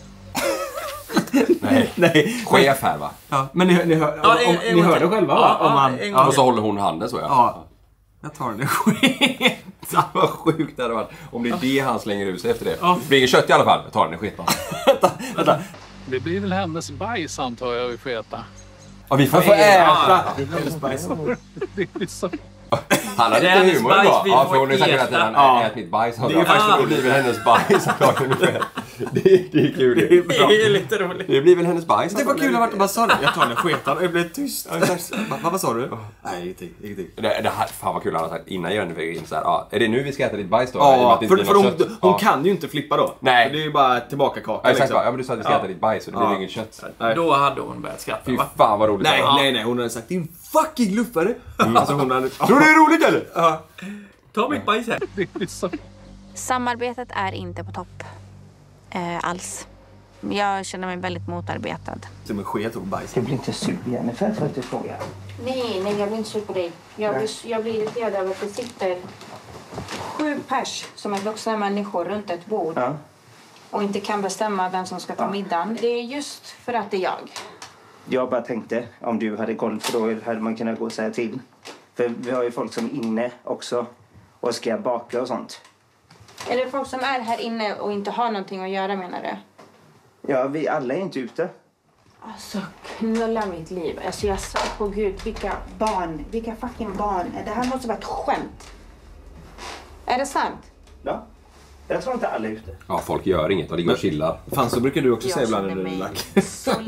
Nej. Nej. Chef här va? Ja, men ni, ni, hör, Ja, om, en, en, ni en, hörde själva va? ja, Om han, en, ja. Och så håller hon handen så ja. Ja. Jag tar den i sketen. Vad sjukt det hade varit. Om det är det han slänger ut sig efter det. Ja. Det blir ingen kött i alla fall. Jag tar den i sketen. vänta, vänta. Det blir väl hennes bajs antar jag vi får äta. Ja, vi får få äta. Det är så... Han hade lite humor då. Ja, för hon har ju sagt hela tiden, Ja. ät mitt bajs. Det är ju faktiskt det blir väl hennes bajs. Det är, det är kul. Det är bra. Det är lite roligt. Det blir väl hennes bajs. Det var kul att vart bara sa det. Jag tar den i sketen och jag blev tyst. Vad, vad sa du? Nej, ingenting. ingenting. Det, det här, fan vad kul han har sagt innan Jennifer gick in så här. Ja, är det nu vi ska äta ditt bajs då? Ja, för, för, för hon, hon ja. kan ju inte flippa då. Nej. För det är ju bara tillbaka kaka. Ja, exakt. Liksom. Ja, men du sa att vi ska Ja. äta ditt bajs och det Ja. blir inget kött. Nej. Då hade hon börjat skratta. Fy Va? fan vad roligt Nej, det var. nej, nej. Hon hade sagt din fucking luffare. Mm. Alltså hon hade... Tror du det är roligt eller? Ja. Ta mitt bajs här. Det är så... Samarbetet är inte på topp. Eh, alls. Jag känner mig väldigt motarbetad. Som en sket och bajs. Det blir inte sur Jennifer för att du frågar. Nej, nej, jag blir inte sur på dig. Jag blir, jag blir irriterad över att det sitter sju pers som är vuxna människor runt ett bord. Ja. Och inte kan bestämma vem som ska ta middagen. Det är just för att det är jag. Jag bara tänkte, om du hade koll för då hade man kunnat gå och säga till. För vi har ju folk som är inne också och ska baka och sånt. Eller folk som är här inne och inte har någonting att göra, menar du? Ja, vi alla är inte ute. Alltså, knulla mitt liv. Alltså, jag sa på Gud, vilka barn. Vilka fucking barn. Det här måste vara ett skämt. Är det sant? Ja, jag tror inte alla är ute. Ja, folk gör inget och ligger och chillar. Fan, så brukar du också Jag säga ibland känner när du är mig lack. så lite.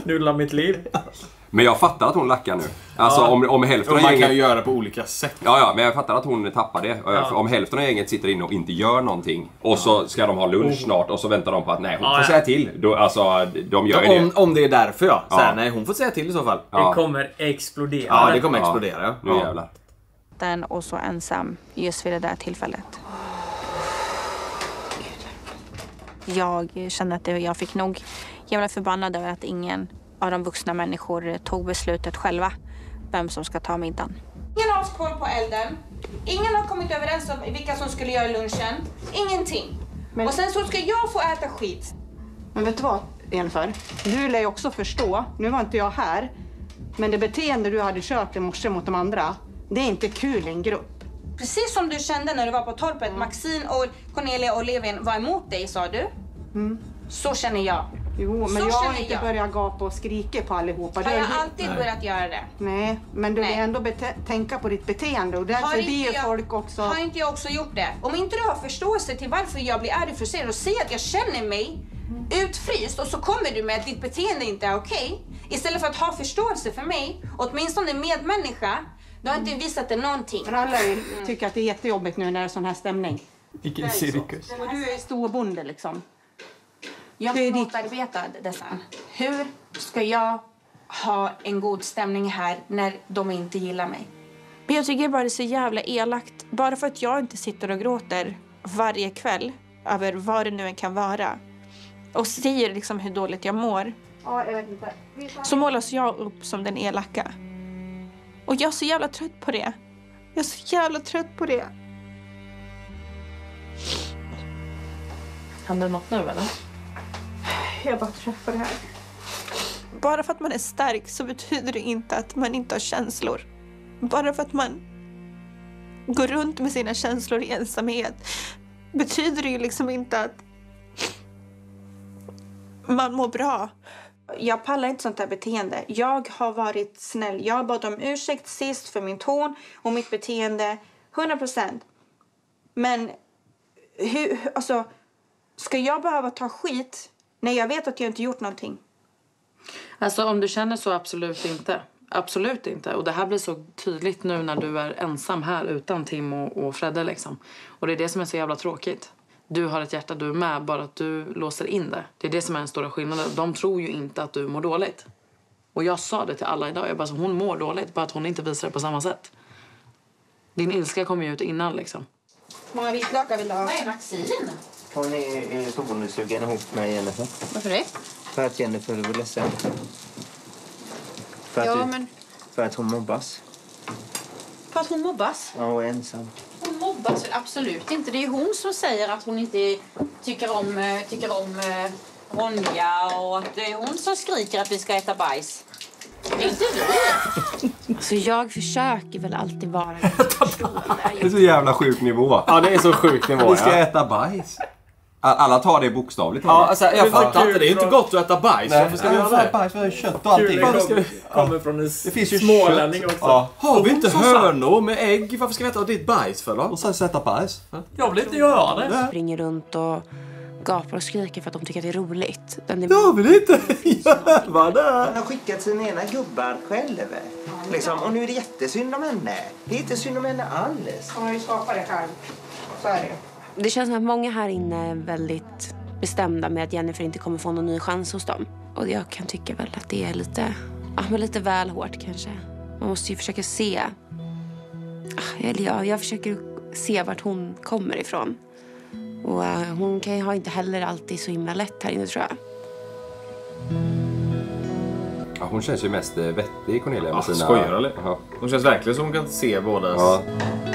Knulla mitt liv. Men jag fattar att hon lackar nu. Alltså Ja. om, om hälften Och av man gänget... kan ju göra på olika sätt. Ja, ja, men jag fattar att hon tappar det. Ja. Om hälften av gänget sitter inne och inte gör någonting och så ska de ha lunch Oh. snart och så väntar de på att nej, hon Ja, får ja. säga till. Då, alltså, de gör ju om, det. om det är därför ja. Så Ja. här, nej, hon får säga till i så fall. Det kommer explodera. Ja, det kommer explodera. Ja. Nu jävlar. Den och så ensam just vid det där tillfället. Jag kände att det, jag fick nog jävla förbannad över att ingen av de vuxna människor tog beslutet själva vem som ska ta middagen. Ingen har haft koll på elden. Ingen har kommit överens om vilka som skulle göra lunchen. Ingenting. Och sen så ska jag få äta skit. Men vet du vad, Jennifer? Du lär ju också förstå, nu var inte jag här, men det beteende du hade kört i morse mot de andra, det är inte kul i en grupp. Precis som du kände när du var på torpet. Maxine och Cornelia och Levin var emot dig, sa du. Mm. Så känner jag. Jo, men Så jag har känner inte jag. börjat gapa och skrika på allihopa. Har Det är jag ju- alltid börjat göra det? Nej, men du vill ändå bete- tänka på ditt beteende och därför Har inte blir jag- folk också... Har inte jag också gjort det? Om inte du har förståelse till varför jag blir arg och frustrerad och säger att jag känner mig utfryst och så kommer du med att ditt beteende inte är okej. Istället för att ha förståelse för mig, åtminstone medmänniska, du har inte visat det någonting. Men alla är- tycker att det är jättejobbigt nu när det är sån här stämning. Vilken cirkus. Och du är storbonde liksom. Jag motarbetar dessa. Hur ska jag ha en god stämning här när de inte gillar mig? Men jag tycker bara det är så jävla elakt. Bara för att jag inte sitter och gråter varje kväll över vad det nu än kan vara och säger liksom hur dåligt jag mår, Ja, jag vet inte. så målas jag upp som den elaka. Och jag är så jävla trött på det. Jag är så jävla trött på det. Händer något nu eller? Jag är bara trött på det här. Bara för att man är stark så betyder det inte att man inte har känslor. Bara för att man går runt med sina känslor i ensamhet betyder det ju liksom inte att man mår bra. Jag pallar inte sånt här beteende. Jag har varit snäll. Jag bad om ursäkt sist för min ton och mitt beteende. hundra procent. Men hur, alltså, ska jag behöva ta skit när jag vet att jag inte gjort någonting? Alltså om du känner så, absolut inte. Absolut inte. Och det här blir så tydligt nu när du är ensam här utan Tim och, och Fredde liksom. Och det är det som är så jävla tråkigt. Du har ett hjärta, du är med, bara att du låser in det. Det är det som är den stora skillnaden. De tror ju inte att du mår dåligt. Och jag sa det till alla idag. Jag bara, så hon mår dåligt, bara att hon inte visar det på samma sätt. Din ilska kommer ju ut innan liksom. Många vitlökar vill du ha? Vad är Maxine? Hon är i boendestugan ihop med Jennifer. Varför det? För att Jennifer är ledsen. För att, Ja, du, men för att hon mobbas. för att hon mobbas. Ja, och är ensam. Hon mobbas väl absolut inte. Det är ju hon som säger att hon inte tycker om, eh, tycker om eh, Ronja och att det är hon som skriker att vi ska äta bajs. Det är inte vi. Så jag försöker väl alltid vara... Det är så jävla sjuk nivå. Ja, det är så sjuk nivå. Vi ska ja. äta bajs. Alla tar det bokstavligt. Ja, alltså, jag Ja. fattar inte. Det är inte gott att äta bajs. Nej, Varför ska vi ja, göra det? bajs, vi har ju kött och allting. Kul, Varför det ska vi... kommer, kommer från en Det finns ju smålänning kött. också. Ja. Har vi inte Hon som hönor med ägg? Varför ska vi äta ditt bajs för då? Och sen sätta bajs. Jag vill inte göra det. De springer runt och gapar och skriker för att de tycker att det är roligt. Den är... Jag vill inte göra det. Hon har skickat sina ena gubbar själv. Liksom. Och nu är det jättesynd om henne. Det är inte synd om henne alls. Hon har ju skapat det själv. Så är det. Det känns som att många här inne är väldigt bestämda med att Jennifer inte kommer få någon ny chans hos dem. Och jag kan tycka väl att det är lite, ja, men lite väl hårt kanske. Man måste ju försöka se. Eller ja, jag försöker se vart hon kommer ifrån. Och uh, hon kan ju ha inte heller alltid så himla lätt här inne, tror jag. Ja, hon känns ju mest eh, vettig, Cornelia. Ja, med sina... skojar eller? Jaha. Hon känns verkligen som hon kan se bådas... Ja.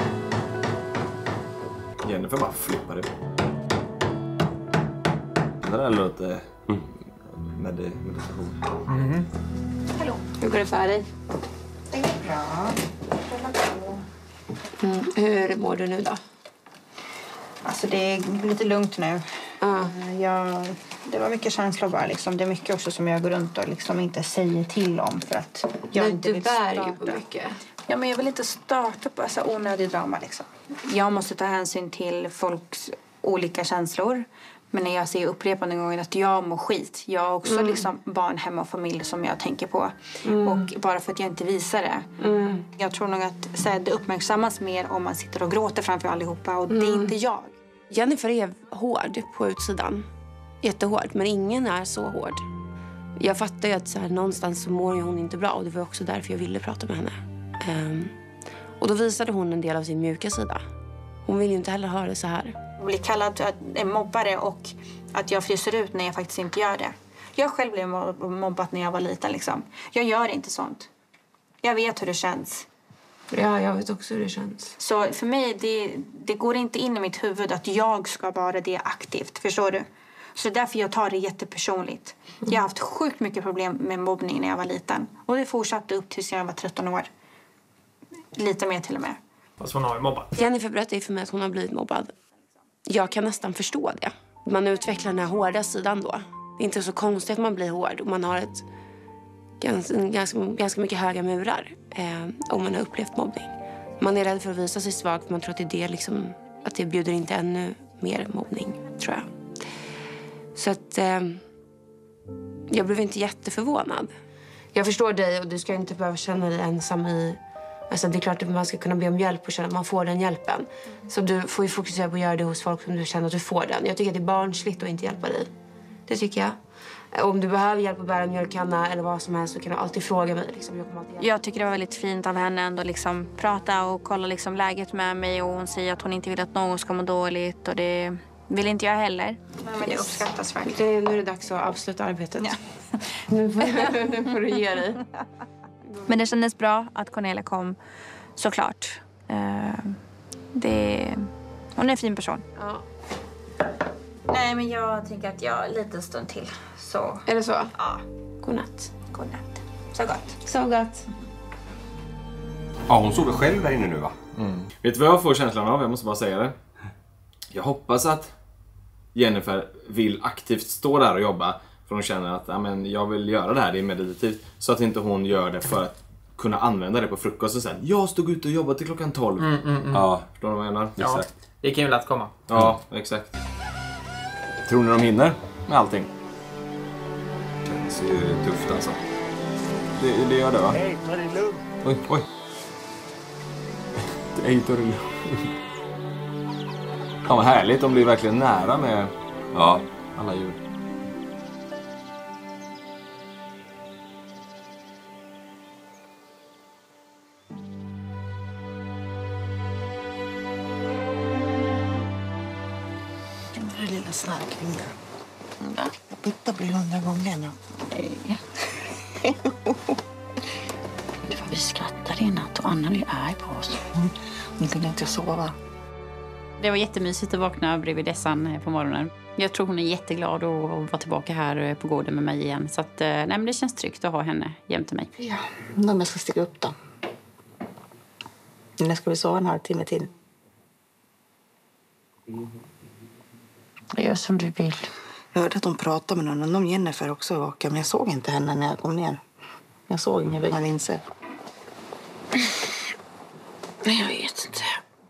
Jennifer bara flippade. Den där låter... Mm. Med meditation. Mm. Hallå, hur går det för dig? Det går bra. Mm. Hur mår du nu då? Alltså det är lite lugnt nu. Uh. Jag, det var mycket känslor bara liksom. Det är mycket också som jag går runt och liksom inte säger till om för att jag Men inte du vill bär ju starta. på mycket. Ja, men jag vill inte starta på alltså, onödig drama liksom. Jag måste ta hänsyn till folks olika känslor. Men när jag säger upprepande gånger att jag mår skit. Jag har också Mm. liksom barn hemma och familj som jag tänker på. Mm. Och bara för att jag inte visar det. Mm. Jag tror nog att så här, det uppmärksammas mer om man sitter och gråter framför allihopa. Och det är inte jag. Jennifer är hård på utsidan. Jättehård, men ingen är så hård. Jag fattar ju att så här, någonstans så mår hon inte bra. Och det var också därför jag ville prata med henne. Um, och då visade hon en del av sin mjuka sida. Hon vill ju inte heller ha det så här. Bli kallad en mobbare och att jag fryser ut när jag faktiskt inte gör det. Jag själv blev mobbad när jag var liten. Liksom. Jag gör inte sånt. Jag vet hur det känns. Ja, jag vet också hur det känns. Så för mig, det, det går inte in i mitt huvud att jag ska vara det aktivt. Förstår du? Så därför jag tar det jättepersonligt. Jag har haft sjukt mycket problem med mobbning när jag var liten. Och det fortsatte upp tills jag var tretton år. Lite mer till och med. Fast hon har ju mobbat. Jennifer berättade för mig att hon har blivit mobbad. Jag kan nästan förstå det. Man utvecklar den här hårda sidan då. Det är inte så konstigt att man blir hård. Och man har ett ganska, ganska, ganska mycket höga murar. Eh, om man har upplevt mobbning. Man är rädd för att visa sig svag. För man tror att det, är det, liksom, att det bjuder inte ännu mer mobbning, tror jag. Så att eh, jag blev inte jätteförvånad. Jag förstår dig och du ska inte behöva känna dig ensam i... Alltså det är klart att man ska kunna be om hjälp och känna att man får den hjälpen. Så du får ju fokusera på att göra det hos folk som du känner att du får den. Jag tycker att det är barnsligt att inte hjälpa dig. Det tycker jag. Om du behöver hjälp att bära en mjölkkanna eller vad som helst så kan du alltid fråga mig. Liksom. Jag, kommer alltid Jag tycker det var väldigt fint av henne ändå liksom prata och kolla liksom läget med mig. Och hon säger att hon inte vill att någon ska må dåligt och det vill inte jag heller. Men det uppskattas verkligen. Nu är det dags att avsluta arbetet. Ja. nu, får, nu får du ge dig. Men det kändes bra att Cornelia kom, såklart. Uh, det, hon är en fin person. Ja. Nej, men jag tänker att jag en liten stund till. Så. Är det så? Ja. Godnatt. Godnatt. Så gott. Så gott. Ja, hon sover själv där inne nu, va? Mm. Vet du vad jag får känslan av? Jag måste bara säga det. Jag hoppas att Jennifer vill aktivt stå där och jobba. För hon känner att ja, men jag vill göra det här, det är meditativt. Så att inte hon gör det för att kunna använda det på frukosten sen. Jag stod ute och jobbade till klockan tolv. Mm, mm, mm. Ja, förstår du vad jag menar? Ja, exakt. Det kan ju lätt komma. Ja, exakt. Tror ni de hinner med allting? Det ser ju tufft alltså. Det, det gör det, va? Hej, ta det lugnt. Oj, oj. Hej, ta det lugnt. Ja, vad härligt. De blir verkligen nära med ja. alla djur. Den lilla snarkningen. Ja, jag bytte blir hundra gånger nu. Nej. Det var vi skrattade i natt och Anna är ju arg på oss. Hon kunde inte sova. Det var jättemysigt att vakna bredvid Essan på morgonen. Jag tror hon är jätteglad att vara tillbaka här på gården med mig igen. Så att, nej, men det känns tryggt att ha henne jämte mig. Ja, men jag ska stiga upp då. När ska vi sova en halvtimme till? Gör som du vill. Jag hörde att de pratade med någon om Jennifer också vaken, men jag såg inte henne när jag kom ner. Jag såg ingen väg, han inser. Nej, jag vet inte.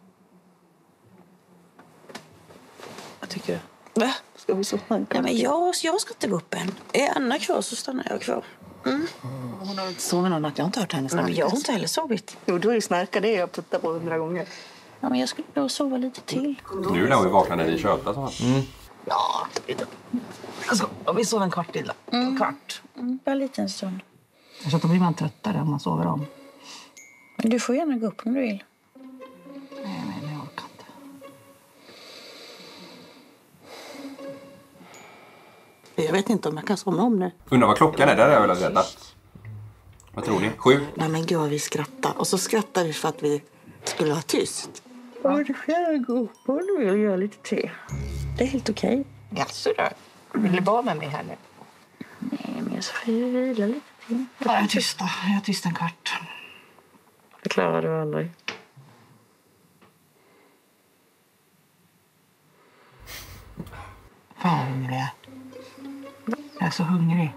Vad tycker du? Va? Ska vi sova? Ja, men jag, jag ska inte gå upp än. Är Anna kvar så stannar jag kvar. Mm. Hon har inte sovit någon natt. Jag har inte hört henne snarka. Jag har inte heller sovit. Jo, du har ju snarkat det jag puttat på hundra gånger. Ja, men jag skulle nog sova lite till. Nu när vi vaknar när vi tjötar så här. Mm. Ja, alltså, om vi sover en kvart till då. Mm. En kvart. Mm. Bara en liten stund. Så att då blir man tröttare om man sover om. Du får gärna gå upp om du vill. Nej, men jag orkar inte. Jag vet inte om jag kan somna om nu. Undrar vad klockan är, där har jag velat veta. Vad tror ni? Sju? Nej, men gud, vi skrattar. Och så skrattar vi för att vi skulle ha tyst. Ja, du får gärna gå upp om du vill göra lite te. Det är helt okej. Okay. Jaså då? Vill du vara med mig här nu? Nej, men jag ska vila lite till. Ja, jag är tyst då. Jag är tyst en kvart. Det klarar du aldrig. Fan vad hungrig jag är. Jag är så hungrig.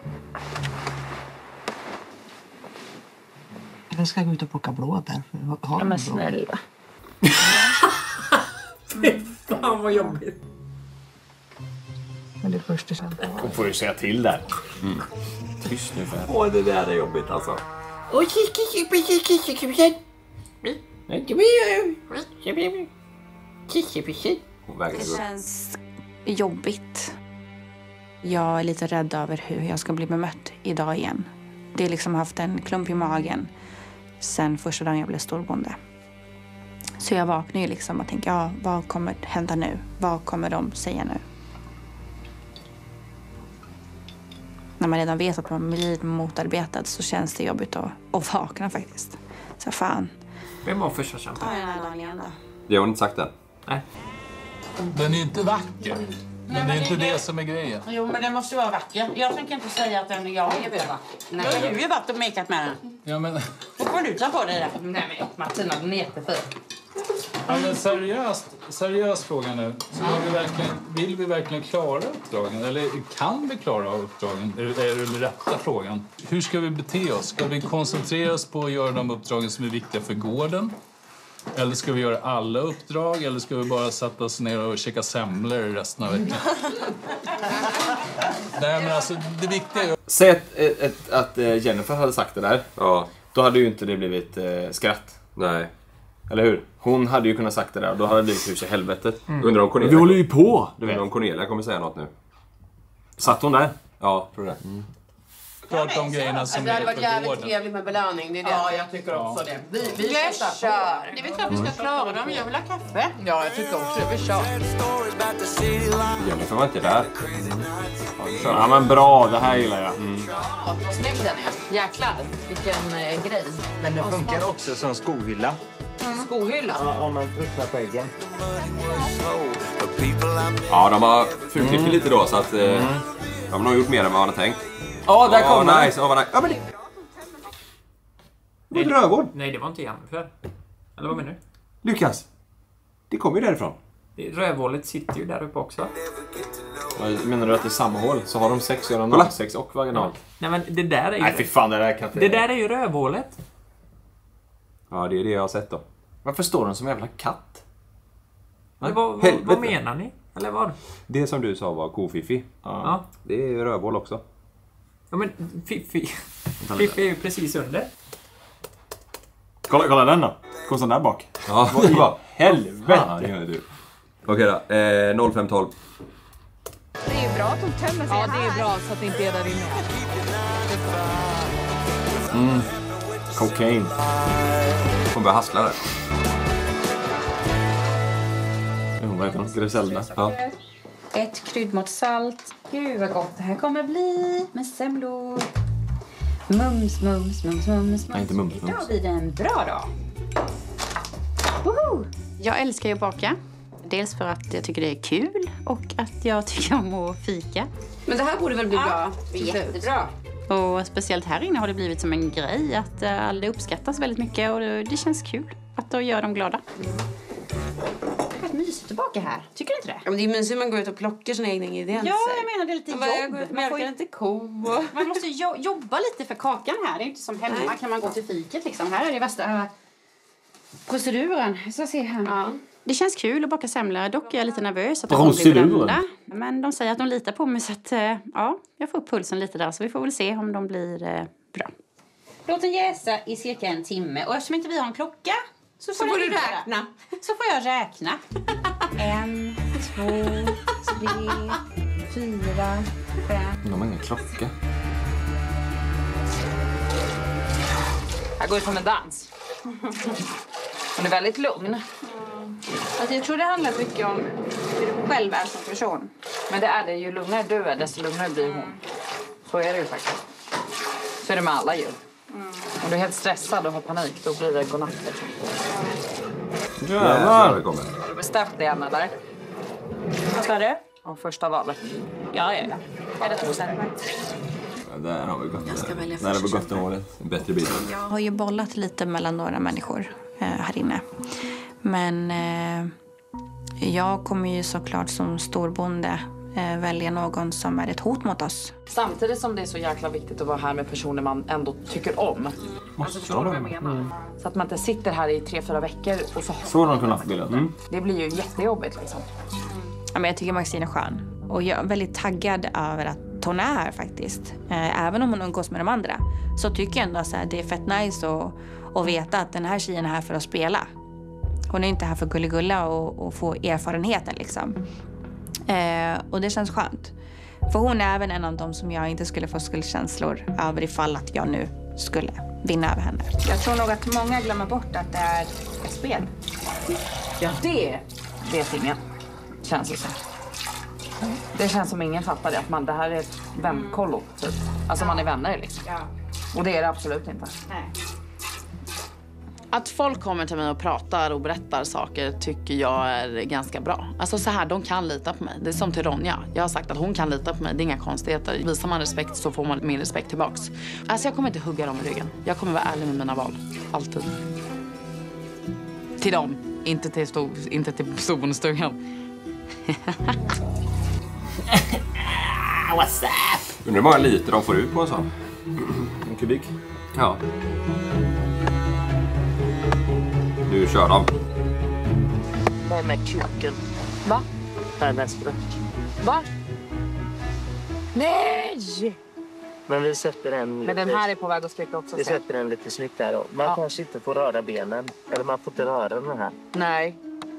Jag ska gå ut och plocka blåbär. Ja, men snälla. Fy fan vad jobbigt. väldigt första kämpa. Hon får ju säga till där. Mm. Tyst nu för Åh, det där är jobbigt alltså. Det känns jobbigt. Jag är lite rädd över hur jag ska bli bemött idag igen. Det är liksom haft en klump i magen sen första dagen jag blev storbonde. Så jag vaknar ju liksom och tänker, ja, vad kommer hända nu? Vad kommer de säga nu? När man redan vet att man blir motarbetad så känns det jobbigt att, att vakna faktiskt. Så fan. Vem var första kämpa? Ta den här dagen igen då. Det har hon inte sagt än. Nej. Den är inte vacker. Men det är inte det som är grejen. Jo, men den måste vara vacker. Jag tänker inte säga att den jag är vacker. Nej, jag har ju varit och mekat med den. Ja, men... Då får du ta på dig det. Nej, men Martina, den är jättefin. Ja, men seriöst, seriös fråga nu. Så vill, vi verkligen, vill vi verkligen klara uppdragen? Eller kan vi klara uppdragen? Är, är det den rätta frågan? Hur ska vi bete oss? Ska vi koncentrera oss på att göra de uppdragen som är viktiga för gården? Eller ska vi göra alla uppdrag? Eller ska vi bara sätta oss ner och käka semlor resten av veckan? Nej, men alltså, det viktiga är... Säg att, ett, att Jennifer hade sagt det där. Ja. Då hade ju inte det blivit eh, skratt. Nej. Eller hur? Hon hade ju kunnat sagt det där och då hade det blivit hus i helvetet. Mm. Undrar om Cornelia... Vi håller ju på! Du vet om Cornelia kommer säga något nu. Satt hon där? Ja, tror det. Mm. Klart de grejerna som Det hade är varit för jävligt gården. trevligt med belöning. Det är det. Ja, jag tycker också det. Vi, vi Jag ska kör. Det är klart vi ska klara dem. Jag vill ha kaffe. Ja, jag tycker också det. Vi kör. Jennifer var inte där. Ja, men bra. Det här gillar jag. Mm. Ja, vad snygg den är. Jäklar, vilken eh, grej. Men den funkar också som skohylla. Mm. Skohylla? Ja, om man puttrar på äggen. Ja, de har fulklippt mm. lite då så att eh, mm. de har nog gjort mer än vad man har tänkt. Ja, där oh, kommer nice. Oh, nice. Ja, men det... Det var ett rövgård. Nej, det var inte Jennifer. Eller vad menar du? Lukas, det kommer ju därifrån. Rövhålet sitter ju där uppe också. Ja, menar du att det är samma hål? Så har de sex och de sex och vaginal. Nej, men det där är ju... Nej, fy fan, det där kan inte... Det där är ju rövhålet. Ja, det är det jag har sett då. Varför står den som en jävla katt? Nej, vad, vad, vad menar ni? Eller vad? Det som du sa var kofiffi. Ja. Ja. Det är ju rövhål också. Ja, men Fiffi... Fiffi är ju precis under. Kolla, kolla den då. Kossan där bak. Ja, vad i helvete. Ja, det gör du. Okej då, eh, noll fem tolv. Det är ju bra att de tömmer sig. Ja, det är bra så att det inte är där inne. Mm. Kokain. Hon börjar hassla där. Hon var inte Griselda. Ja. Ett krydd mot salt. Gud vad gott det här kommer bli med semlor. Mums, mums, mums, mums. Nej, inte mums, mums. Idag blir det en bra dag. Woho! Jag älskar ju att baka. Dels för att jag tycker det är kul och att jag tycker om att fika. Men det här borde väl bli Ja, bra? jättebra. Och speciellt här inne har det blivit som en grej att uh, det uppskattas väldigt mycket och det, det känns kul att då gör dem glada. Det är mysigt att baka här. Tycker du inte det? Ja, men det är mysigt att man går ut och plockar sina egna ingredienser. Ja, jag menar det är lite jag bara, jobb. Jag Man får mjölkar inte ko. Man måste jo- jobba lite för kakan här. Det är inte som hemma. Nej. Kan man gå till fiket liksom. Här är det värsta proceduren. Jag ska se här. Ja. Det känns kul att baka semlor. Dock är jag lite nervös att de kommer bli brända. Men de säger att de litar på mig så att ja, jag får upp pulsen lite där. Så vi får väl se om de blir eh, bra. Låt den jäsa i cirka en timme. Och eftersom inte vi har en klocka så får, så får du räkna. räkna. Så får jag räkna. En, två, tre, fyra, fem. De har ingen klocka. Här går det som en dans. Hon är väldigt lugn. Alltså jag tror det handlar mycket om hur du själv är som person. Men det är det. Ju lugnare du är, desto lugnare blir hon. Så är det ju faktiskt. Så är det med alla djur. Mm. Om du är helt stressad och har panik, då blir det godnatt. Jävlar! Har du bestämt det än, eller? Vad sa du? Om första valet. Ja, ja, ja. Är det bestämt mig? Där har vi gått. Jag ska välja Där har vi första gått en året. En bättre bil. Jag har ju bollat lite mellan några människor eh, här inne. Men eh, jag kommer ju såklart som storbonde eh, välja någon som är ett hot mot oss. Samtidigt som det är så jäkla viktigt att vara här med personer man ändå tycker om. Alltså, förstår du vad jag menar? Mm. Så att man inte sitter här i tre, fyra veckor och så... Så har de kunnat få bilden. Mm. Det blir ju jättejobbigt liksom. Ja, men jag tycker Maxine är skön. Och jag är väldigt taggad över att hon är här faktiskt. Eh, även om hon umgås med de andra. Så tycker jag ändå att det är fett nice att, att veta att den här tjejen är här för att spela. Hon är inte här för gulligulla och, och få erfarenheten liksom. Eh, och det känns skönt. För hon är även en av dem som jag inte skulle få skuldkänslor över ifall att jag nu skulle vinna över henne. Jag tror nog att många glömmer bort att det är ett spel. Ja, det vet ingen. Känns det som. Det känns som ingen fattar det. Att man, det här är ett vänkollo, typ. Alltså man är vänner liksom. Ja. Och det är det absolut inte. Nej. Att folk kommer till mig och pratar och berättar saker tycker jag är ganska bra. Alltså så här, de kan lita på mig. Det är som till Ronja. Jag har sagt att hon kan lita på mig. Det är inga konstigheter. Visar man respekt så får man min respekt tillbaks. Alltså jag kommer inte hugga dem i ryggen. Jag kommer vara ärlig med mina val. Alltid. Till dem. Inte till, sto- inte till storbonestugan. What's up? Undrar hur många liter de får ut på en sån. En kubik? Ja. Du kör dem. Vad är med kuken? Va? Här nästa. Va? Nej! Men vi sätter en Men den här är på väg att spricka också. Vi sen. sätter den lite snyggt där då. Man Ja. kanske inte får röra benen. Eller man får inte röra den här. Nej.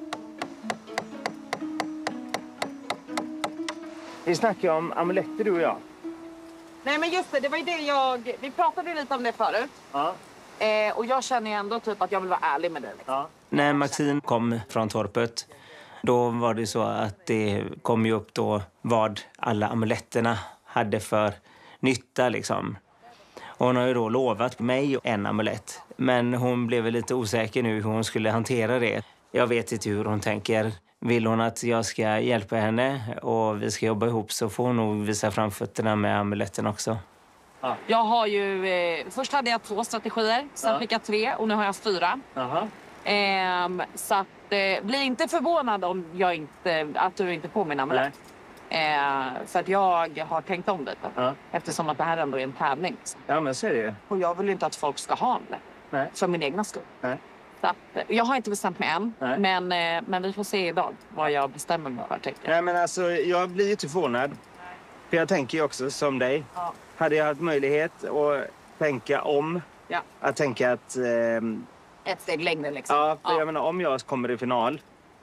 Vi snackar om amuletter du och jag. Nej men just det, det var ju det jag... Vi pratade lite om det förut. Ja. Eh, och jag känner ju ändå typ att jag vill vara ärlig med dig. Ja. När Maxine kom från torpet, då var det så att det kom ju upp då vad alla amuletterna hade för nytta liksom. Hon har ju då lovat mig en amulett, men hon blev lite osäker nu hur hon skulle hantera det. Jag vet inte hur hon tänker. Vill hon att jag ska hjälpa henne och vi ska jobba ihop så får hon nog visa framfötterna med amuletten också. Ja. Jag har ju... Eh, först hade jag två strategier, sen Ja. fick jag tre och nu har jag fyra. Aha. Ehm, så att, eh, bli inte förvånad om jag inte, att du inte påminner amulett. Eh, för att jag har tänkt om lite. Ja. Eftersom att det här ändå är en tävling. Liksom. Ja, men så är det ju. Och jag vill inte att folk ska ha det. Nej. För min egna skull. Nej. Så att, eh, jag har inte bestämt mig än. Nej. Men, eh, men vi får se idag vad jag bestämmer mig för. Tänker jag. Nej, men alltså, jag blir inte förvånad. För jag tänker ju också som dig. Ja. Hade jag haft möjlighet att tänka om. Ja. Att tänka att... ehm, Ett steg längre liksom. Ja, för jag menar, om jag kommer i final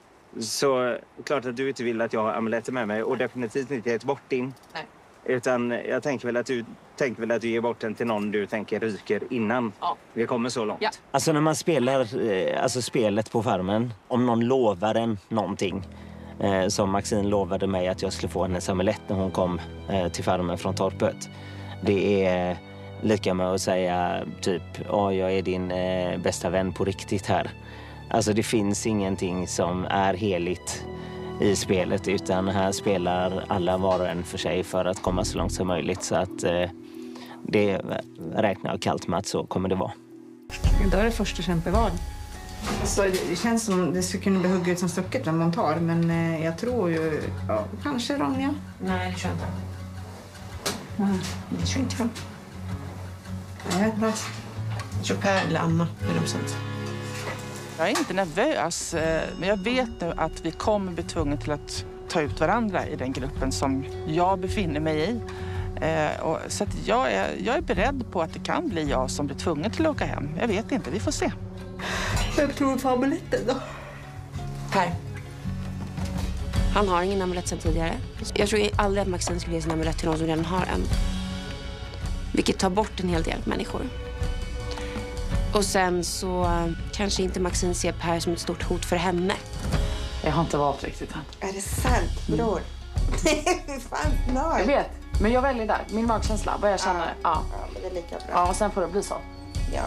så är det klart att du inte vill att jag har amuletter med mig och definitivt inte gett bort din. Nej. Utan jag tänker väl att du tänker väl att du ger bort den till någon du tänker ryker innan ja. vi kommer så långt. Ja. Alltså när man spelar eh, alltså spelet på farmen, om någon lovar en någonting, eh, som Maxine lovade mig att jag skulle få hennes amulett när hon kom eh, till farmen från torpet. Det är lika med att säga typ, ja, jag är din eh, bästa vän på riktigt här. Alltså det finns ingenting som är heligt i spelet, utan här spelar alla var och en för sig för att komma så långt som möjligt. Så att eh, det räknar jag kallt med att så kommer det vara. Idag är det första kämpeval. Så det, det känns som det skulle kunna bli hugget som stucket vem man tar. Men eh, jag tror ju... Ja, kanske Ronja. Nej, det tror jag inte. Nej, det tror inte jag. Nej, jag vet inte. Jag tror Per eller Anna är de sånt. Jag är inte nervös, eh, men jag vet nu att vi kommer bli tvungna till att ta ut varandra i den gruppen som jag befinner mig i. Eh, och, så att jag, är, jag är beredd på att det kan bli jag som blir tvungen till att åka hem. Jag vet inte, vi får se. Vem tror på amuletten då? Per. Han har ingen amulett sedan tidigare. Jag tror aldrig att Maxine skulle ge sin amulett till någon som redan har en. Vilket tar bort en hel del människor. Och sen så uh, kanske inte Maxine ser Per som ett stort hot för henne. Jag har inte valt riktigt än. Är det sant, bror? Nej, mm. fan snart. Jag vet, men jag väljer där. Min magkänsla, vad jag känner. Ja, ja. ja men det är lika bra. Ja, och sen får det bli så. Ja.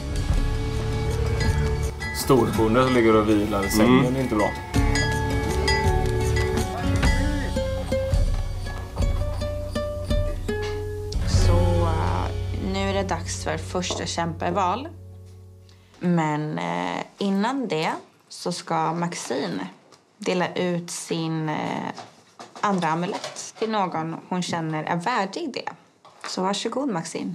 Storbonde som ligger och vilar i sängen mm. är inte bra. Så uh, nu är det dags för första kämpeval. Men uh, innan det så ska Maxine dela ut sin uh, andra amulett till någon hon känner är värdig det. Så varsågod Maxine.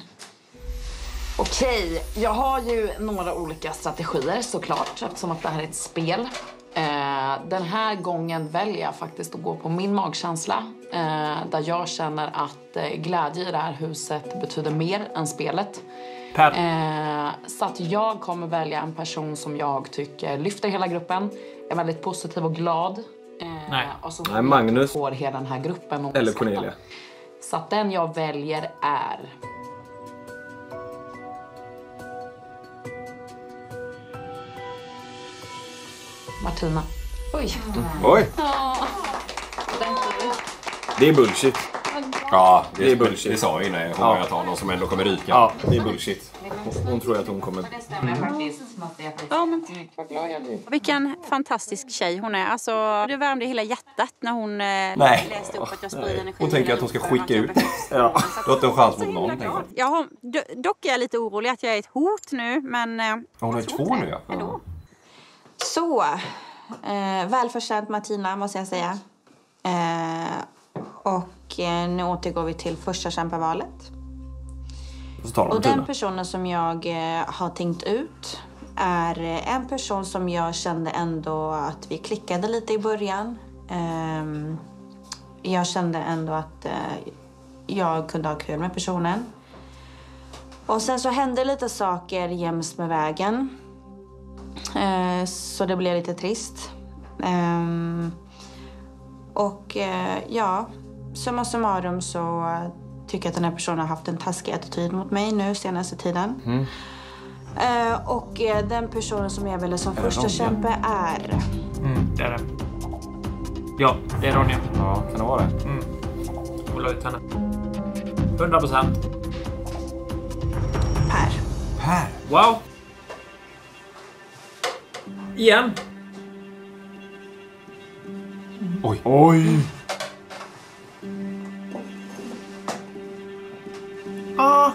Okej, jag har ju några olika strategier såklart eftersom att det här är ett spel. Eh, Eh, den här gången väljer jag faktiskt att gå på min magkänsla. Eh, där jag känner att eh, glädje i det här huset betyder mer än spelet. Eh, så att jag kommer välja en person som jag tycker lyfter hela gruppen. Är väldigt positiv och glad. Eh, Nej. Och så Nej, Magnus. får hela den här gruppen att Eller skratta. Cornelia. Så att den jag väljer är... Martina. Oj. Oj. Ja. Det är bullshit. Ja, det, Det är det, bullshit. det sa jag innan. Hon Ja. börjar ta någon som ändå kommer ryka. Ja, det är bullshit. Hon, hon tror att hon kommer... Ja, men... Vilken fantastisk tjej hon är. Alltså, det värmde hela hjärtat när hon eh, Nej. läste upp att jag sprider energi. Hon tänker att hon ska skicka ut. Ja. Du har inte en chans mot någon. tänker jag. Jag har, do- dock är jag lite orolig att jag är ett hot nu, men... Eh, Hon har ju två nu, ja. Ändå. Så, eh, välförtjänt Martina måste jag säga. Eh, och eh, nu återgår vi till första kämpavalet. Så tar de Och Martina. den personen som jag eh, har tänkt ut är eh, en person som jag kände ändå att vi klickade lite i början. Ehm, jag kände ändå att eh, jag kunde ha kul med personen. Och sen så hände lite saker jäms med vägen. Eh, så det blev lite trist. Ehm, och eh, ja, summa summarum så eh, tycker jag att den här personen har haft en taskig attityd mot mig nu senaste tiden. Mm. Eh, och eh, den personen som jag väljer som Är det första Ronja? kämpe är... Mm, det är det. Ja, det är Ronja. Ja, kan det vara det? Mm. Och la ut henne. hundra procent. Per. Per. Wow. Igen. Oj. Oj. Ah.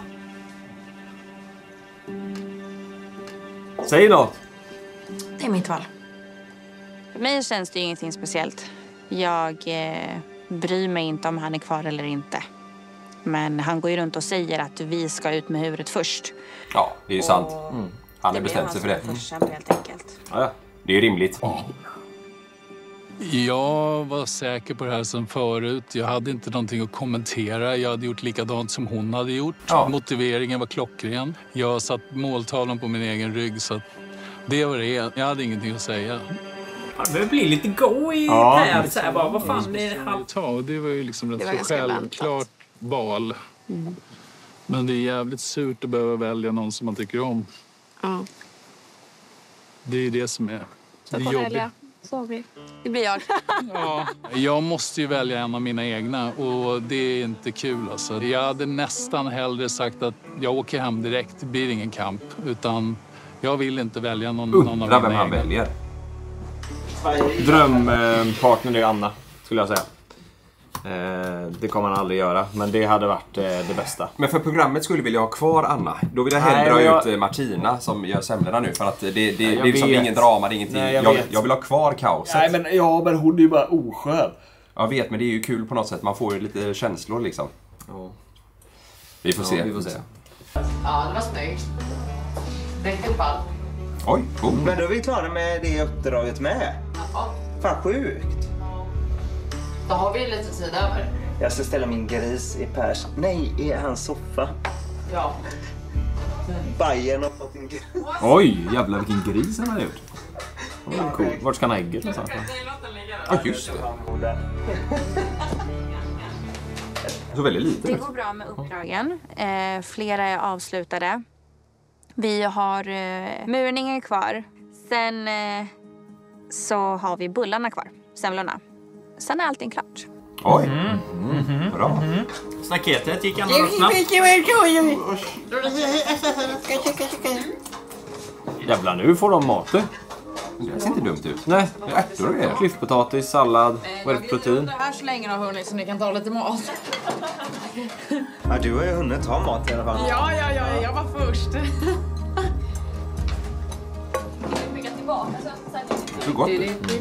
Säg något. Det är mitt val. För mig känns det ju ingenting speciellt. Jag eh, bryr mig inte om han är kvar eller inte. Men han går ju runt och säger att vi ska ut med huvudet först. Ja, det är ju sant. Och Mm. Han har det bestämt blir sig för det. han som första kämpe, helt enkelt. Ja, det är ju rimligt. Jag var säker på det här som förut. Jag hade inte någonting att kommentera. Jag hade gjort likadant som hon hade gjort. Ja. Motiveringen var klockren. Jag satt måltavlan på min egen rygg, så att det var det. Jag hade ingenting att säga. Han behöver bli lite go i Ja. Per. Så här bara, vad fan är det han... Ja, och det var ju liksom Det ett var så ganska självklart val. Mm. Men det är jävligt surt att behöva välja någon som man tycker om. Ja. Det är det som är det är jobbigt. Cornelia, sorry. Det blir jag. Ja, jag måste ju välja en av mina egna och det är inte kul alltså. Jag hade nästan hellre sagt att jag åker hem direkt, det blir ingen kamp. Utan jag vill inte välja någon, någon av mina Undrar vem han egna. väljer. Drömpartner är Anna, skulle jag säga. Eh, det kommer han aldrig göra, men det hade varit eh, det bästa. Men för programmet skulle vilja ha kvar Anna. Då vill jag Nej, hellre men ha jag- ut eh, Martina som gör semlorna nu. För att det, det, det, Nej, det jag är liksom vet. ingen drama, det är ingenting. Nej, jag jag, vet. jag vill ha kvar kaoset. Nej, men, ja, men hon är ju bara oskön. Jag vet, men det är ju kul på något sätt. Man får ju lite känslor liksom. Ja. Vi får Ja, se. vi får se. Ja, det var snyggt. Riktigt ball. Oj, oh. Men då är vi klara med det uppdraget med. Ja. Fan sjukt. Då har vi lite tid över. Jag ska ställa min gris i Pers... Nej, i hans soffa. Ja. Bajen har fått en gris. Oj, jävlar vilken gris han har gjort. Det var cool. Vart ska han ha ägget någonstans? Ja, just det. Så väldigt lite. Det går bra med uppdragen. Eh, flera är avslutade. Vi har eh, murningen kvar. Sen eh, så har vi bullarna kvar. Semlorna. Sen är allting klart. Oj. Mm. Bra. Mm. Staketet gick ändå snabbt. Jävlar, nu får de mat du. Det ser inte dumt ut. Nej, Det är ärtor och grejer. klyftpotatis, sallad, vad är det för protein? Det här så länge har hunnit så ni kan ta lite mat. Ja, du har ju hunnit ta mat i alla fall. Ja, ja, ja, jag var först. Så gott.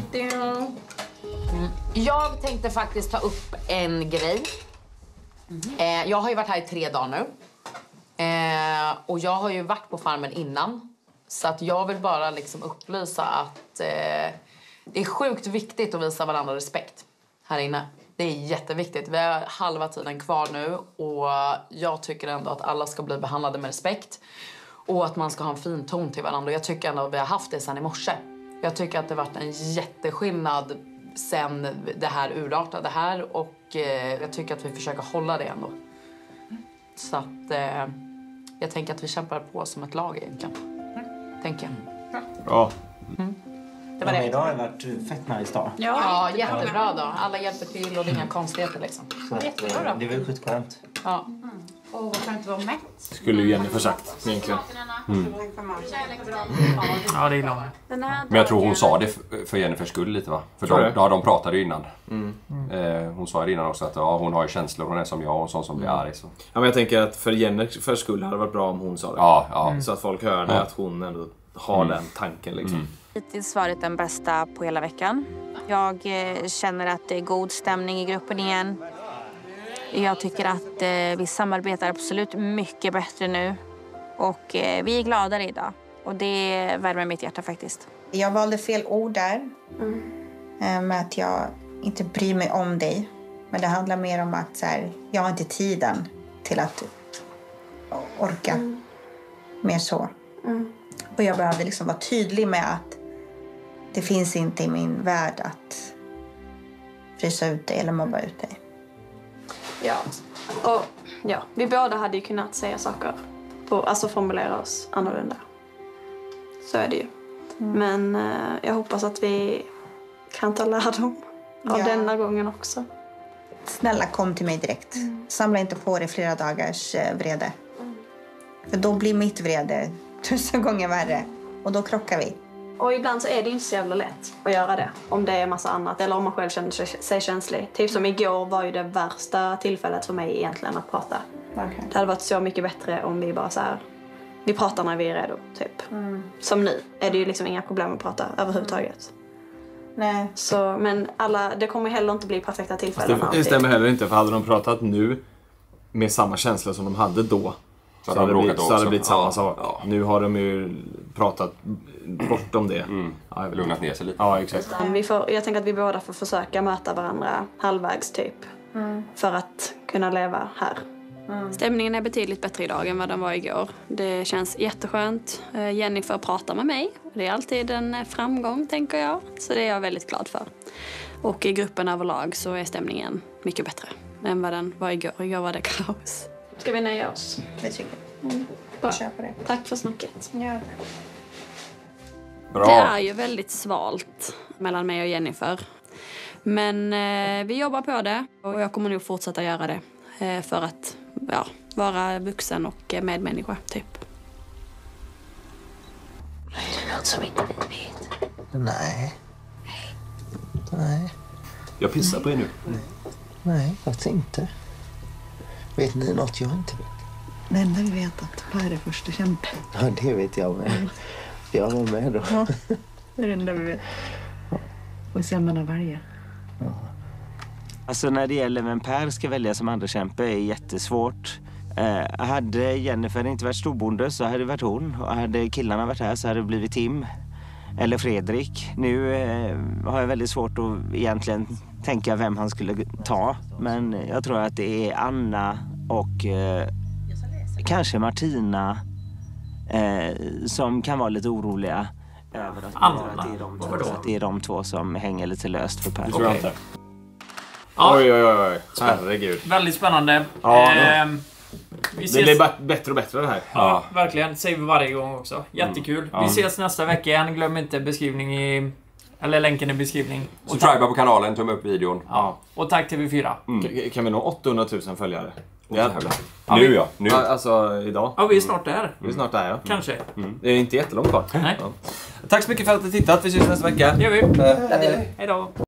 Jag tänkte faktiskt ta upp en grej. Eh, jag har ju varit här i tre dagar nu. Eh, och jag har ju varit på farmen innan. Så att jag vill bara liksom upplysa att eh, Det är sjukt viktigt att visa varandra respekt här inne. Det är jätteviktigt. Vi har halva tiden kvar nu och jag tycker ändå att alla ska bli behandlade med respekt. Och att man ska ha en fin ton till varandra. Jag tycker ändå att vi har haft det sen i morse. Jag tycker att det har varit en jätteskillnad sen det här urartade här. Och eh, jag tycker att vi försöker hålla det ändå. Så att eh, jag tänker att vi kämpar på som ett lag egentligen. Tänker jag. Bra. Mm. Det var det. Ja, idag har det varit fett nice dag. Ja, ja, jättebra då. Alla hjälper till och det är inga konstigheter liksom. Så att, Jättebra. det var ju skitskönt. Ja. Och vad kan inte vara mätt? Skulle ju Jennifer sagt egentligen. Mm. Ja, det är långt. Men jag tror hon sa det för- för Jennifers skull lite va? För Tror de, du? ja, de pratade ju innan. Mm. Eh, hon sa det innan också att ja, hon har ju känslor, hon är som jag och sån som blir arg. Så. Ja, men jag tänker att för Jennifers skull hade det varit bra om hon sa det. Ja, ja. Så att folk hör det, Ja. att hon ändå har Mm. den tanken liksom. Mm. Hittills varit den bästa på hela veckan. Jag eh, känner att det är god stämning i gruppen igen. Jag tycker att eh, vi samarbetar absolut mycket bättre nu. Och eh, vi är gladare idag. Och det värmer mitt hjärta faktiskt. Jag valde fel ord där. Eh, med att jag inte bryr mig om dig. Men det handlar mer om att så här, jag har inte tiden till att orka. Mer så. Och jag behövde liksom vara tydlig med att det finns inte i min värld att frysa ut dig eller mobba ut dig. Ja, och ja, vi båda hade ju kunnat säga saker, på, alltså formulera oss annorlunda. Så är det ju. Men eh, jag hoppas att vi kan ta lärdom av Ja. denna gången också. Snälla, kom till mig direkt. Samla inte på dig flera dagars eh, vrede. För då blir mitt vrede tusen gånger värre. Och då krockar vi. Och ibland så är det inte så jävla lätt att göra det. Om det är massa annat. Eller om man själv känner sig, sig känslig. Typ som igår var ju det värsta tillfället för mig egentligen att prata. Okay. Det hade varit så mycket bättre om vi bara så här. Vi pratar när vi är redo, typ. Som nu är det ju liksom inga problem att prata överhuvudtaget. Nej. Så, men alla, det kommer heller inte bli perfekta tillfällen. Det, det alltid. stämmer heller inte, för hade de pratat nu med samma känsla som de hade då, så, Så hade det de blivit, bråkat så hade det också. blivit samma Ja, sak. ja. Nu har de ju pratat bortom det. Mm. Ja, jag vet Lugnat inte. ner sig lite. Ja, exakt. Men Vi får, jag tänker att vi båda får försöka möta varandra halvvägs typ. Mm. För att kunna leva här. Stämningen är betydligt bättre idag än vad den var igår. Det känns jätteskönt. Eh, Jennifer pratar med mig. Det är alltid en framgång, tänker jag. Så det är jag väldigt glad för. Och i gruppen överlag så är stämningen mycket bättre än vad den var igår. Igår var det kaos. Ska vi nöja oss? Det tycker jag. Mm. Bra. Kör på det. Tack för snacket. Ja. Bra. Det är ju väldigt svalt mellan mig och Jennifer. Men eh, vi jobbar på det och jag kommer nog fortsätta göra det. Eh, för att ja, vara vuxen och eh, medmänniska, typ. Är det något som inte vi vet? Nej. Nej. Jag pissar på er nu. Nej, faktiskt inte. Vet ni något jag inte vet? Det enda vi vet att Per är första kämpe. Ja, det vet jag med. Jag var med då. Ja, det är det enda vi vet. Och sen man väljer. Alltså när det gäller vem Per ska välja som andra kämpe är jättesvårt. Eh, hade Jennifer inte varit storbonde så hade det varit hon. Och hade killarna varit här så hade det blivit Tim. Eller Fredrik. Nu eh, har jag väldigt svårt att egentligen tänka vem han skulle ta. Men jag tror att det är Anna och eh, kanske Martina eh, som kan vara lite oroliga över att, Anna? att, det är de två, Vadå? att det är de två som hänger lite löst för Per. Det tror jag Okej. inte. Ja. Oj, oj, oj, oj. Herregud. Väldigt spännande. Ja, Ehm, vi Det ses... blir bara bättre och bättre det här. Ja, verkligen. Säger vi varje gång också. Jättekul. Ja. Vi ses nästa vecka igen. Glöm inte beskrivning i... Eller länken i beskrivning. Och Subscriba på kanalen, tumme upp videon. Ja. Och tack T V fyra. Mm. K- Kan vi nå åttahundratusen följare? Jävlar. Ja, Nu vi- ja, nu. Ja, alltså idag. Ja, vi är snart där. Vi är snart där, ja. Kanske. Mm. Det är inte jättelångt kvar. Nej. Ja. Tack så mycket för att du tittat. Vi ses nästa vecka. Det gör vi. Hej. Hej då.